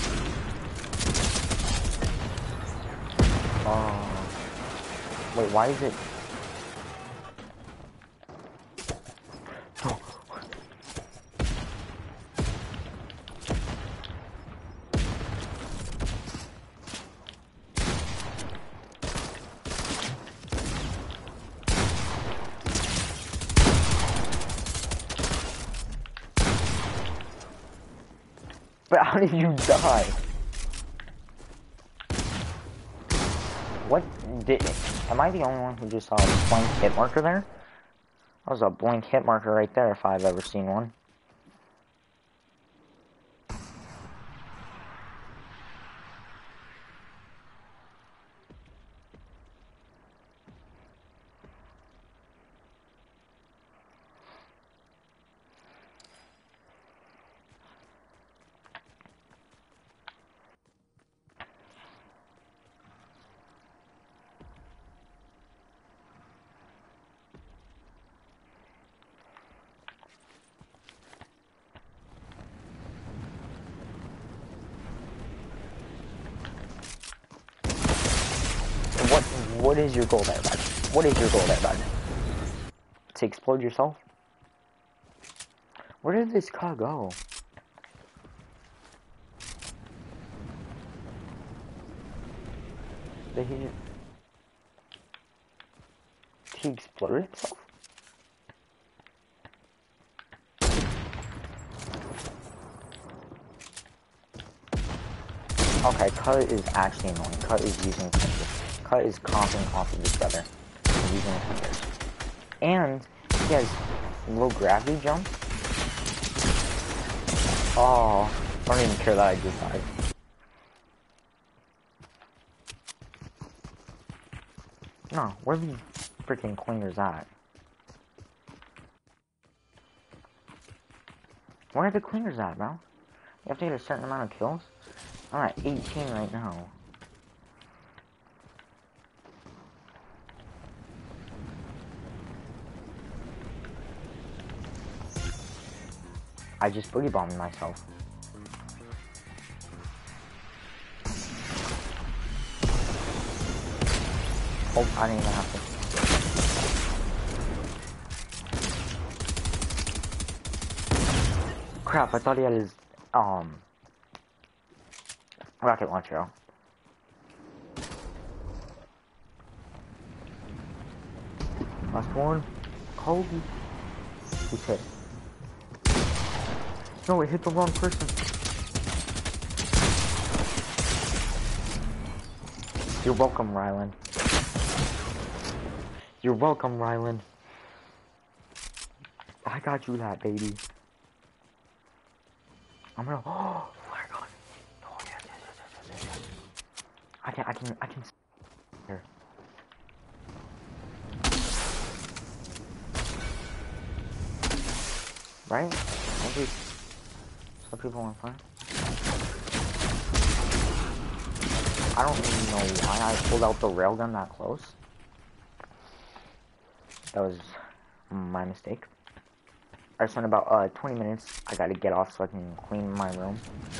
Wait, why is it? No. But how did you die? What did? Am I the only one who just saw a blank hit marker there? That was a blank hit marker right there if I've ever seen one. What is your goal there, bud? What is your goal there, bud? To explode yourself? Where did this car go? Did he explode himself? Okay, Cut is actually annoying. Cut is using Cut is comping off of each other. And using fingers. And he has low gravity jump. Oh, I don't even care that I just died. No, where the freaking clingers at? Where are the clingers at, bro? You have to get a certain amount of kills? I'm at 18 right now. I just boogie bombed myself. Oh, I didn't even have to. Crap, I thought he had his, rocket launcher out. Last one. Kobe. Who's hit? No, it hit the wrong person. You're welcome, Rylan. You're welcome, Rylan. I got you that, baby. I'm gonna. Oh, flare gun. Oh, yes. I can. Here. Right? Maybe some people want fun. I don't even know why I pulled out the railgun that close. That was my mistake. I spent about 20 minutes. I gotta get off so I can clean my room.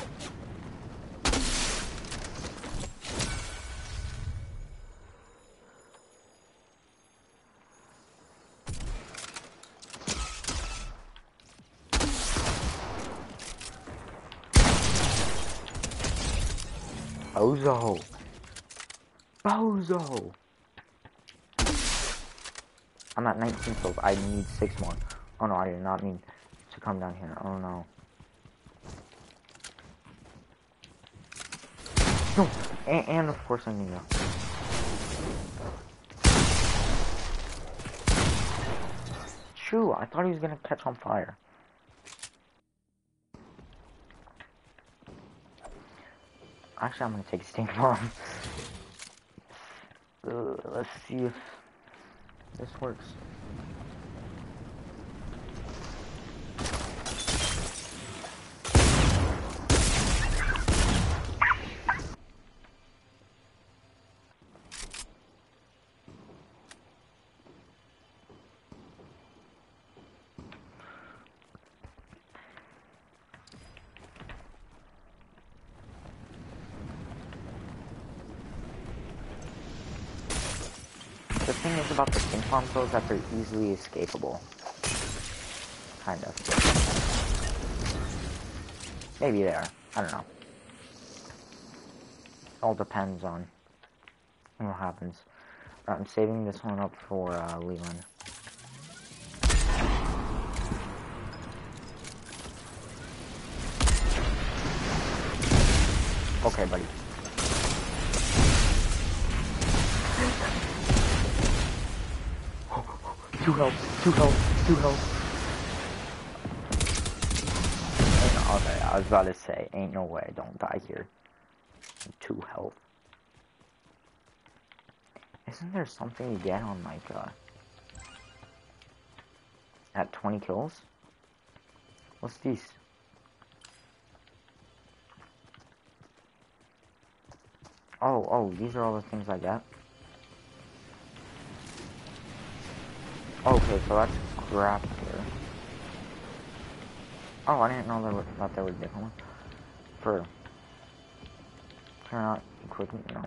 Bozo! Bozo! I'm at 19 kills. I need 6 more. Oh no, I did not mean to come down here. Oh no. No! And of course I need to. Shoo! I thought he was gonna catch on fire. Actually, I'm gonna take a stink bomb. Let's see if this works. The thing is about the stink bomb is that they're easily escapable. Kind of. Maybe they are. I don't know. All depends on what happens. Alright, I'm saving this one up for Leland. Okay, buddy. Two health. Okay, I was about to say, ain't no way I don't die here. 2 health. Isn't there something you get on like at 20 kills? What's these? Oh, these are all the things I get. Okay, so that's crap here. Oh, I didn't know that there were different ones. For turn out equipment, no.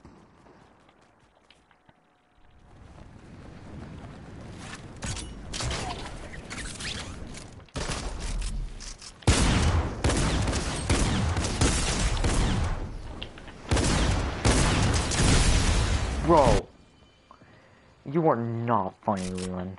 Bro, you are not funny, Leland.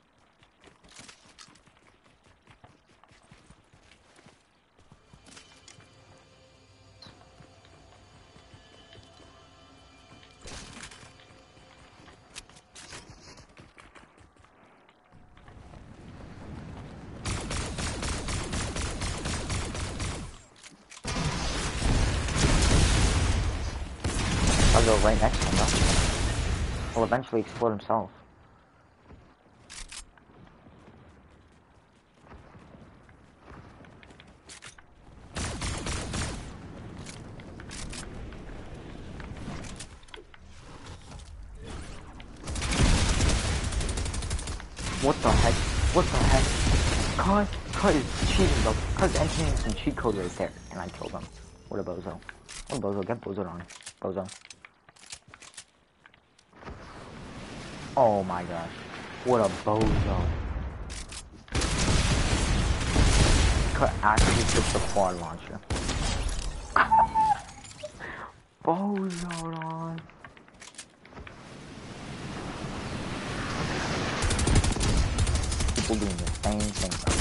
I'll go right next to him, though. He'll eventually explode himself. What the heck? What the heck? Cut is cheating, bro. Cut's entering some cheat code right there, and I killed him. What a bozo. What a bozo. Get bozoed on. Bozo. Oh my gosh. What a bozo. Cut actually took the quad launcher. Bozoed on. People doing the same thing.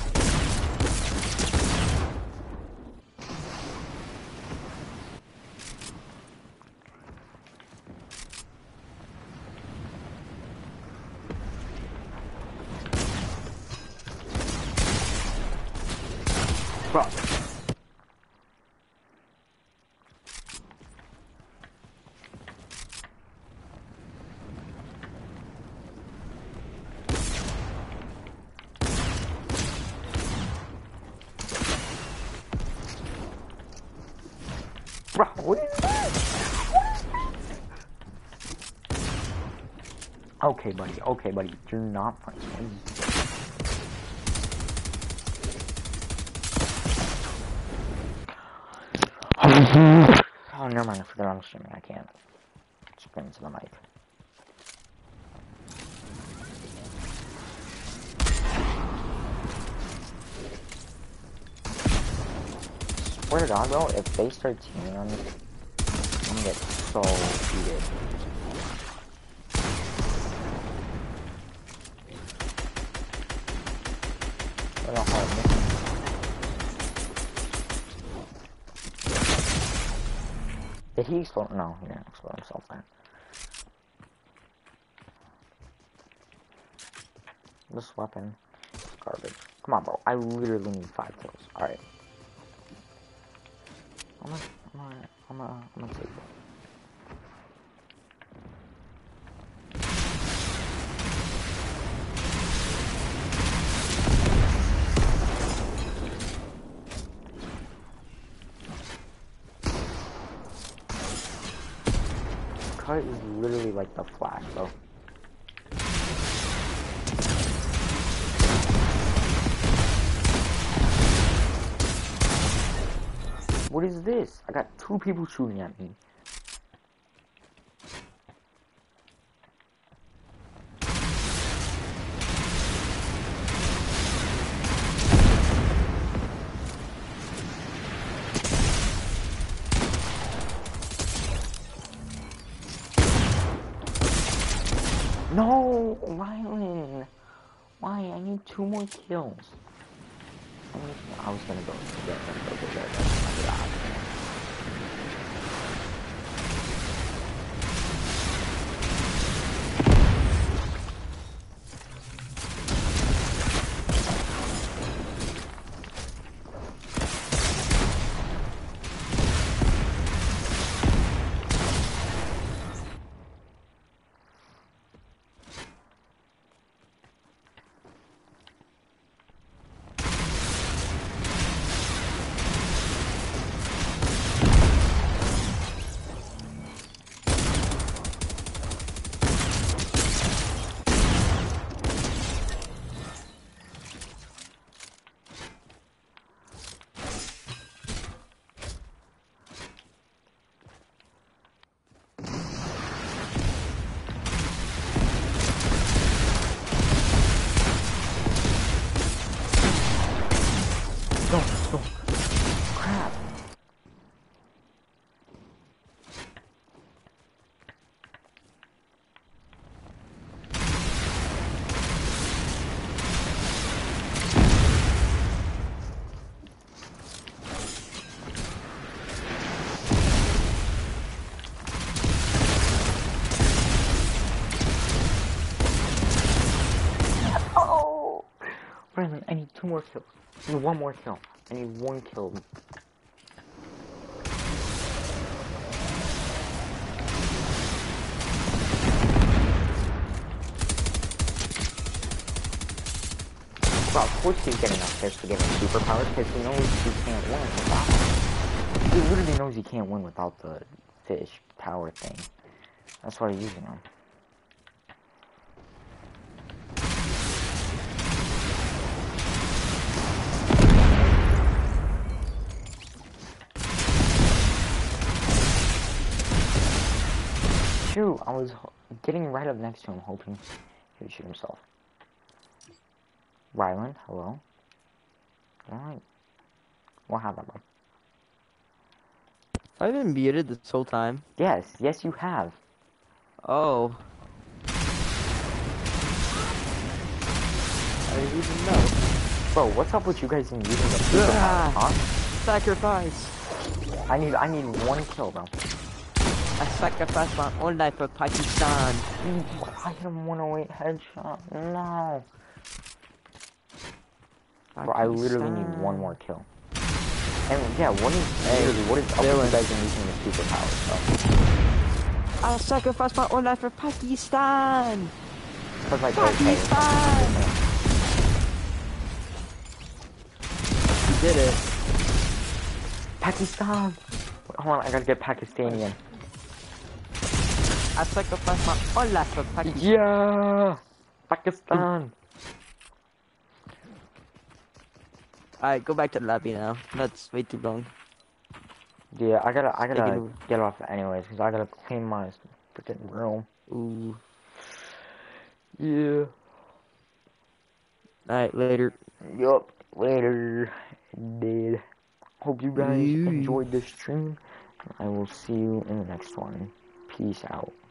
Bro. Bro, what is this? Okay, buddy, do not fight me. Oh, never mind, I forgot I'm streaming, I can't scream into the mic. Swear to God, bro, if they start teaming on me, I'm gonna get so heated. What the hell? Did he explode? No, he didn't explode himself then. This weapon is garbage. Come on, bro. I literally need 5 kills. Alright. I'm gonna take it. Cut is literally like the Flash, bro. What is this? I got 2 people shooting at me. No, Rylan. Why? I need 2 more kills. I was gonna go get them. Oh my God. No. Crap. Oh! Brandon, I need 2 more kills. I need 1 more kill. I need 1 kill. Well, of course he's getting up pissed for getting superpowers because he knows he can't win without them. He literally knows he can't win without the fish power thing. That's why he's using them. Shoot, I was getting right up next to him, hoping he would shoot himself. Rylan, hello? Alright. What happened, bro? I've been muted this whole time. Yes, you have. Oh. I didn't even know. Bro, what's up with you guys in using the superpower, huh? Sacrifice. I need 1 kill, bro. I sacrificed my own life for Pakistan. I hit him 108 headshot. No. Bro, I literally need 1 more kill. And yeah, what is up with you guys in using the superpower stuff? I sacrificed my own life for Pakistan. Like, Pakistan. You did it. Pakistan. Hold on, I gotta get Pakistani. I sacrificed my whole life for Pakistan. Yeah! Pakistan! Alright, go back to the lobby now. That's way too long. Yeah, I gotta Taking get off anyways, because I gotta clean my freaking room. Ooh. Yeah. Alright, later. Yup, later. Indeed. Hope you guys enjoyed this stream. I will see you in the next one. Peace out.